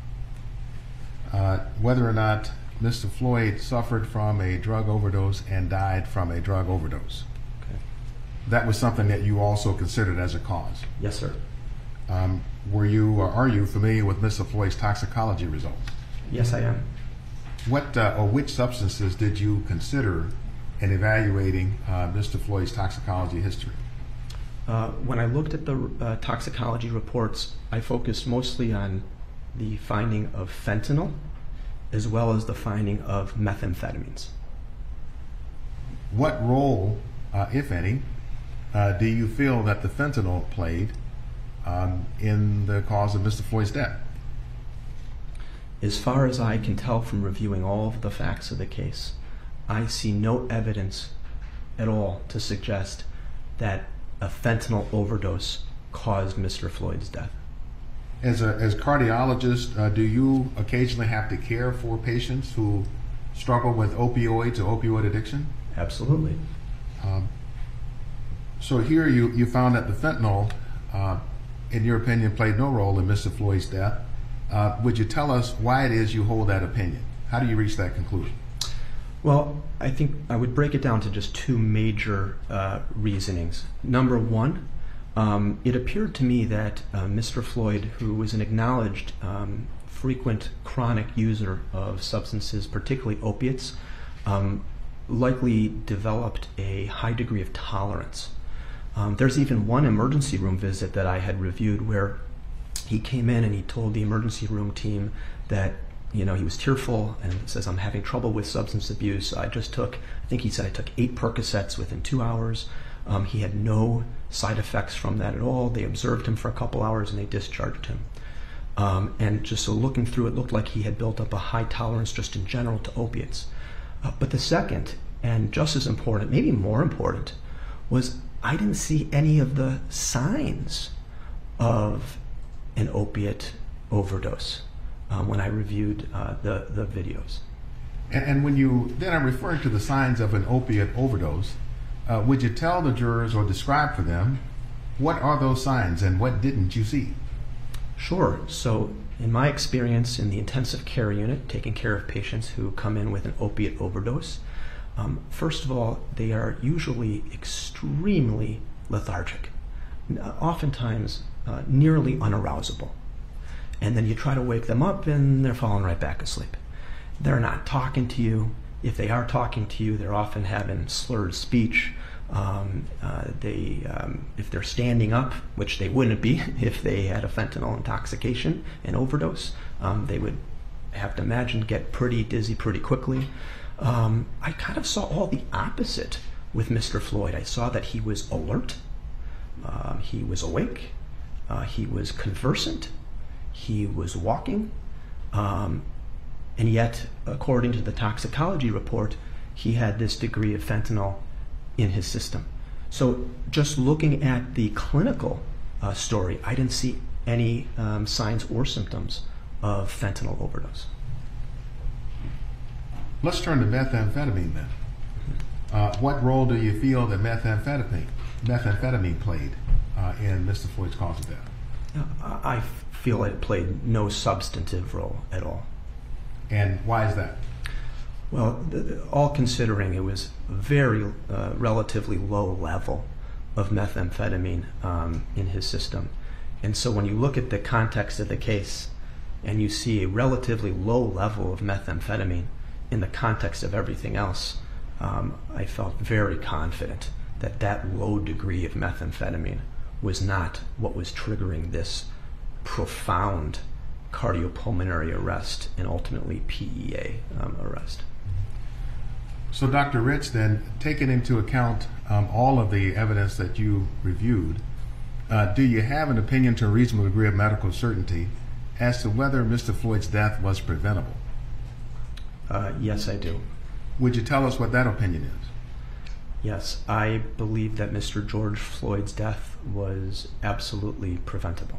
[SPEAKER 8] Whether or not Mr. Floyd suffered from a drug overdose and died from a drug overdose.
[SPEAKER 9] Okay.
[SPEAKER 8] That was something that you also considered as a cause.
[SPEAKER 9] Yes, sir.
[SPEAKER 8] Were you or are you familiar with Mr. Floyd's toxicology results?
[SPEAKER 9] Yes, I am.
[SPEAKER 8] What or which substances did you consider in evaluating Mr. Floyd's toxicology history?
[SPEAKER 9] When I looked at the toxicology reports, I focused mostly on the finding of fentanyl as well as the finding of methamphetamines.
[SPEAKER 8] What role, if any, do you feel that the fentanyl played in the cause of Mr. Floyd's death?
[SPEAKER 9] As far as I can tell from reviewing all of the facts of the case, I see no evidence at all to suggest that a fentanyl overdose caused Mr. Floyd's death.
[SPEAKER 8] As cardiologist, do you occasionally have to care for patients who struggle with opioids or opioid addiction?
[SPEAKER 9] Absolutely.
[SPEAKER 8] So here you found that the fentanyl, in your opinion, played no role in Mr. Floyd's death. Would you tell us why it is you hold that opinion? How do you reach that conclusion?
[SPEAKER 9] Well, I think I would break it down to just two major reasonings. Number one, it appeared to me that Mr. Floyd, who was an acknowledged frequent chronic user of substances, particularly opiates, likely developed a high degree of tolerance. There's even one emergency room visit that I had reviewed where he came in and he told the emergency room team that, you know, he was tearful and says, I'm having trouble with substance abuse. I think he said I took 8 Percocets within 2 hours. He had no side effects from that at all. They observed him for a couple hours and they discharged him. And just so looking through it, looked like he had built up a high tolerance just in general to opiates. But the second, and just as important, maybe more important, was I didn't see any of the signs of an opiate overdose when I reviewed the videos.
[SPEAKER 8] And when you then are referring to the signs of an opiate overdose, would you tell the jurors or describe for them what are those signs and what didn't you see?
[SPEAKER 9] Sure. So in my experience in the intensive care unit, taking care of patients who come in with an opiate overdose, first of all, they are usually extremely lethargic, oftentimes nearly unarousable. And then you try to wake them up and they're falling right back asleep. They're not talking to you. If they are talking to you, they're often having slurred speech. If they're standing up, which they wouldn't be if they had a fentanyl intoxication and overdose, they would have to imagine get pretty dizzy pretty quickly. I kind of saw all the opposite with Mr. Floyd. I saw that he was alert, he was awake, he was conversant, he was walking, and yet, according to the toxicology report, he had this degree of fentanyl in his system. So just looking at the clinical story, I didn't see any signs or symptoms of fentanyl overdose.
[SPEAKER 8] Let's turn to methamphetamine then. What role do you feel that methamphetamine played in Mr. Floyd's cause of death?
[SPEAKER 9] I feel it played no substantive role at all.
[SPEAKER 8] And why is that?
[SPEAKER 9] Well, all considering, it was very relatively low level of methamphetamine in his system. And so when you look at the context of the case and you see a relatively low level of methamphetamine in the context of everything else, I felt very confident that that low degree of methamphetamine was not what was triggering this profound cardiopulmonary arrest and ultimately PEA arrest.
[SPEAKER 8] So Dr. Rich, then, taking into account all of the evidence that you reviewed, do you have an opinion to a reasonable degree of medical certainty as to whether Mr. Floyd's death was preventable?
[SPEAKER 9] Yes, I do.
[SPEAKER 8] Would you tell us what that opinion is?
[SPEAKER 9] Yes, I believe that Mr. George Floyd's death was absolutely preventable.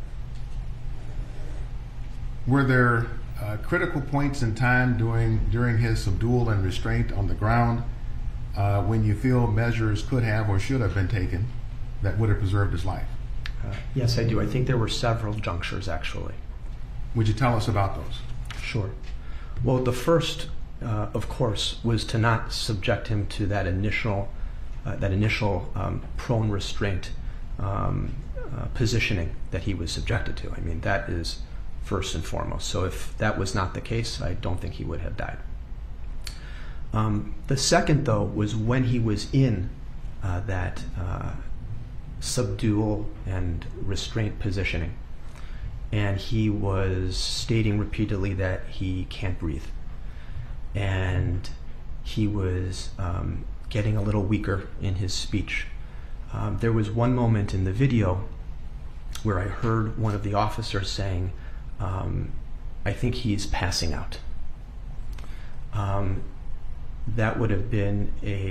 [SPEAKER 8] Were there critical points in time during his subdual and restraint on the ground when you feel measures could have or should have been taken that would have preserved his life?
[SPEAKER 9] Yes, I do. I think there were several junctures, actually.
[SPEAKER 8] Would you tell us about those?
[SPEAKER 9] Sure. Well, the first, of course, was to not subject him to that initial prone restraint positioning that he was subjected to. I mean, that is first and foremost. So if that was not the case, I don't think he would have died. The second, though, was when he was in that subdual and restraint positioning, and he was stating repeatedly that he can't breathe, and he was getting a little weaker in his speech. There was one moment in the video where I heard one of the officers saying, I think he's passing out. That would have been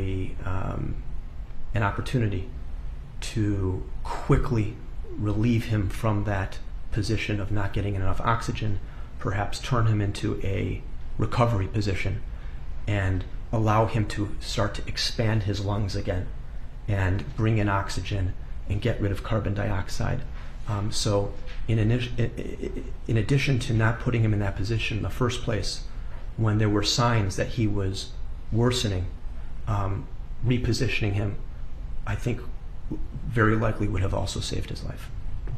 [SPEAKER 9] an opportunity to quickly relieve him from that position of not getting enough oxygen, perhaps turn him into a recovery position, and allow him to start to expand his lungs again and bring in oxygen and get rid of carbon dioxide. So in addition to not putting him in that position in the first place, when there were signs that he was worsening, repositioning him, I think very likely would have also saved his life.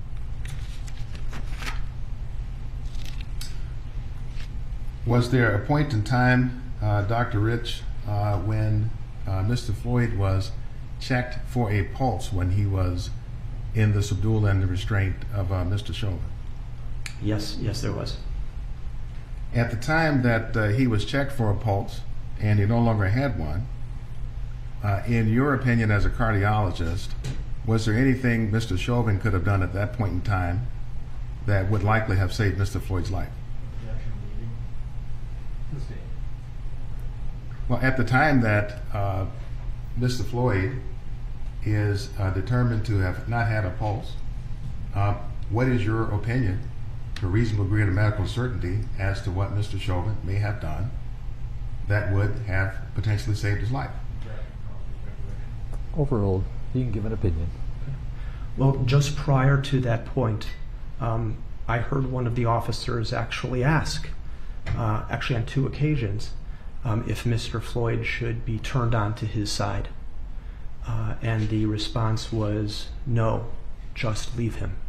[SPEAKER 8] Was there a point in time, Dr. Rich, when Mr. Floyd was checked for a pulse when he was in the subdual and the restraint of Mr. Chauvin?
[SPEAKER 9] Yes, there was.
[SPEAKER 8] At the time that he was checked for a pulse and he no longer had one, in your opinion as a cardiologist, was there anything Mr. Chauvin could have done at that point in time that would likely have saved Mr. Floyd's life? Well, at the time that Mr. Floyd is determined to have not had a pulse, what is your opinion, to a reasonable degree of medical certainty, as to what Mr. Chauvin may have done that would have potentially saved his life?
[SPEAKER 1] Overruled. You can give an opinion.
[SPEAKER 9] Well, just prior to that point, I heard one of the officers actually ask, actually on 2 occasions, if Mr. Floyd should be turned onto his side. And the response was, no, just leave him.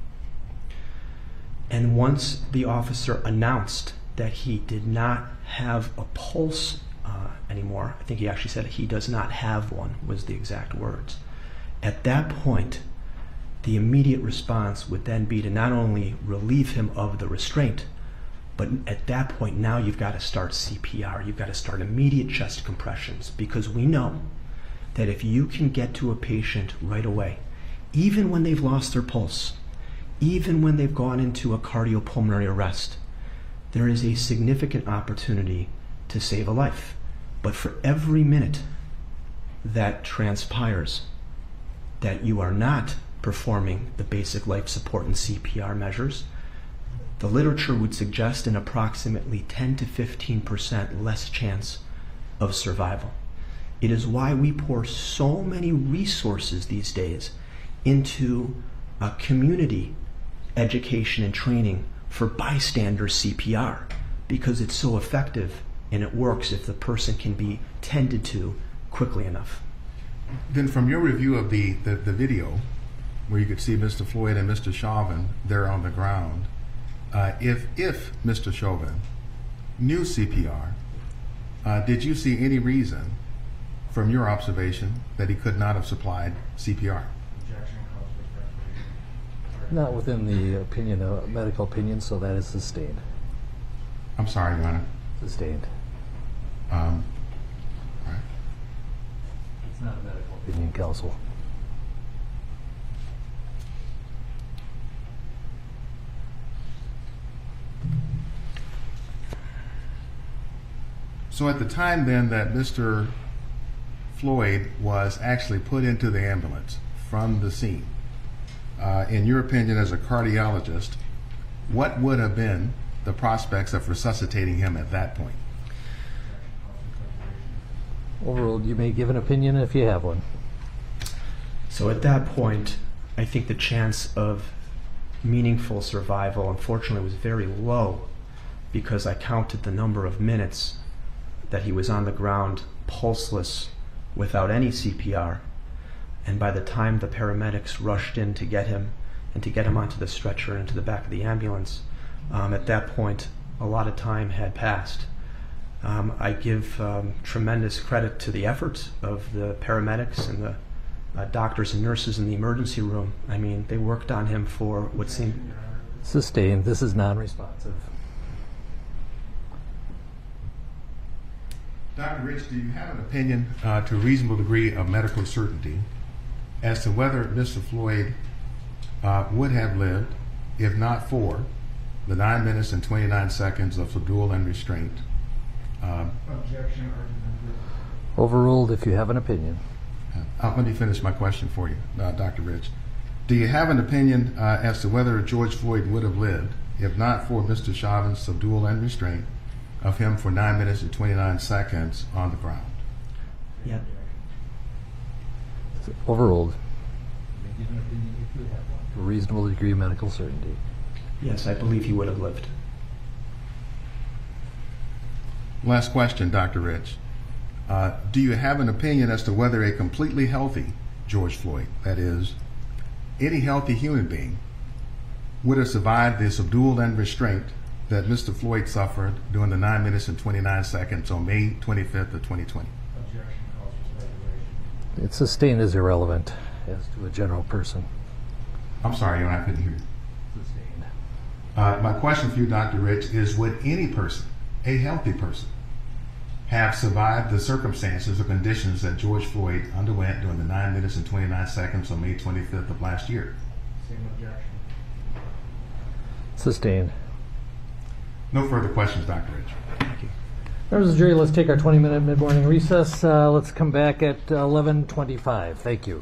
[SPEAKER 9] And once the officer announced that he did not have a pulse anymore, I think he actually said he does not have one, was the exact words. At that point, the immediate response would then be to not only relieve him of the restraint, but at that point now you've got to start CPR. You've got to start immediate chest compressions, because we know that if you can get to a patient right away, even when they've lost their pulse, even when they've gone into a cardiopulmonary arrest, there is a significant opportunity to save a life. But for every minute that transpires that you are not performing the basic life support and CPR measures, the literature would suggest an approximately 10 to 15% less chance of survival. It is why we pour so many resources these days into community education and training for bystander CPR, because it's so effective and it works if the person can be tended to quickly enough.
[SPEAKER 8] Then from your review of the video, where you could see Mr. Floyd and Mr. Chauvin there on the ground, if Mr. Chauvin knew CPR, did you see any reason from your observation that he could not have supplied CPR?
[SPEAKER 1] Not within the opinion, medical opinion, so that is sustained.
[SPEAKER 8] I'm sorry, Your Honor.
[SPEAKER 1] Sustained.
[SPEAKER 8] All right.
[SPEAKER 1] It's not a medical opinion, counsel.
[SPEAKER 8] So at the time then that Mr. Floyd was actually put into the ambulance from the scene, in your opinion as a cardiologist, what would have been the prospects of resuscitating him at that point?
[SPEAKER 1] Overruled. You may give an opinion if you have one.
[SPEAKER 9] So at that point, I think the chance of meaningful survival, unfortunately, was very low, because I counted the number of minutes that he was on the ground, pulseless, without any CPR. And by the time the paramedics rushed in to get him, and to get him onto the stretcher and into the back of the ambulance, at that point, a lot of time had passed. I give tremendous credit to the efforts of the paramedics and the doctors and nurses in the emergency room. I mean, they worked on him for what seemed...
[SPEAKER 1] Sustained. This is non-responsive.
[SPEAKER 8] Dr. Rich, do you have an opinion to a reasonable degree of medical certainty as to whether Mr. Floyd would have lived if not for the 9 minutes and 29 seconds of subdual and restraint?
[SPEAKER 2] Objection.
[SPEAKER 1] Overruled if you have an opinion.
[SPEAKER 8] Let me finish my question for you, Dr. Rich. Do you have an opinion as to whether George Floyd would have lived if not for Mr. Chauvin's subdual and restraint of him for 9 minutes and 29 seconds on the ground?
[SPEAKER 9] Yeah.
[SPEAKER 1] Overruled. A reasonable degree of medical certainty.
[SPEAKER 9] Yes, I believe he would have lived.
[SPEAKER 8] Last question, Dr. Rich. Do you have an opinion as to whether a completely healthy George Floyd, that is, any healthy human being, would have survived the subdual and restraint that Mr. Floyd suffered during the 9 minutes and 29 seconds on May 25th of 2020?
[SPEAKER 1] It's sustained as irrelevant as to a general person.
[SPEAKER 8] I'm sorry, I couldn't hear you.
[SPEAKER 1] Sustained.
[SPEAKER 8] My question for you, Dr. Rich, is would any person, a healthy person, have survived the circumstances or conditions that George Floyd underwent during the 9 minutes and 29 seconds on May 25th of last year?
[SPEAKER 2] Same objection.
[SPEAKER 1] Sustained.
[SPEAKER 8] No further questions, Dr. Rich.
[SPEAKER 9] Thank you.
[SPEAKER 1] Members of the jury, let's take our 20-minute mid-morning recess. Let's come back at 11:25. Thank you.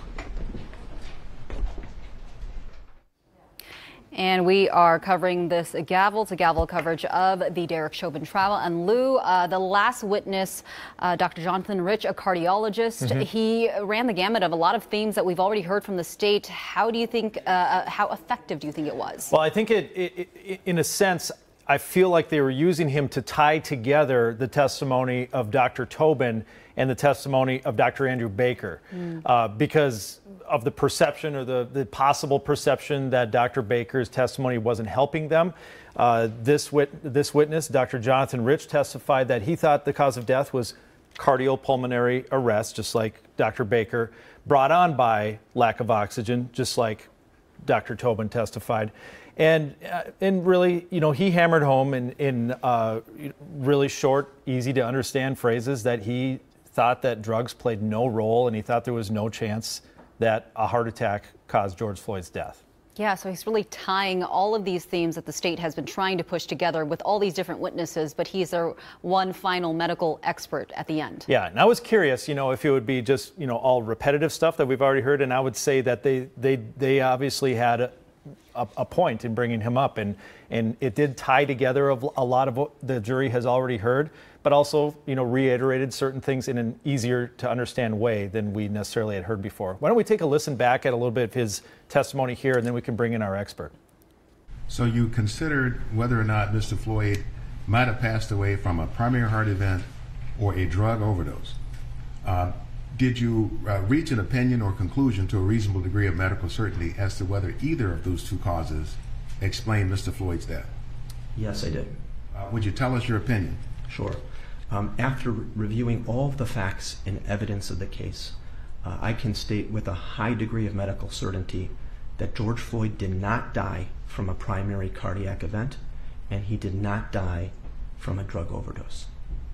[SPEAKER 6] And we are covering this gavel-to-gavel coverage of the Derek Chauvin trial. And Lou, the last witness, Dr. Jonathan Rich, a cardiologist, he ran the gamut of a lot of themes that we've already heard from the state. How do you think, how effective do you think it was?
[SPEAKER 7] Well, I think it in a sense, I feel like they were using him to tie together the testimony of Dr. Tobin and the testimony of Dr. Andrew Baker, because of the perception or the possible perception that Dr. Baker's testimony wasn't helping them. This witness, Dr. Jonathan Rich, testified that he thought the cause of death was cardiopulmonary arrest, just like Dr. Baker, brought on by lack of oxygen, just like Dr. Tobin testified. And really, you know, he hammered home in really short, easy to understand phrases that he thought that drugs played no role, and he thought there was no chance that a heart attack caused George Floyd's death.
[SPEAKER 6] Yeah, so he's really tying all of these themes that the state has been trying to push together with all these different witnesses, but he's their one final medical expert at the end.
[SPEAKER 7] Yeah, and I was curious, you know, if it would be just, you know, all repetitive stuff that we've already heard, and I would say that they obviously had a point in bringing him up, and it did tie together a lot of what the jury has already heard, but also, you know, reiterated certain things in an easier to understand way than we necessarily had heard before. Why don't we take a listen back at a little bit of his testimony here, and then we can bring in our expert.
[SPEAKER 8] So you considered whether or not Mr. Floyd might have passed away from a primary heart event or a drug overdose. Did you reach an opinion or conclusion to a reasonable degree of medical certainty as to whether either of those two causes explain Mr. Floyd's death?
[SPEAKER 9] Yes, I did.
[SPEAKER 8] Would you tell us your opinion?
[SPEAKER 9] Sure. After reviewing all of the facts and evidence of the case, I can state with a high degree of medical certainty that George Floyd did not die from a primary cardiac event, and he did not die from a drug overdose.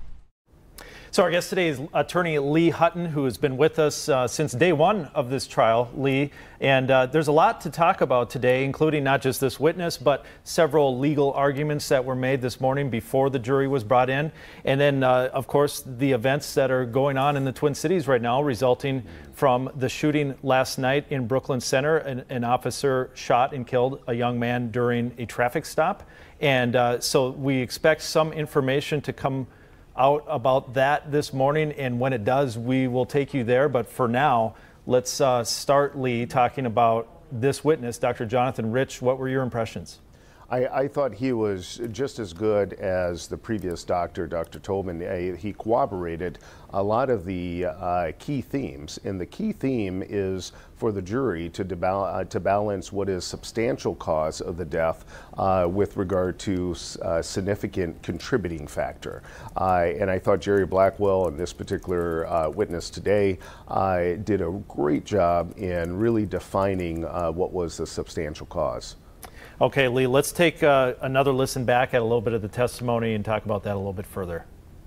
[SPEAKER 7] So our guest today is attorney Lee Hutton, who has been with us since day one of this trial, Lee. And there's a lot to talk about today, including not just this witness, but several legal arguments that were made this morning before the jury was brought in. And then, of course, the events that are going on in the Twin Cities right now, resulting from the shooting last night in Brooklyn Center. An officer shot and killed a young man during a traffic stop. And so we expect some information to come out about that this morning, and when it does, we will take you there. But for now, let's start, Lee, talking about this witness, Dr. Jonathan Rich. What were your impressions?
[SPEAKER 10] I thought he was just as good as the previous doctor, Dr. Tobin. He corroborated a lot of the key themes, and the key theme is for the jury to balance what is substantial cause of the death with regard to significant contributing factor. And I thought Jerry Blackwell and this particular witness today did a great job in really defining what was the substantial cause.
[SPEAKER 7] Okay, Lee, let's take another listen back at a little bit of the testimony and talk about that a little bit further.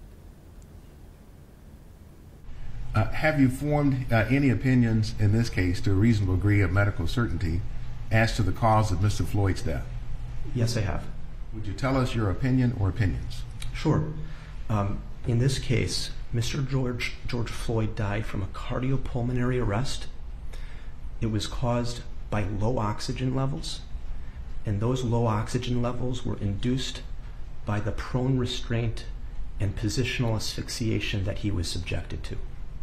[SPEAKER 8] Have you formed any opinions in this case to a reasonable degree of medical certainty as to the cause of Mr. Floyd's death?
[SPEAKER 9] Yes, I have.
[SPEAKER 8] Would you tell us your opinion or opinions?
[SPEAKER 9] Sure. In this case, Mr. George Floyd died from a cardiopulmonary arrest. It was caused by low oxygen levels, and those low oxygen levels were induced by the prone restraint and positional asphyxiation that he was subjected to.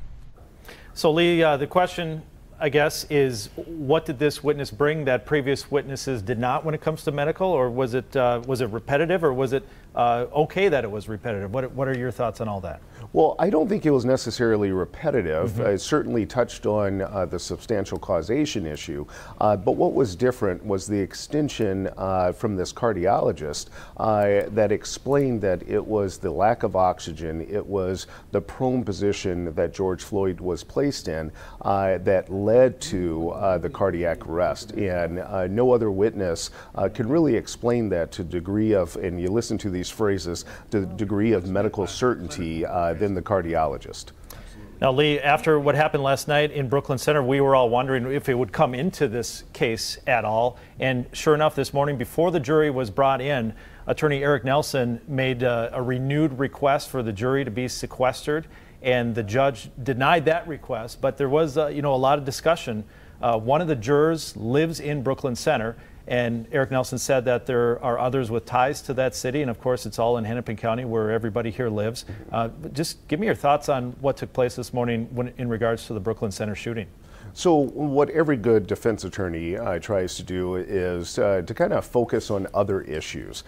[SPEAKER 7] So Lee, the question, I guess, is what did this witness bring that previous witnesses did not when it comes to medical, or was it repetitive, or was it okay that it was repetitive? What are your thoughts on all that?
[SPEAKER 10] Well, I don't think it was necessarily repetitive. It certainly touched on the substantial causation issue, but what was different was the extension from this cardiologist that explained that it was the lack of oxygen, it was the prone position that George Floyd was placed in that led to the cardiac arrest. And no other witness can really explain that to the degree of, and you listen to these phrases, to the degree of medical certainty than the cardiologist.
[SPEAKER 7] Now, Lee, after what happened last night in Brooklyn Center, we were all wondering if it would come into this case at all. And sure enough, this morning, before the jury was brought in, Attorney Eric Nelson made a renewed request for the jury to be sequestered, and the judge denied that request. But there was, a lot of discussion. One of the jurors lives in Brooklyn Center, and Eric Nelson said that there are others with ties to that city, and of course it's all in Hennepin County where everybody here lives. Just give me your thoughts on what took place this morning in regards to the Brooklyn Center shooting.
[SPEAKER 10] So what every good defense attorney tries to do is to kind of focus on other issues.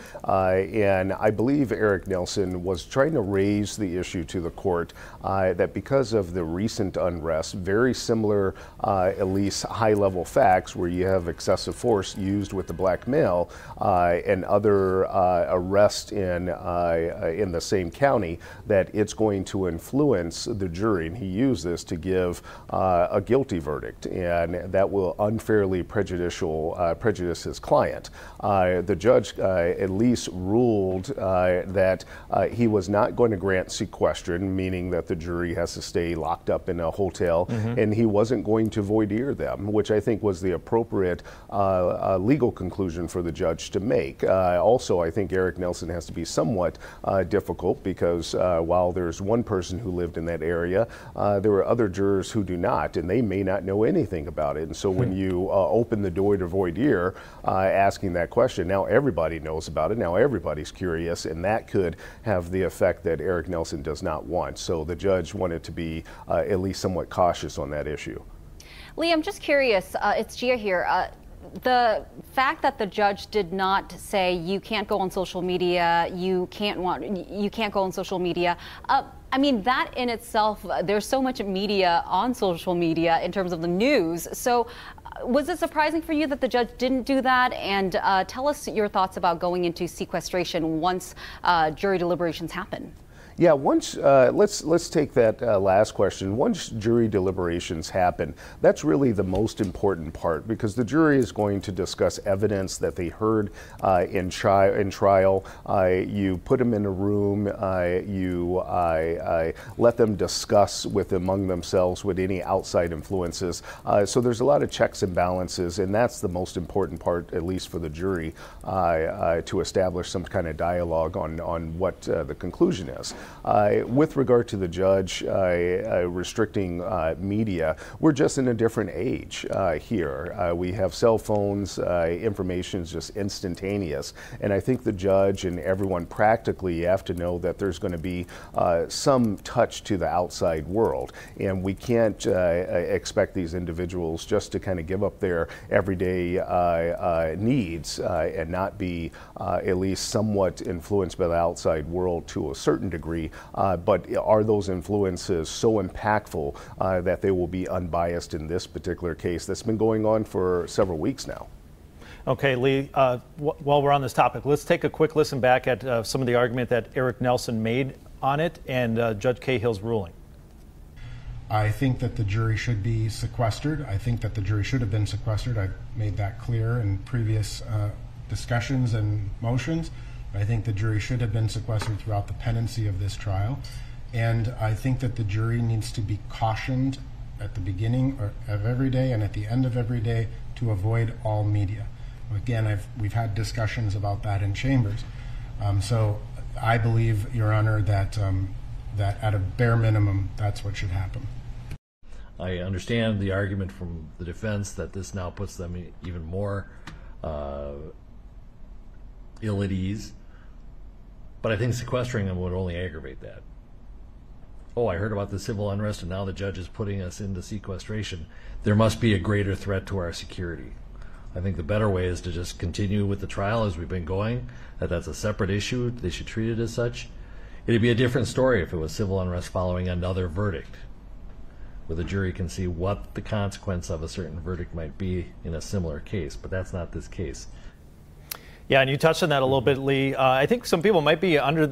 [SPEAKER 10] And I believe Eric Nelson was trying to raise the issue to the court that because of the recent unrest, very similar, at least high-level facts where you have excessive force used with the black male and other arrests in the same county, that it's going to influence the jury. And he used this to give a guilty verdict, and that will unfairly prejudice his client. The judge at least ruled that he was not going to grant sequestration, meaning that the jury has to stay locked up in a hotel, and he wasn't going to voir dire them, which I think was the appropriate legal conclusion for the judge to make. Also, I think Eric Nelson has to be somewhat difficult because while there's one person who lived in that area, there were other jurors who do not, and they may not know anything about it. And so when you open the door to voir dire asking that question, now everybody knows about it, now everybody's curious, and that could have the effect that Eric Nelson does not want. So the judge wanted to be at least somewhat cautious on that issue.
[SPEAKER 6] Lee, I'm just curious, it's Gia here. The fact that the judge did not say you can't go on social media, you can't go on social media. I mean, that in itself, there's so much media on social media in terms of the news. So was it surprising for you that the judge didn't do that? And tell us your thoughts about going into sequestration once jury deliberations happen.
[SPEAKER 10] Yeah, once let's take that last question. Once jury deliberations happen, that's really the most important part, because the jury is going to discuss evidence that they heard in trial. You put them in a room, you let them discuss among themselves with any outside influences. So there's a lot of checks and balances, and that's the most important part, at least for the jury, to establish some kind of dialogue on what the conclusion is. With regard to the judge restricting media, we're just in a different age here. We have cell phones, information is just instantaneous, and I think the judge and everyone practically have to know that there's going to be some touch to the outside world, and we can't expect these individuals just to kind of give up their everyday needs and not be at least somewhat influenced by the outside world to a certain degree. But are those influences so impactful that they will be unbiased in this particular case that's been going on for several weeks now?
[SPEAKER 7] Okay, Lee, while we're on this topic, let's take a quick listen back at some of the argument that Eric Nelson made on it and Judge Cahill's ruling.
[SPEAKER 2] I think that the jury should be sequestered. I think that the jury should have been sequestered. I've made that clear in previous discussions and motions. I think the jury should have been sequestered throughout the pendency of this trial. And I think that the jury needs to be cautioned at the beginning of every day and at the end of every day to avoid all media. Again, we've had discussions about that in chambers. So I believe, Your Honor, that that at a bare minimum, that's what should happen.
[SPEAKER 5] I understand the argument from the defense that this now puts them even more ill at ease, but I think sequestering them would only aggravate that. Oh, I heard about the civil unrest and now the judge is putting us into sequestration. There must be a greater threat to our security. I think the better way is to just continue with the trial as we've been going, that's a separate issue. They should treat it as such. It'd be a different story if it was civil unrest following another verdict, where the jury can see what the consequence of a certain verdict might be in a similar case, but that's not this case.
[SPEAKER 7] Yeah, and you touched on that a little bit, Lee. I think some people might be under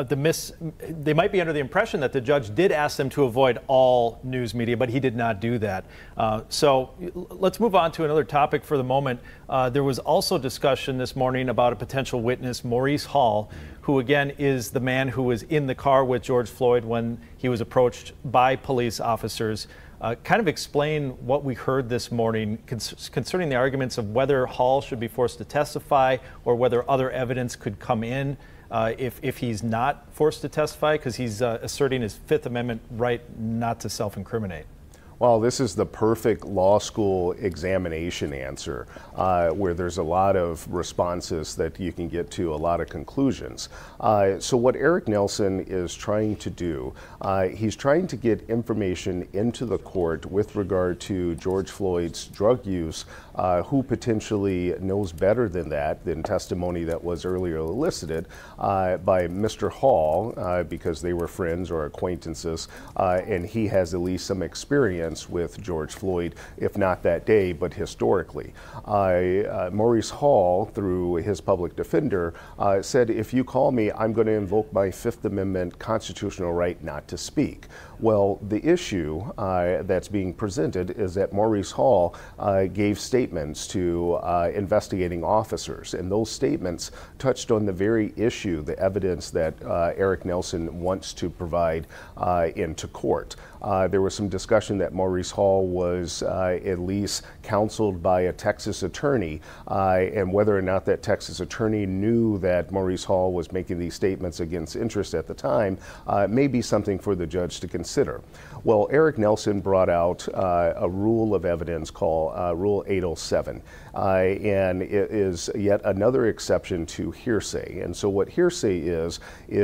[SPEAKER 7] they might be under the impression that the judge did ask them to avoid all news media, but he did not do that. So let's move on to another topic for the moment. There was also discussion this morning about a potential witness, Maurice Hall, who again is the man who was in the car with George Floyd when he was approached by police officers. Kind of explain what we heard this morning concerning the arguments of whether Hall should be forced to testify or whether other evidence could come in if he's not forced to testify, because he's asserting his Fifth Amendment right not to self-incriminate.
[SPEAKER 10] Well, this is the perfect law school examination answer, where there's a lot of responses that you can get to, a lot of conclusions. So what Eric Nelson is trying to do, he's trying to get information into the court with regard to George Floyd's drug use, who potentially knows better than that, than testimony that was earlier elicited by Mr. Hall, because they were friends or acquaintances, and he has at least some experience with George Floyd, if not that day, but historically. Maurice Hall, through his public defender, said, if you call me, I'm going to invoke my Fifth Amendment constitutional right not to speak. Well, the issue that's being presented is that Maurice Hall gave statements to investigating officers, and those statements touched on the very issue, the evidence that Eric Nelson wants to provide into court. There was some discussion that Maurice Hall was at least counseled by a Texas attorney, and whether or not that Texas attorney knew that Maurice Hall was making these statements against interest at the time may be something for the judge to consider. Well, Eric Nelson brought out a rule of evidence called Rule 807, and it is yet another exception to hearsay. And so what hearsay is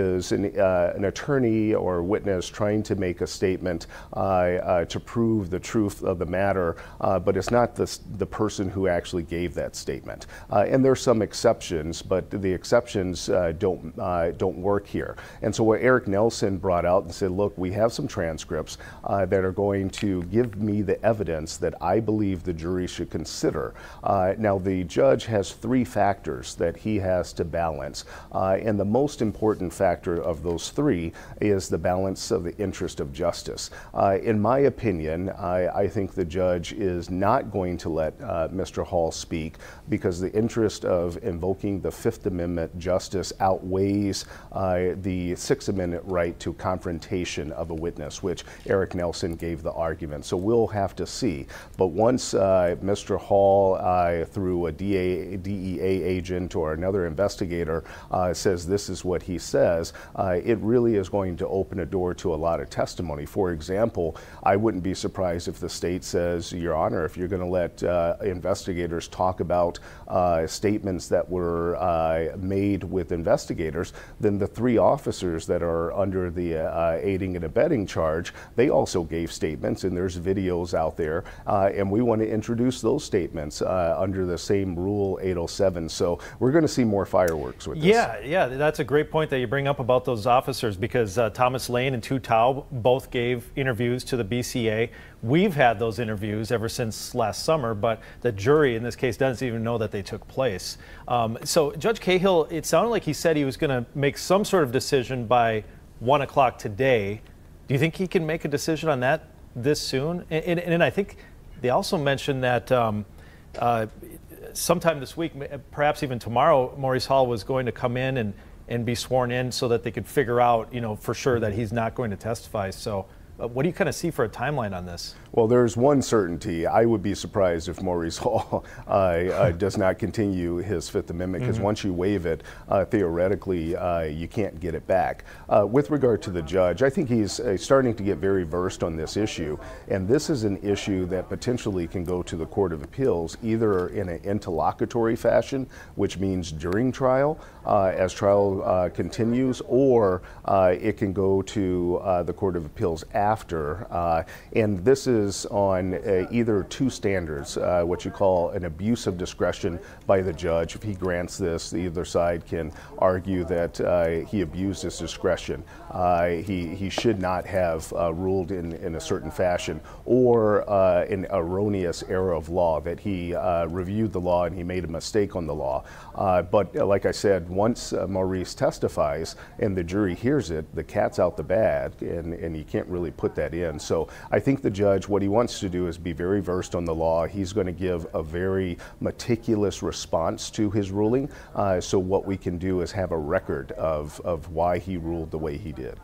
[SPEAKER 10] an attorney or witness trying to make a statement to prove the truth of the matter, but it's not the person who actually gave that statement. And there are some exceptions, but the exceptions don't work here. And so what Eric Nelson brought out and said, look, we have some transcripts that are going to give me the evidence that I believe the jury should consider. Now, the judge has three factors that he has to balance, and the most important factor of those three is the balance of the interest of justice. In my opinion, I think the judge is not going to let Mr. Hall speak because the interest of invoking the Fifth Amendment justice outweighs the Sixth Amendment right to confrontation of a witness, which Eric Nelson gave the argument. So we'll have to see. But once Mr. Hall, through a DEA agent or another investigator, says this is what he says, it really is going to open a door to a lot of testimony. For example, I wouldn't be surprised if the state says, Your Honor, if you're going to let investigators talk about statements that were made with investigators, then the three officers that are under the aiding and abetting charge, they also gave statements, and there's videos out there, and we want to introduce those statements under the same Rule 807. So we're going to see more fireworks with this.
[SPEAKER 7] Yeah, that's a great point that you bring up about those officers, because Thomas Lane and Tu Tao both gave interviews to the BCA. We've had those interviews ever since last summer, but the jury in this case doesn't even know that they took place. So Judge Cahill, it sounded like he said he was going to make some sort of decision by 1 o'clock today. Do you think he can make a decision on that this soon? And I think they also mentioned that sometime this week, perhaps even tomorrow, Maurice Hall was going to come in and be sworn in so that they could figure out, for sure that he's not going to testify. So what do you kind of see for a timeline on this?
[SPEAKER 10] Well, there's one certainty. I would be surprised if Maurice Hall does not continue his Fifth Amendment, because once you waive it, theoretically, you can't get it back. With regard to the judge, I think he's starting to get very versed on this issue, and this is an issue that potentially can go to the Court of Appeals, either in an interlocutory fashion, which means during trial, as trial continues, or it can go to the Court of Appeals after. And this is on either two standards, what you call an abuse of discretion by the judge. If he grants this, either side can argue that he abused his discretion. He should not have ruled in a certain fashion, or an erroneous error of law, that he reviewed the law and he made a mistake on the law. But like I said, once Maurice testifies and the jury hears it, the cat's out the bag, and you can't really put that in. So I think the judge, what he wants to do is be very versed on the law. He's going to give a very meticulous response to his ruling. So what we can do is have a record of why he ruled the way he did.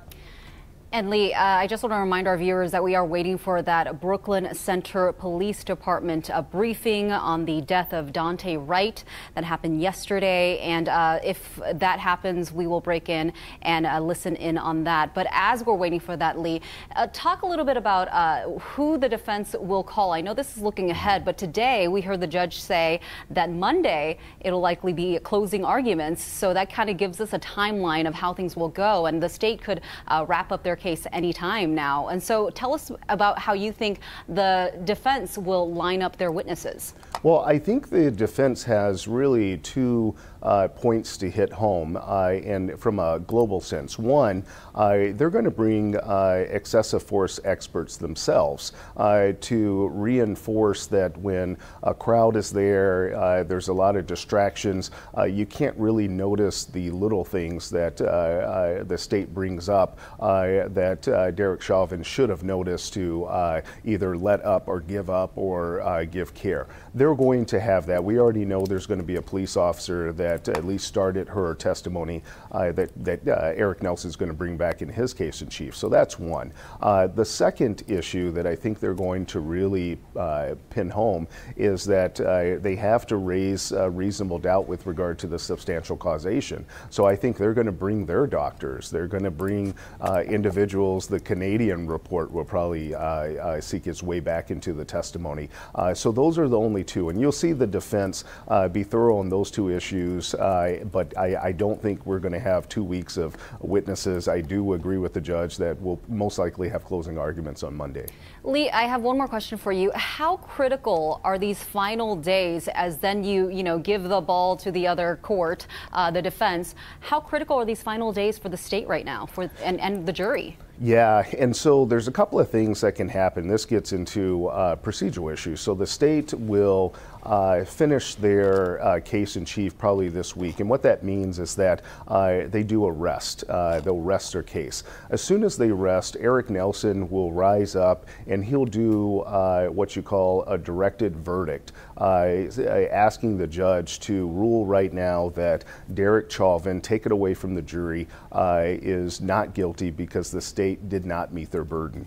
[SPEAKER 6] And Lee, I just want to remind our viewers that we are waiting for that Brooklyn Center Police Department briefing on the death of Dante Wright that happened yesterday. And if that happens, we will break in and listen in on that. But as we're waiting for that, Lee, talk a little bit about who the defense will call. I know this is looking ahead, but today we heard the judge say that Monday it'll likely be closing arguments. So that kind of gives us a timeline of how things will go. And the state could wrap up their case anytime now. And so tell us about how you think the defense will line up their witnesses.
[SPEAKER 10] Well, I think the defense has really two points to hit home, and from a global sense. One, they're going to bring excessive force experts themselves to reinforce that when a crowd is there, there's a lot of distractions. You can't really notice the little things that the state brings up that Derek Chauvin should have noticed to either let up or give give care. They're going to have that. We already know there's going to be a police officer that at least started her testimony that Eric Nelson is going to bring back in his case in chief. So that's one. The second issue that I think they're going to really pin home is that they have to raise reasonable doubt with regard to the substantial causation. So I think they're going to bring their doctors. They're going to bring individuals. The Canadian report will probably seek its way back into the testimony. So those are the only two. And you'll see the defense be thorough on those two issues. But I don't think we're going to have 2 weeks of witnesses. I do agree with the judge that we'll most likely have closing arguments on Monday.
[SPEAKER 6] Lee, I have one more question for you. How critical are these final days as then you give the ball to the other court, the defense? How critical are these final days for the state right now and the jury?
[SPEAKER 10] Yeah, and so there's a couple of things that can happen. This gets into procedural issues. So the state will finish their case in chief probably this week. And what that means is that they do a rest. They'll rest their case. As soon as they rest, Eric Nelson will rise up and he'll do what you call a directed verdict, asking the judge to rule right now that Derek Chauvin, take it away from the jury, is not guilty because the state did not meet their burden.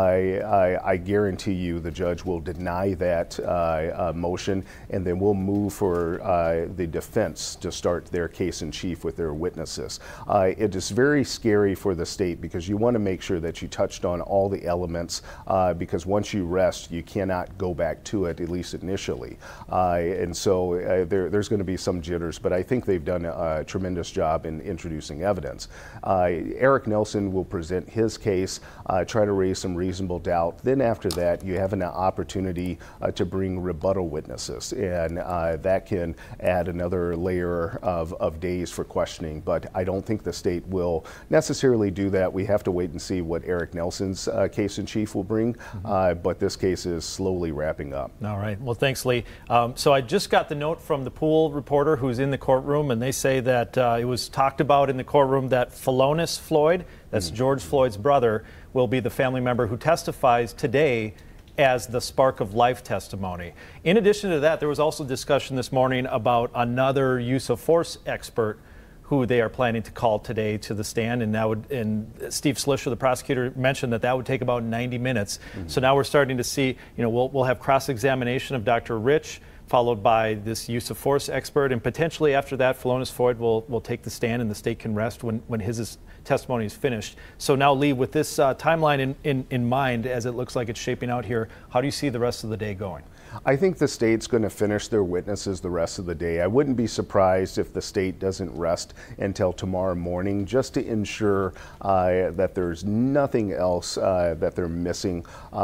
[SPEAKER 10] I guarantee you the judge will deny that motion, and then we'll move for the defense to start their case in chief with their witnesses. It is very scary for the state because you want to make sure that you touched on all the elements, because once you rest, you cannot go back to it, at least initially. And so there's going to be some jitters, but I think they've done a tremendous job in introducing evidence. Eric Nelson will present his case, try to raise some reasonable doubt. Then after that, you have an opportunity to bring rebuttal witnesses, and that can add another layer of days for questioning. But I don't think the state will necessarily do that. We have to wait and see what Eric Nelson's case in chief will bring, but this case is slowly wrapping up.
[SPEAKER 7] All right. Well, thanks, Lee. So I just got the note from the pool reporter who's in the courtroom, and they say that it was talked about in the courtroom that Phalonis Floyd, that's George Floyd's brother, will be the family member who testifies today as the spark of life testimony. In addition to that, there was also discussion this morning about another use of force expert who they are planning to call today to the stand, and Steve Slisher, the prosecutor, mentioned that would take about 90 minutes. So now we're starting to see, we'll have cross-examination of Dr. Rich, followed by this use of force expert, and potentially after that, Philonise Floyd will take the stand, and the state can rest when his testimony is finished. So now, Lee, with this timeline in mind, as it looks like it's shaping out here, how do you see the rest of the day going?
[SPEAKER 10] I think the state's going to finish their witnesses the rest of the day. I wouldn't be surprised if the state doesn't rest until tomorrow morning, just to ensure that there's nothing else that they're missing.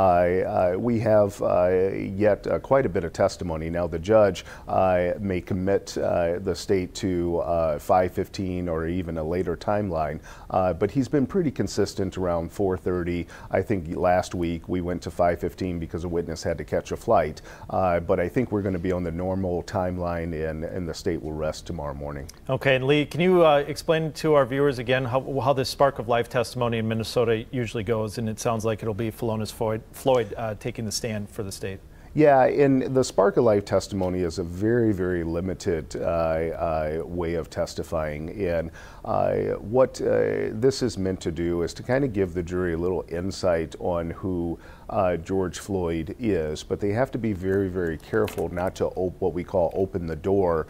[SPEAKER 10] We have yet quite a bit of testimony. Now, the judge may commit the state to 5:15 or even a later timeline, but he's been pretty consistent around 4:30. I think last week we went to 5:15 because a witness had to catch a flight. But I think we're going to be on the normal timeline, and the state will rest tomorrow morning.
[SPEAKER 7] Okay, and Lee, can you explain to our viewers again how this spark of life testimony in Minnesota usually goes? And it sounds like it'll be Philonise Floyd taking the stand for the state.
[SPEAKER 10] Yeah, and the spark of life testimony is a very, very limited way of testifying. And what this is meant to do is to kind of give the jury a little insight on who George Floyd is, but they have to be very, very careful not to what we call open the door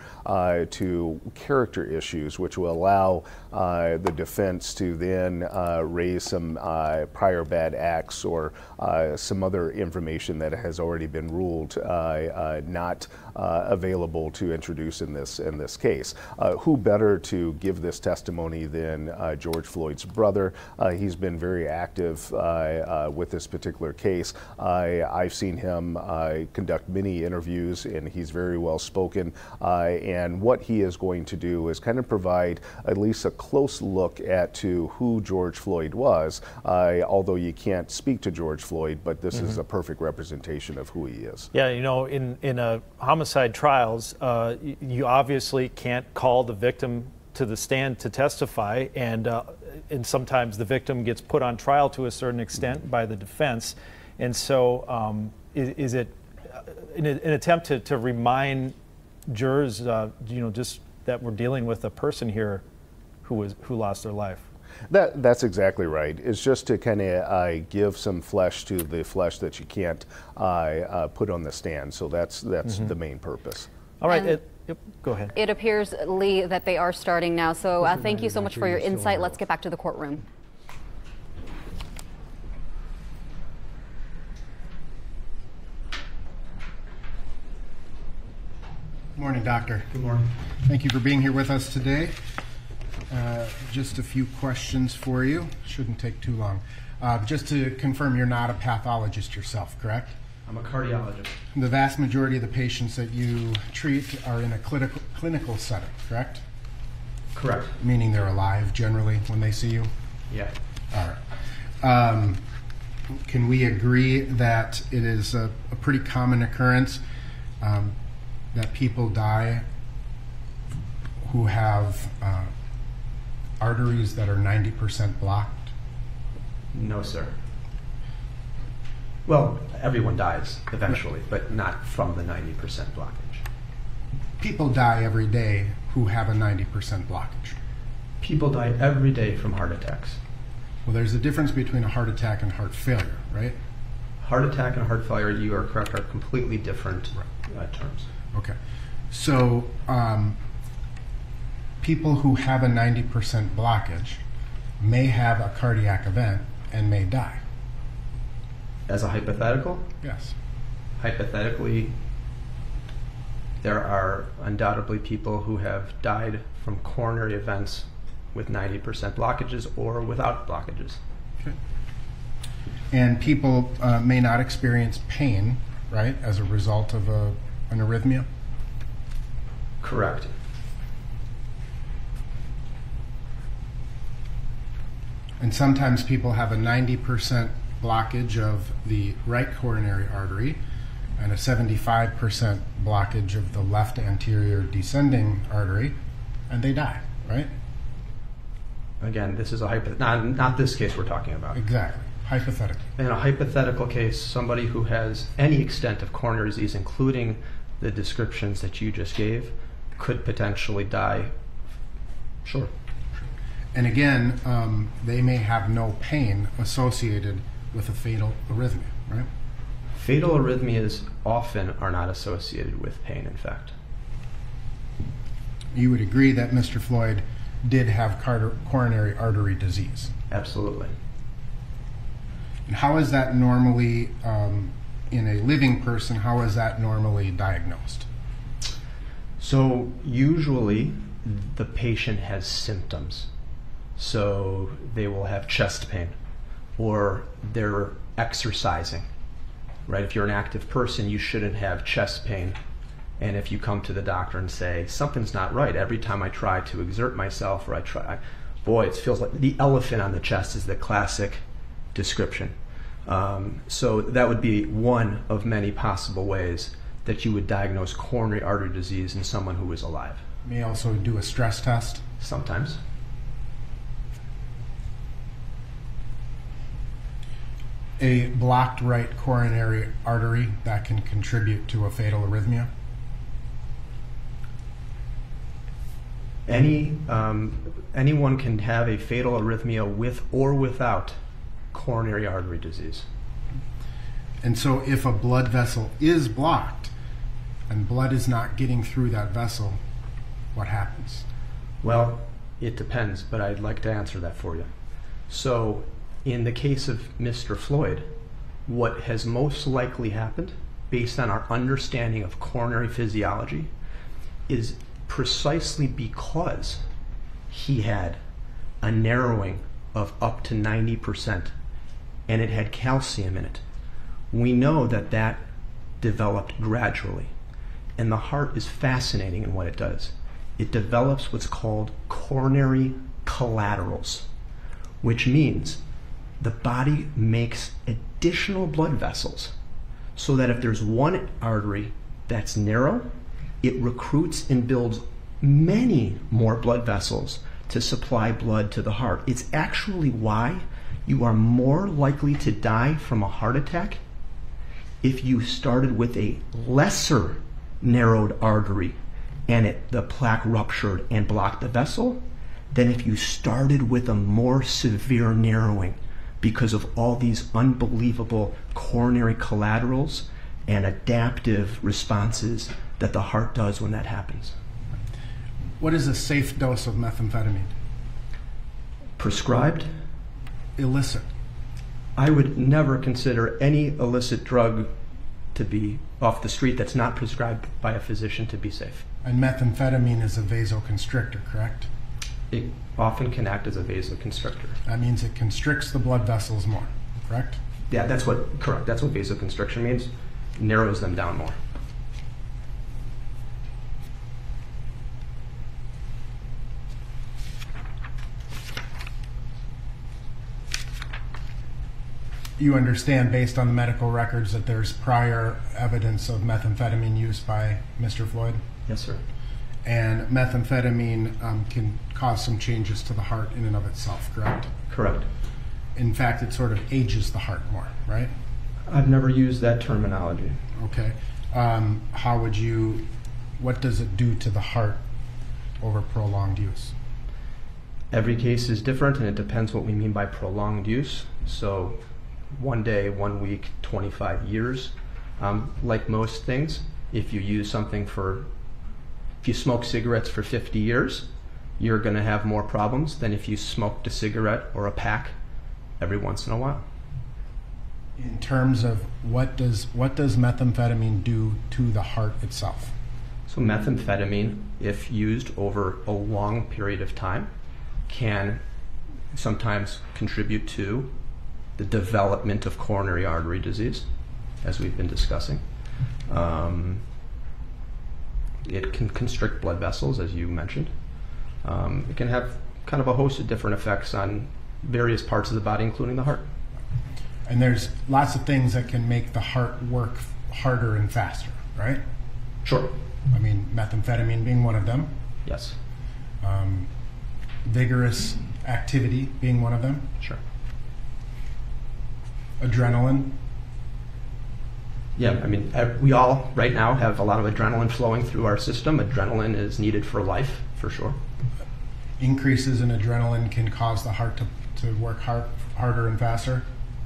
[SPEAKER 10] to character issues, which will allow the defense to then raise some prior bad acts or some other information that has already been ruled not available to introduce in this case. Who better to give this testimony than George Floyd's brother? He's been very active with this particular case. I've seen him conduct many interviews, and he's very well spoken. And what he is going to do is kind of provide at least a close look to who George Floyd was, although you can't speak to George Floyd, but this is a perfect representation of who he is.
[SPEAKER 7] Yeah, in a homicide trials, you obviously can't call the victim to the stand to testify, and sometimes the victim gets put on trial to a certain extent by the defense. And so is it in an attempt to remind jurors, just that we're dealing with a person here who lost their life?
[SPEAKER 10] That's exactly right. It's just to kind of give some flesh to the flesh that you can't put on the stand. So that's the main purpose.
[SPEAKER 7] All right. Yep, go ahead.
[SPEAKER 6] It appears, Lee, that they are starting now. So thank you so much for your insight. Let's get back to the courtroom.
[SPEAKER 2] Good morning, Doctor.
[SPEAKER 9] Good morning.
[SPEAKER 2] Thank you for being here with us today. Just a few questions for you. Shouldn't take too long. Just to confirm, you're not a pathologist yourself, correct?
[SPEAKER 9] I'm a cardiologist.
[SPEAKER 2] The vast majority of the patients that you treat are in a clinical setting, correct?
[SPEAKER 9] Correct.
[SPEAKER 2] Meaning they're alive generally when they see you?
[SPEAKER 9] Yeah.
[SPEAKER 2] All right. Can we agree that it is a pretty common occurrence that people die who have arteries that are 90% blocked?
[SPEAKER 9] No, sir. Well, everyone dies eventually, but not from the 90% blockage.
[SPEAKER 2] People die every day who have a 90% blockage.
[SPEAKER 9] People die every day from heart attacks.
[SPEAKER 2] Well, there's a difference between a heart attack and heart failure, right?
[SPEAKER 9] Heart attack and heart failure, you are correct, are completely different terms.
[SPEAKER 2] Okay. So people who have a 90% blockage may have a cardiac event and may die.
[SPEAKER 9] As a hypothetical?
[SPEAKER 2] Yes.
[SPEAKER 9] Hypothetically, there are undoubtedly people who have died from coronary events with 90% blockages or without blockages.
[SPEAKER 2] Okay. And people may not experience pain, right, as a result of an arrhythmia?
[SPEAKER 9] Correct.
[SPEAKER 2] And sometimes people have a 90% blockage of the right coronary artery and a 75% blockage of the left anterior descending artery, and they die, right?
[SPEAKER 9] Again, this is a not this case we're talking about.
[SPEAKER 2] Exactly. Hypothetical.
[SPEAKER 9] In a hypothetical case, somebody who has any extent of coronary disease, including the descriptions that you just gave, could potentially die Sure.
[SPEAKER 2] And again, they may have no pain associated with a fatal arrhythmia, right?
[SPEAKER 9] Fatal arrhythmias often are not associated with pain, in fact.
[SPEAKER 2] You would agree that Mr. Floyd did have coronary artery disease.
[SPEAKER 9] Absolutely.
[SPEAKER 2] And how is that normally, in a living person, how is that normally diagnosed?
[SPEAKER 9] So usually the patient has symptoms. So they will have chest pain, or they're exercising, right? If you're an active person, you shouldn't have chest pain. And if you come to the doctor and say, something's not right, every time I try to exert myself, or boy, it feels like the elephant on the chest is the classic description. So that would be one of many possible ways that you would diagnose coronary artery disease in someone who is alive.
[SPEAKER 2] May also do a stress test.
[SPEAKER 9] Sometimes.
[SPEAKER 2] A blocked right coronary artery that can contribute to a fatal arrhythmia.
[SPEAKER 9] Anyone can have a fatal arrhythmia with or without coronary artery disease.
[SPEAKER 2] And so if a blood vessel is blocked and blood is not getting through that vessel, what happens?
[SPEAKER 9] Well, it depends, but I'd like to answer that for you. So in the case of Mr. Floyd, what has most likely happened, based on our understanding of coronary physiology, is precisely because he had a narrowing of up to 90% and it had calcium in it. We know that that developed gradually, and the heart is fascinating in what it does. It develops what's called coronary collaterals, which means the body makes additional blood vessels so that if there's one artery that's narrow, it recruits and builds many more blood vessels to supply blood to the heart. It's actually why you are more likely to die from a heart attack if you started with a lesser narrowed artery and the plaque ruptured and blocked the vessel than if you started with a more severe narrowing because of all these unbelievable coronary collaterals and adaptive responses that the heart does when that happens.
[SPEAKER 2] What is a safe dose of methamphetamine?
[SPEAKER 9] Prescribed?
[SPEAKER 2] Illicit.
[SPEAKER 9] I would never consider any illicit drug to be off the street that's not prescribed by a physician to be safe.
[SPEAKER 2] And methamphetamine is a vasoconstrictor, correct?
[SPEAKER 9] It often can act as a vasoconstrictor.
[SPEAKER 2] That means it constricts the blood vessels more, correct?
[SPEAKER 9] Yeah, correct. That's what vasoconstriction means. Narrows them down more.
[SPEAKER 2] You understand, based on the medical records, that there's prior evidence of methamphetamine use by Mr. Floyd?
[SPEAKER 9] Yes, sir.
[SPEAKER 2] And methamphetamine can cause some changes to the heart in and of itself, correct?
[SPEAKER 9] Correct.
[SPEAKER 2] In fact, it sort of ages the heart more, right?
[SPEAKER 9] I've never used that terminology.
[SPEAKER 2] Okay. What does it do to the heart over prolonged use?
[SPEAKER 9] Every case is different, and it depends what we mean by prolonged use. So 1 day, 1 week, 25 years. Like most things, if you smoke cigarettes for 50 years, you're going to have more problems than if you smoked a cigarette or a pack every once in a while.
[SPEAKER 2] In terms of what does methamphetamine do to the heart itself?
[SPEAKER 9] So methamphetamine, if used over a long period of time, can sometimes contribute to the development of coronary artery disease, as we've been discussing. It can constrict blood vessels, as you mentioned. It can have kind of a host of different effects on various parts of the body, including the heart.
[SPEAKER 2] And there's lots of things that can make the heart work harder and faster, right?
[SPEAKER 9] Sure.
[SPEAKER 2] I mean, methamphetamine being one of them.
[SPEAKER 9] Yes.
[SPEAKER 2] Vigorous activity being one of them.
[SPEAKER 9] Sure.
[SPEAKER 2] Adrenaline.
[SPEAKER 9] Yeah, I mean, we all right now have a lot of adrenaline flowing through our system. Adrenaline is needed for life, for sure.
[SPEAKER 2] increases in adrenaline can cause the heart to work harder and faster?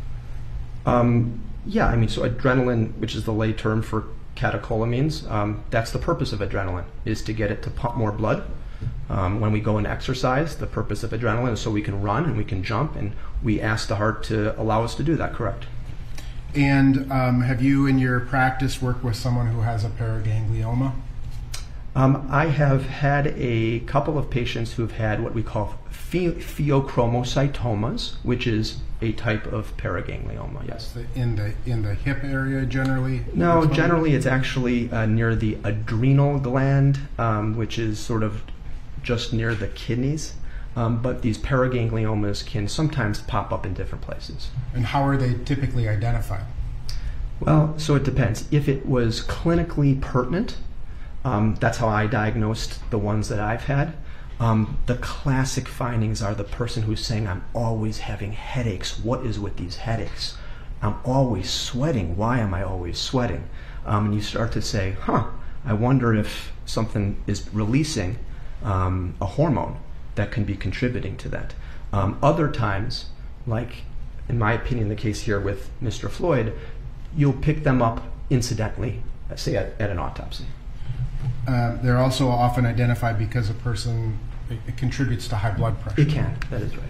[SPEAKER 9] Yeah, I mean, so adrenaline, which is the lay term for catecholamines, that's the purpose of adrenaline, is to get it to pump more blood. When we go and exercise, the purpose of adrenaline is so we can run and we can jump, and we ask the heart to allow us to do that, correct?
[SPEAKER 2] And have you in your practice worked with someone who has a paraganglioma?
[SPEAKER 9] I have had a couple of patients who've had what we call pheochromocytomas, which is a type of paraganglioma, yes.
[SPEAKER 2] In the hip area generally?
[SPEAKER 9] No, generally it's actually near the adrenal gland, which is sort of just near the kidneys. But these paragangliomas can sometimes pop up in different places.
[SPEAKER 2] And how are they typically identified?
[SPEAKER 9] Well, so it depends. If it was clinically pertinent, that's how I diagnosed the ones that I've had. The classic findings are the person who's saying, I'm always having headaches. What is with these headaches? I'm always sweating. Why am I always sweating? And you start to say, I wonder if something is releasing a hormone that can be contributing to that. Other times, like in my opinion, the case here with Mr. Floyd, you'll pick them up incidentally, say at an autopsy.
[SPEAKER 2] They're also often identified because it contributes to high blood pressure.
[SPEAKER 9] It can, that is right.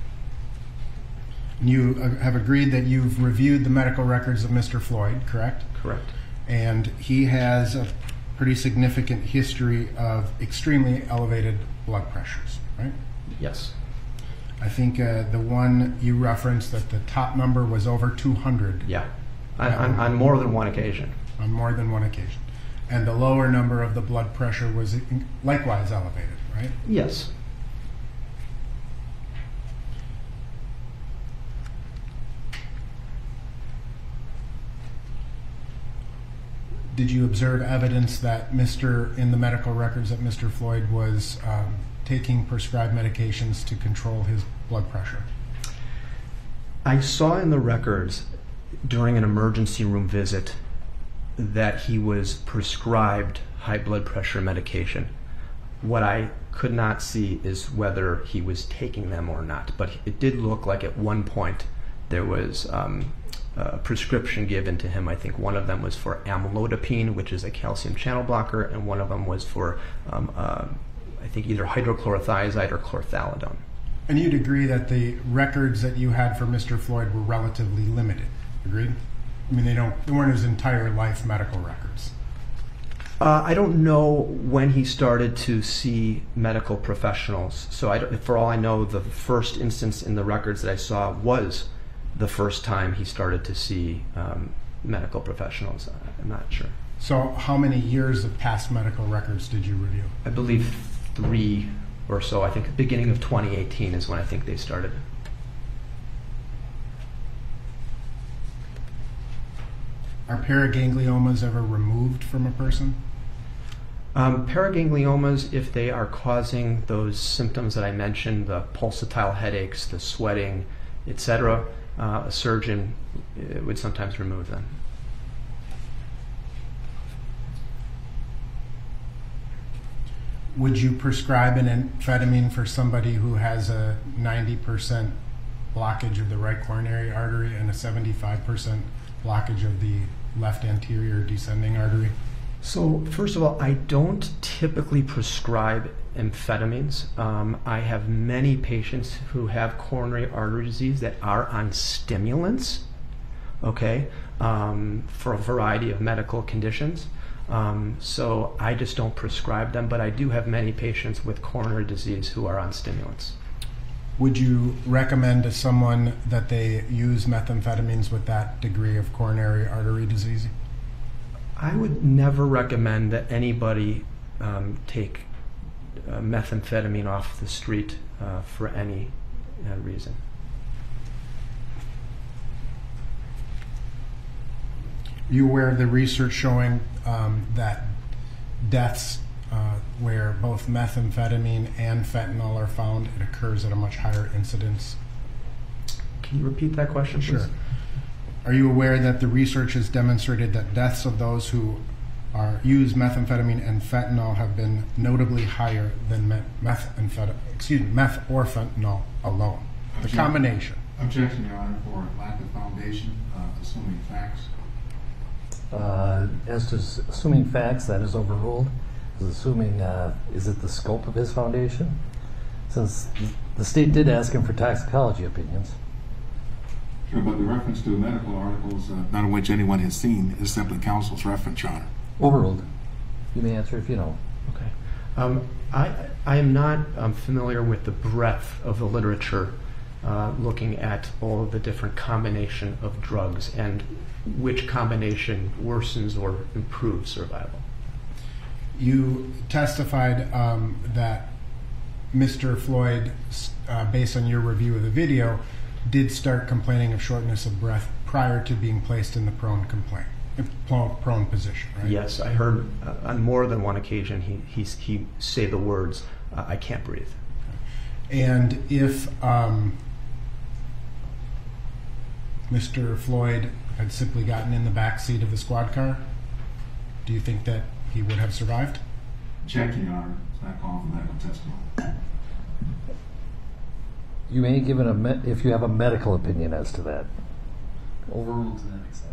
[SPEAKER 2] You have agreed that you've reviewed the medical records of Mr. Floyd, correct?
[SPEAKER 9] Correct.
[SPEAKER 2] And he has a pretty significant history of extremely elevated blood pressures, right?
[SPEAKER 9] Yes.
[SPEAKER 2] I think the one you referenced, that the top number was over 200.
[SPEAKER 9] Yeah, on more than one occasion.
[SPEAKER 2] On more than one occasion. And the lower number of the blood pressure was likewise elevated, right?
[SPEAKER 9] Yes.
[SPEAKER 2] Did you observe evidence that in the medical records that Mr. Floyd was taking prescribed medications to control his blood pressure?
[SPEAKER 9] I saw in the records during an emergency room visit that he was prescribed high blood pressure medication. What I could not see is whether he was taking them or not, but it did look like at one point there was a prescription given to him. I think one of them was for amlodipine, which is a calcium channel blocker, and one of them was for I think either hydrochlorothiazide or chlorthalidone.
[SPEAKER 2] And you'd agree that the records that you had for Mr. Floyd were relatively limited, agreed? I mean, they weren't his entire life medical records.
[SPEAKER 9] I don't know when he started to see medical professionals. So for all I know, the first instance in the records that I saw was the first time he started to see medical professionals. I'm not sure.
[SPEAKER 2] So how many years of past medical records did you review?
[SPEAKER 9] I believe 3 or so. I think the beginning of 2018 is when I think they started.
[SPEAKER 2] Are paragangliomas ever removed from a person?
[SPEAKER 9] Paragangliomas, if they are causing those symptoms that I mentioned, the pulsatile headaches, the sweating, etc., a surgeon would sometimes remove them.
[SPEAKER 2] Would you prescribe an amphetamine for somebody who has a 90% blockage of the right coronary artery and a 75% blockage of the left anterior descending artery?
[SPEAKER 9] So first of all, I don't typically prescribe amphetamines. I have many patients who have coronary artery disease that are on stimulants, okay, for a variety of medical conditions. So I just don't prescribe them, but I do have many patients with coronary disease who are on stimulants.
[SPEAKER 2] Would you recommend to someone that they use methamphetamines with that degree of coronary artery disease?
[SPEAKER 9] I would never recommend that anybody take methamphetamine off the street for any reason.
[SPEAKER 2] Are you aware of the research showing that deaths where both methamphetamine and fentanyl are found, it occurs at a much higher incidence?
[SPEAKER 9] Can you repeat that question, please?
[SPEAKER 2] Sure. Are you aware that the research has demonstrated that deaths of those who use methamphetamine and fentanyl have been notably higher than meth or fentanyl alone. The combination.
[SPEAKER 8] Objection, Your Honor, for lack of foundation, assuming facts.
[SPEAKER 1] As to assuming facts, that is overruled. Assuming, is it the scope of his foundation? Since the state did ask him for toxicology opinions.
[SPEAKER 8] Sure, but the reference to medical articles, none of which anyone has seen, is simply counsel's reference, Your Honor.
[SPEAKER 1] Overruled. You may answer if you know.
[SPEAKER 9] Okay. I am not familiar with the breadth of the literature looking at all of the different combination of drugs and which combination worsens or improves survival.
[SPEAKER 2] You testified that Mr. Floyd, based on your review of the video, did start complaining of shortness of breath prior to being placed in the prone position, right?
[SPEAKER 9] Yes, I heard on more than one occasion he say the words, "I can't breathe."
[SPEAKER 2] And if Mr. Floyd had simply gotten in the back seat of the squad car, do you think that he would have survived?
[SPEAKER 8] Objection, Your Honor. It's not calling for medical testimony.
[SPEAKER 1] You may give it if you have a medical opinion as to that. Overruled to that extent.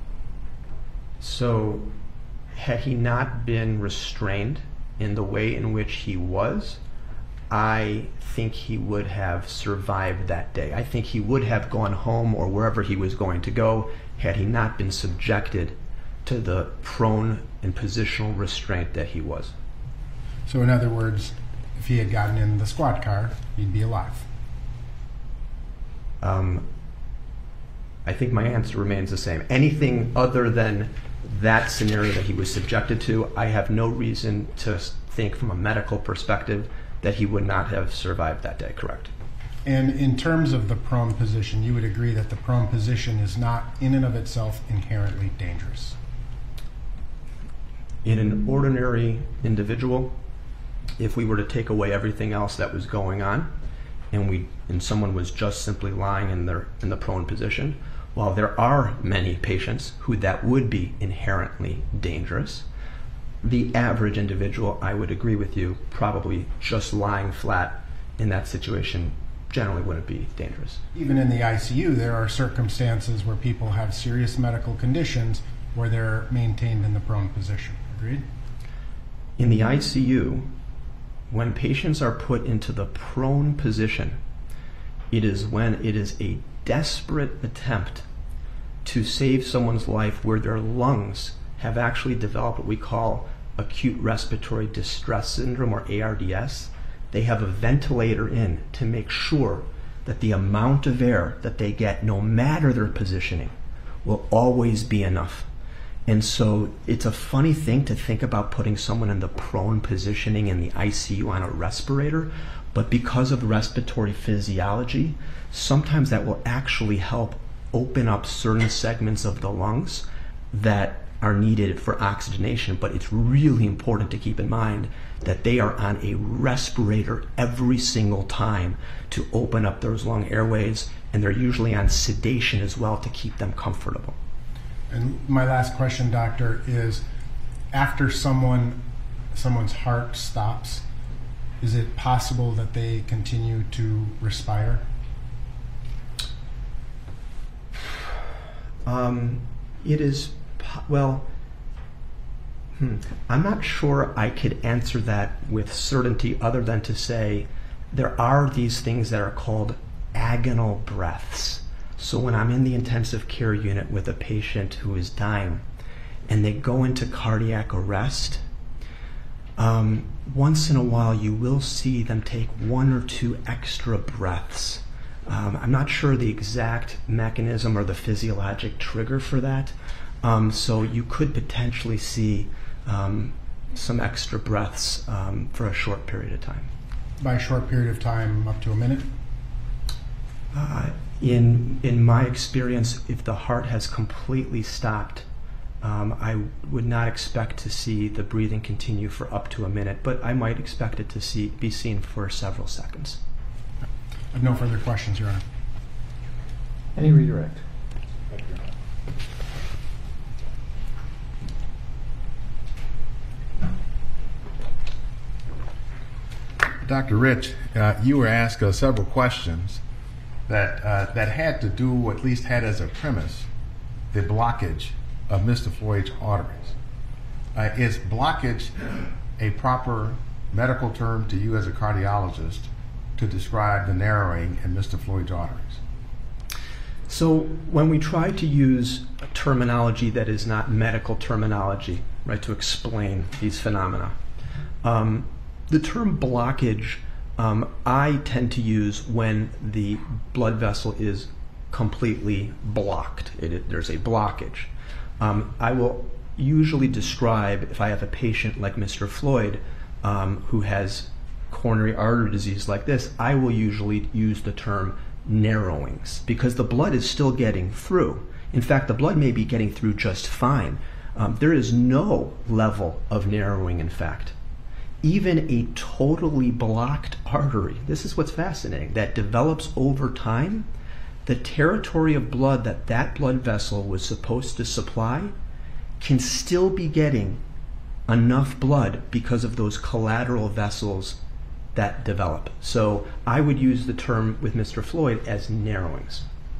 [SPEAKER 9] So, had he not been restrained in the way in which he was, I think he would have survived that day. I think he would have gone home or wherever he was going to go had he not been subjected to the prone and positional restraint that he was.
[SPEAKER 2] So in other words, if he had gotten in the squad car, he'd be alive.
[SPEAKER 9] I think my answer remains the same. Anything other than that scenario that he was subjected to, I have no reason to think from a medical perspective that he would not have survived that day, correct?
[SPEAKER 2] And in terms of the prone position, you would agree that the prone position is not in and of itself inherently dangerous?
[SPEAKER 9] In an ordinary individual, if we were to take away everything else that was going on and someone was just simply lying in the prone position, while there are many patients who that would be inherently dangerous, the average individual, I would agree with you, probably just lying flat in that situation generally wouldn't be dangerous.
[SPEAKER 2] Even in the ICU, there are circumstances where people have serious medical conditions where they're maintained in the prone position. Agreed?
[SPEAKER 9] In the ICU, when patients are put into the prone position, it is when it is a desperate attempt to save someone's life where their lungs have actually developed what we call acute respiratory distress syndrome, or ARDS. They have a ventilator in to make sure that the amount of air that they get, no matter their positioning, will always be enough. And so it's a funny thing to think about putting someone in the prone positioning in the ICU on a respirator, but because of respiratory physiology, sometimes that will actually help open up certain segments of the lungs that are needed for oxygenation. But it's really important to keep in mind that they are on a respirator every single time to open up those lung airways, and they're usually on sedation as well to keep them comfortable.
[SPEAKER 2] And my last question, doctor, is after someone's heart stops, is it possible that they continue to respire?
[SPEAKER 9] It is, well, I'm not sure I could answer that with certainty other than to say there are these things that are called agonal breaths. So when I'm in the intensive care unit with a patient who is dying and they go into cardiac arrest, once in a while you will see them take 1 or 2 extra breaths. I'm not sure the exact mechanism or the physiologic trigger for that. So you could potentially see some extra breaths for a short period of time.
[SPEAKER 2] By a short period of time, up to a minute?
[SPEAKER 9] In my experience, if the heart has completely stopped, I would not expect to see the breathing continue for up to a minute, but I might expect it to be seen for several seconds.
[SPEAKER 2] I have no further questions, Your Honor.
[SPEAKER 1] Any redirect?
[SPEAKER 8] Dr. Rich, you were asked several questions that had to do, or at least had as a premise, the blockage of Mr. Floyd's arteries. Is blockage a proper medical term to you as a cardiologist to describe the narrowing in Mr. Floyd's arteries?
[SPEAKER 9] So when we try to use terminology that is not medical terminology, right, to explain these phenomena, the term blockage I tend to use when the blood vessel is completely blocked. There's a blockage. I will usually describe, if I have a patient like Mr. Floyd who has coronary artery disease like this, I will usually use the term narrowings because the blood is still getting through. In fact, the blood may be getting through just fine. There is no level of narrowing, in fact. Even a totally blocked artery, this is what's fascinating, that develops over time, the territory of blood that blood vessel was supposed to supply can still be getting enough blood because of those collateral vessels that develop. So I would use the term with Mr. Floyd as narrowings.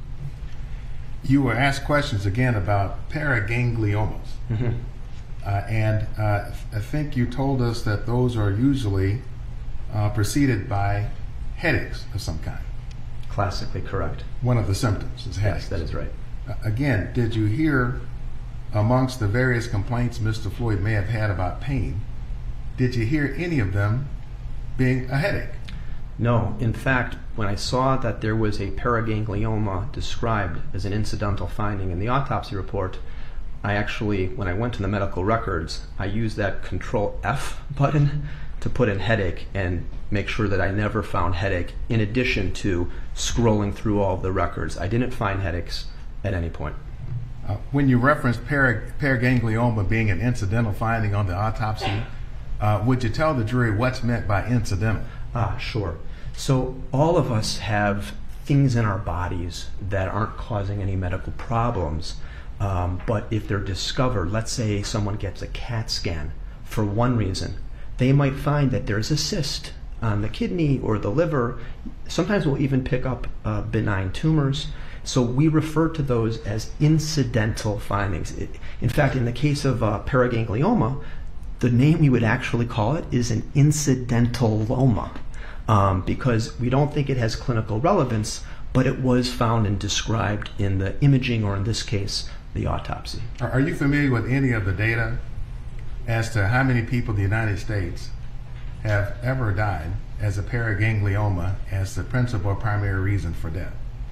[SPEAKER 8] You were asked questions again about paragangliomas.
[SPEAKER 9] Mm-hmm.
[SPEAKER 8] And I think you told us that those are usually preceded by headaches of some kind.
[SPEAKER 9] Classically correct.
[SPEAKER 8] One of the symptoms is headaches.
[SPEAKER 9] Yes, that is right.
[SPEAKER 8] Again, did you hear amongst the various complaints Mr. Floyd may have had about pain, did you hear any of them being a headache?
[SPEAKER 9] No. In fact, when I saw that there was a paraganglioma described as an incidental finding in the autopsy report, I actually, when I went to the medical records, I used that Control F button to put in headache and make sure that I never found headache, in addition to scrolling through all of the records. I didn't find headaches at any point.
[SPEAKER 8] When you referenced paraganglioma being an incidental finding on the autopsy, would you tell the jury what's meant by incidental?
[SPEAKER 9] Sure. So all of us have things in our bodies that aren't causing any medical problems, but if they're discovered, let's say someone gets a CAT scan for one reason, they might find that there's a cyst on the kidney or the liver. Sometimes we'll even pick up benign tumors. So we refer to those as incidental findings. In fact, in the case of paraganglioma, the name we would actually call it is an incidentaloma, because we don't think it has clinical relevance, but it was found and described in the imaging, or in this case, the autopsy.
[SPEAKER 8] Are you familiar with any of the data as to how many people in the United States have ever died as a paraganglioma as the principal or primary reason for death?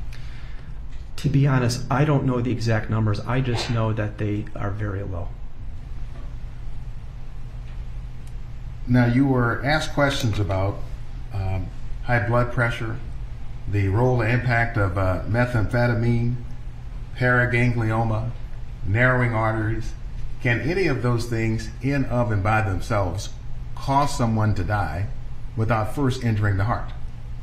[SPEAKER 9] To be honest, I don't know the exact numbers. I just know that they are very low.
[SPEAKER 8] Now, you were asked questions about high blood pressure, the role and impact of methamphetamine, paraganglioma, narrowing arteries. Can any of those things in of and by themselves cause someone to die without first injuring the heart?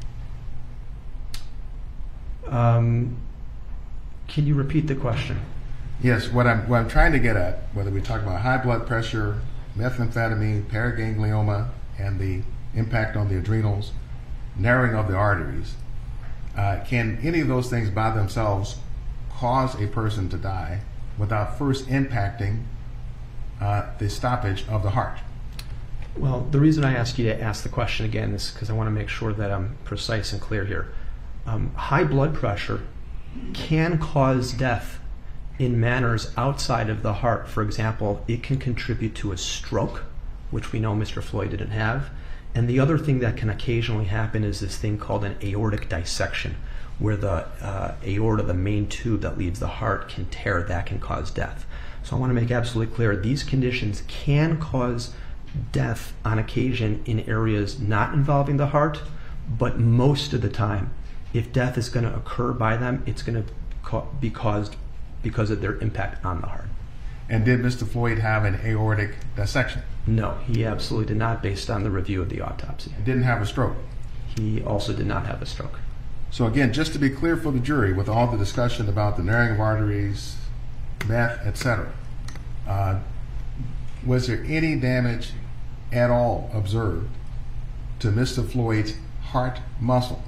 [SPEAKER 9] Can you repeat the question?
[SPEAKER 8] Yes, what I'm trying to get at, whether we talk about high blood pressure, methamphetamine, paraganglioma, and the impact on the adrenals, narrowing of the arteries, can any of those things by themselves cause a person to die without first impacting the stoppage of the heart?
[SPEAKER 9] Well, the reason I ask you to ask the question again is because I want to make sure that I'm precise and clear here. High blood pressure can cause death in manners outside of the heart. For example, it can contribute to a stroke, which we know Mr. Floyd didn't have. And the other thing that can occasionally happen is this thing called an aortic dissection, where the aorta, the main tube that leads the heart, can tear. That can cause death. So I want to make absolutely clear, these conditions can cause death on occasion in areas not involving the heart, but most of the time, if death is going to occur by them, it's going to be caused because of their impact on the heart.
[SPEAKER 8] And did Mr. Floyd have an aortic dissection?
[SPEAKER 9] No, he absolutely did not, based on the review of the autopsy.
[SPEAKER 8] He didn't have a stroke?
[SPEAKER 9] He also did not have a stroke.
[SPEAKER 8] So again, just to be clear for the jury, with all the discussion about the narrowing of arteries, meth, etc., was there any damage at all observed to Mr. Floyd's heart muscle?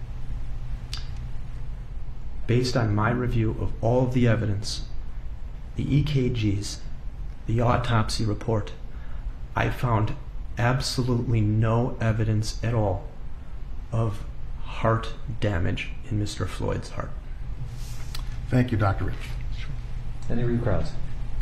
[SPEAKER 9] Based on my review of all of the evidence, the EKGs, the autopsy report, I found absolutely no evidence at all of heart damage in Mr. Floyd's heart.
[SPEAKER 8] Thank you, Dr. Rich.
[SPEAKER 5] Any recross?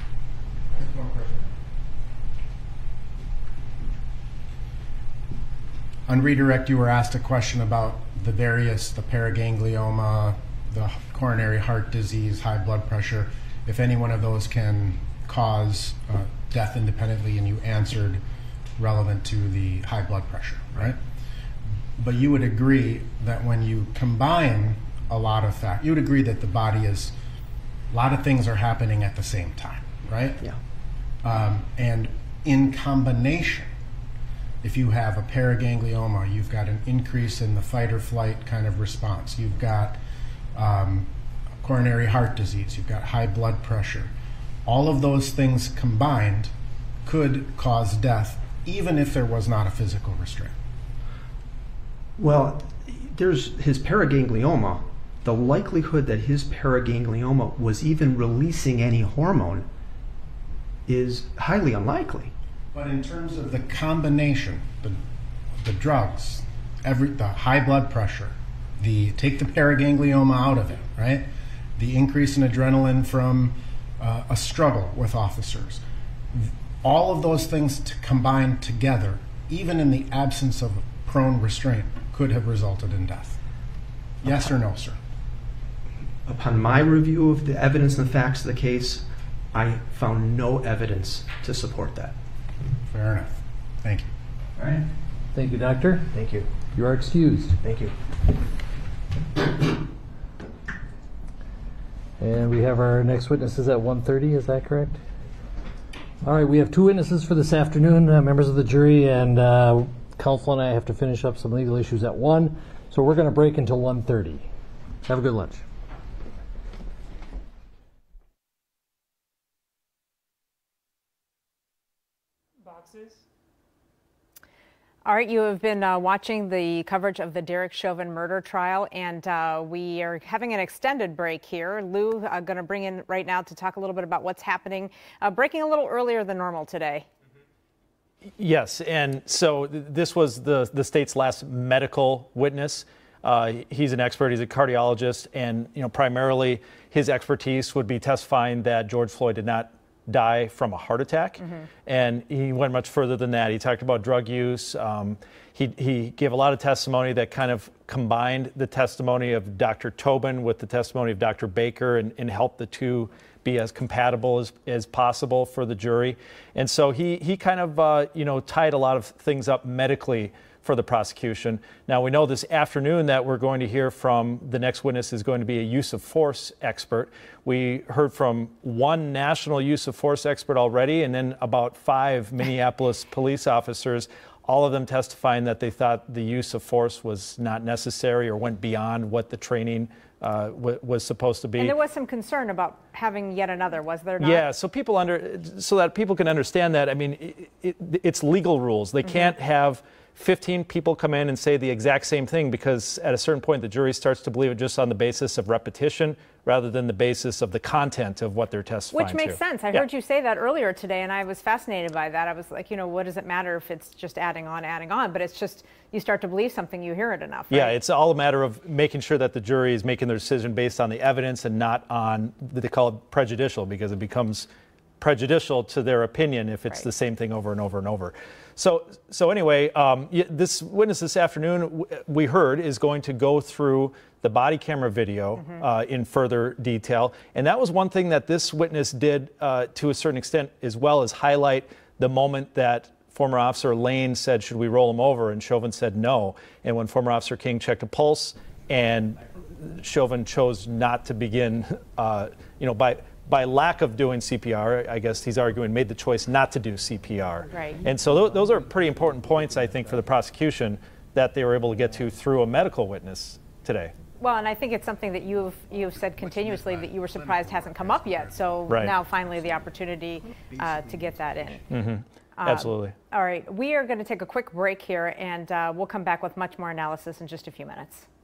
[SPEAKER 2] On redirect, you were asked a question about the paraganglioma, the coronary heart disease, high blood pressure, if any one of those can cause death independently, and you answered relevant to the high blood pressure, right? But you would agree that when you combine a lot of factors, you would agree that the body is, a lot of things are happening at the same time, right?
[SPEAKER 9] Yeah.
[SPEAKER 2] And in combination, if you have a paraganglioma, you've got an increase in the fight or flight kind of response. You've got coronary heart disease. You've got high blood pressure. All of those things combined could cause death, even if there was not a physical restraint.
[SPEAKER 9] Well, there's his paraganglioma. The likelihood that his paraganglioma was even releasing any hormone is highly unlikely.
[SPEAKER 2] But in terms of the combination, the drugs, the high blood pressure, take the paraganglioma out of it, right? The increase in adrenaline from a struggle with officers. All of those things combined together, even in the absence of prone restraint, could have resulted in death. Yes or no, sir?
[SPEAKER 9] Upon my review of the evidence and the facts of the case, I found no evidence to support that.
[SPEAKER 2] Fair enough. Thank you.
[SPEAKER 5] All right. Thank you, doctor.
[SPEAKER 9] Thank you.
[SPEAKER 5] You are excused.
[SPEAKER 9] Thank you.
[SPEAKER 5] And we have our next witnesses at 1:30, is that correct? All right, we have two witnesses for this afternoon, members of the jury, and counsel and I have to finish up some legal issues at 1, so we're going to break until 1:30. Have a good lunch.
[SPEAKER 11] All right, you have been watching the coverage of the Derek Chauvin murder trial, and we are having an extended break here. Lou, going to bring in right now to talk a little bit about what's happening, breaking a little earlier than normal today.
[SPEAKER 7] Yes, and so this was the state's last medical witness. He's an expert. He's a cardiologist, and primarily his expertise would be testifying that George Floyd did not die from a heart attack. And he went much further than that. He talked about drug use. He gave a lot of testimony that kind of combined the testimony of Dr. Chauvin with the testimony of Dr. Baker and helped the two be as compatible as possible for the jury. And so he kind of tied a lot of things up medically for the prosecution. Now, we know this afternoon that we're going to hear from the next witness is going to be a use of force expert. We heard from one national use of force expert already, and then about 5 Minneapolis police officers, all of them testifying that they thought the use of force was not necessary or went beyond what the training was supposed to be.
[SPEAKER 11] And there was some concern about having yet another, was there not?
[SPEAKER 7] Yeah, so that people can understand that. I mean, it's legal rules. They can't have 15 people come in and say the exact same thing, because at a certain point the jury starts to believe it just on the basis of repetition rather than the basis of the content of what they're testifying to.
[SPEAKER 11] Which makes sense. I heard you say that earlier today, and I was fascinated by that. I was like, what does it matter if it's just adding on, but it's just you start to believe something, you hear it enough, right?
[SPEAKER 7] Yeah, it's all a matter of making sure that the jury is making their decision based on the evidence and not on, they call it prejudicial, because it becomes prejudicial to their opinion if it's the same thing over and over and over. So anyway, this witness this afternoon, we heard, is going to go through the body camera video in further detail. And that was one thing that this witness did to a certain extent, as well as highlight the moment that former Officer Lane said, should we roll him over? And Chauvin said no. And when former Officer King checked a pulse and Chauvin chose not to begin, by lack of doing CPR, I guess he's arguing, made the choice not to do CPR.
[SPEAKER 11] Right.
[SPEAKER 7] And so those are pretty important points, I think, for the prosecution that they were able to get to through a medical witness today.
[SPEAKER 11] Well, and I think it's something that you've said continuously that you were surprised hasn't come up yet. So now finally the opportunity to get that in.
[SPEAKER 7] Absolutely.
[SPEAKER 11] All right, we are going to take a quick break here, and we'll come back with much more analysis in just a few minutes.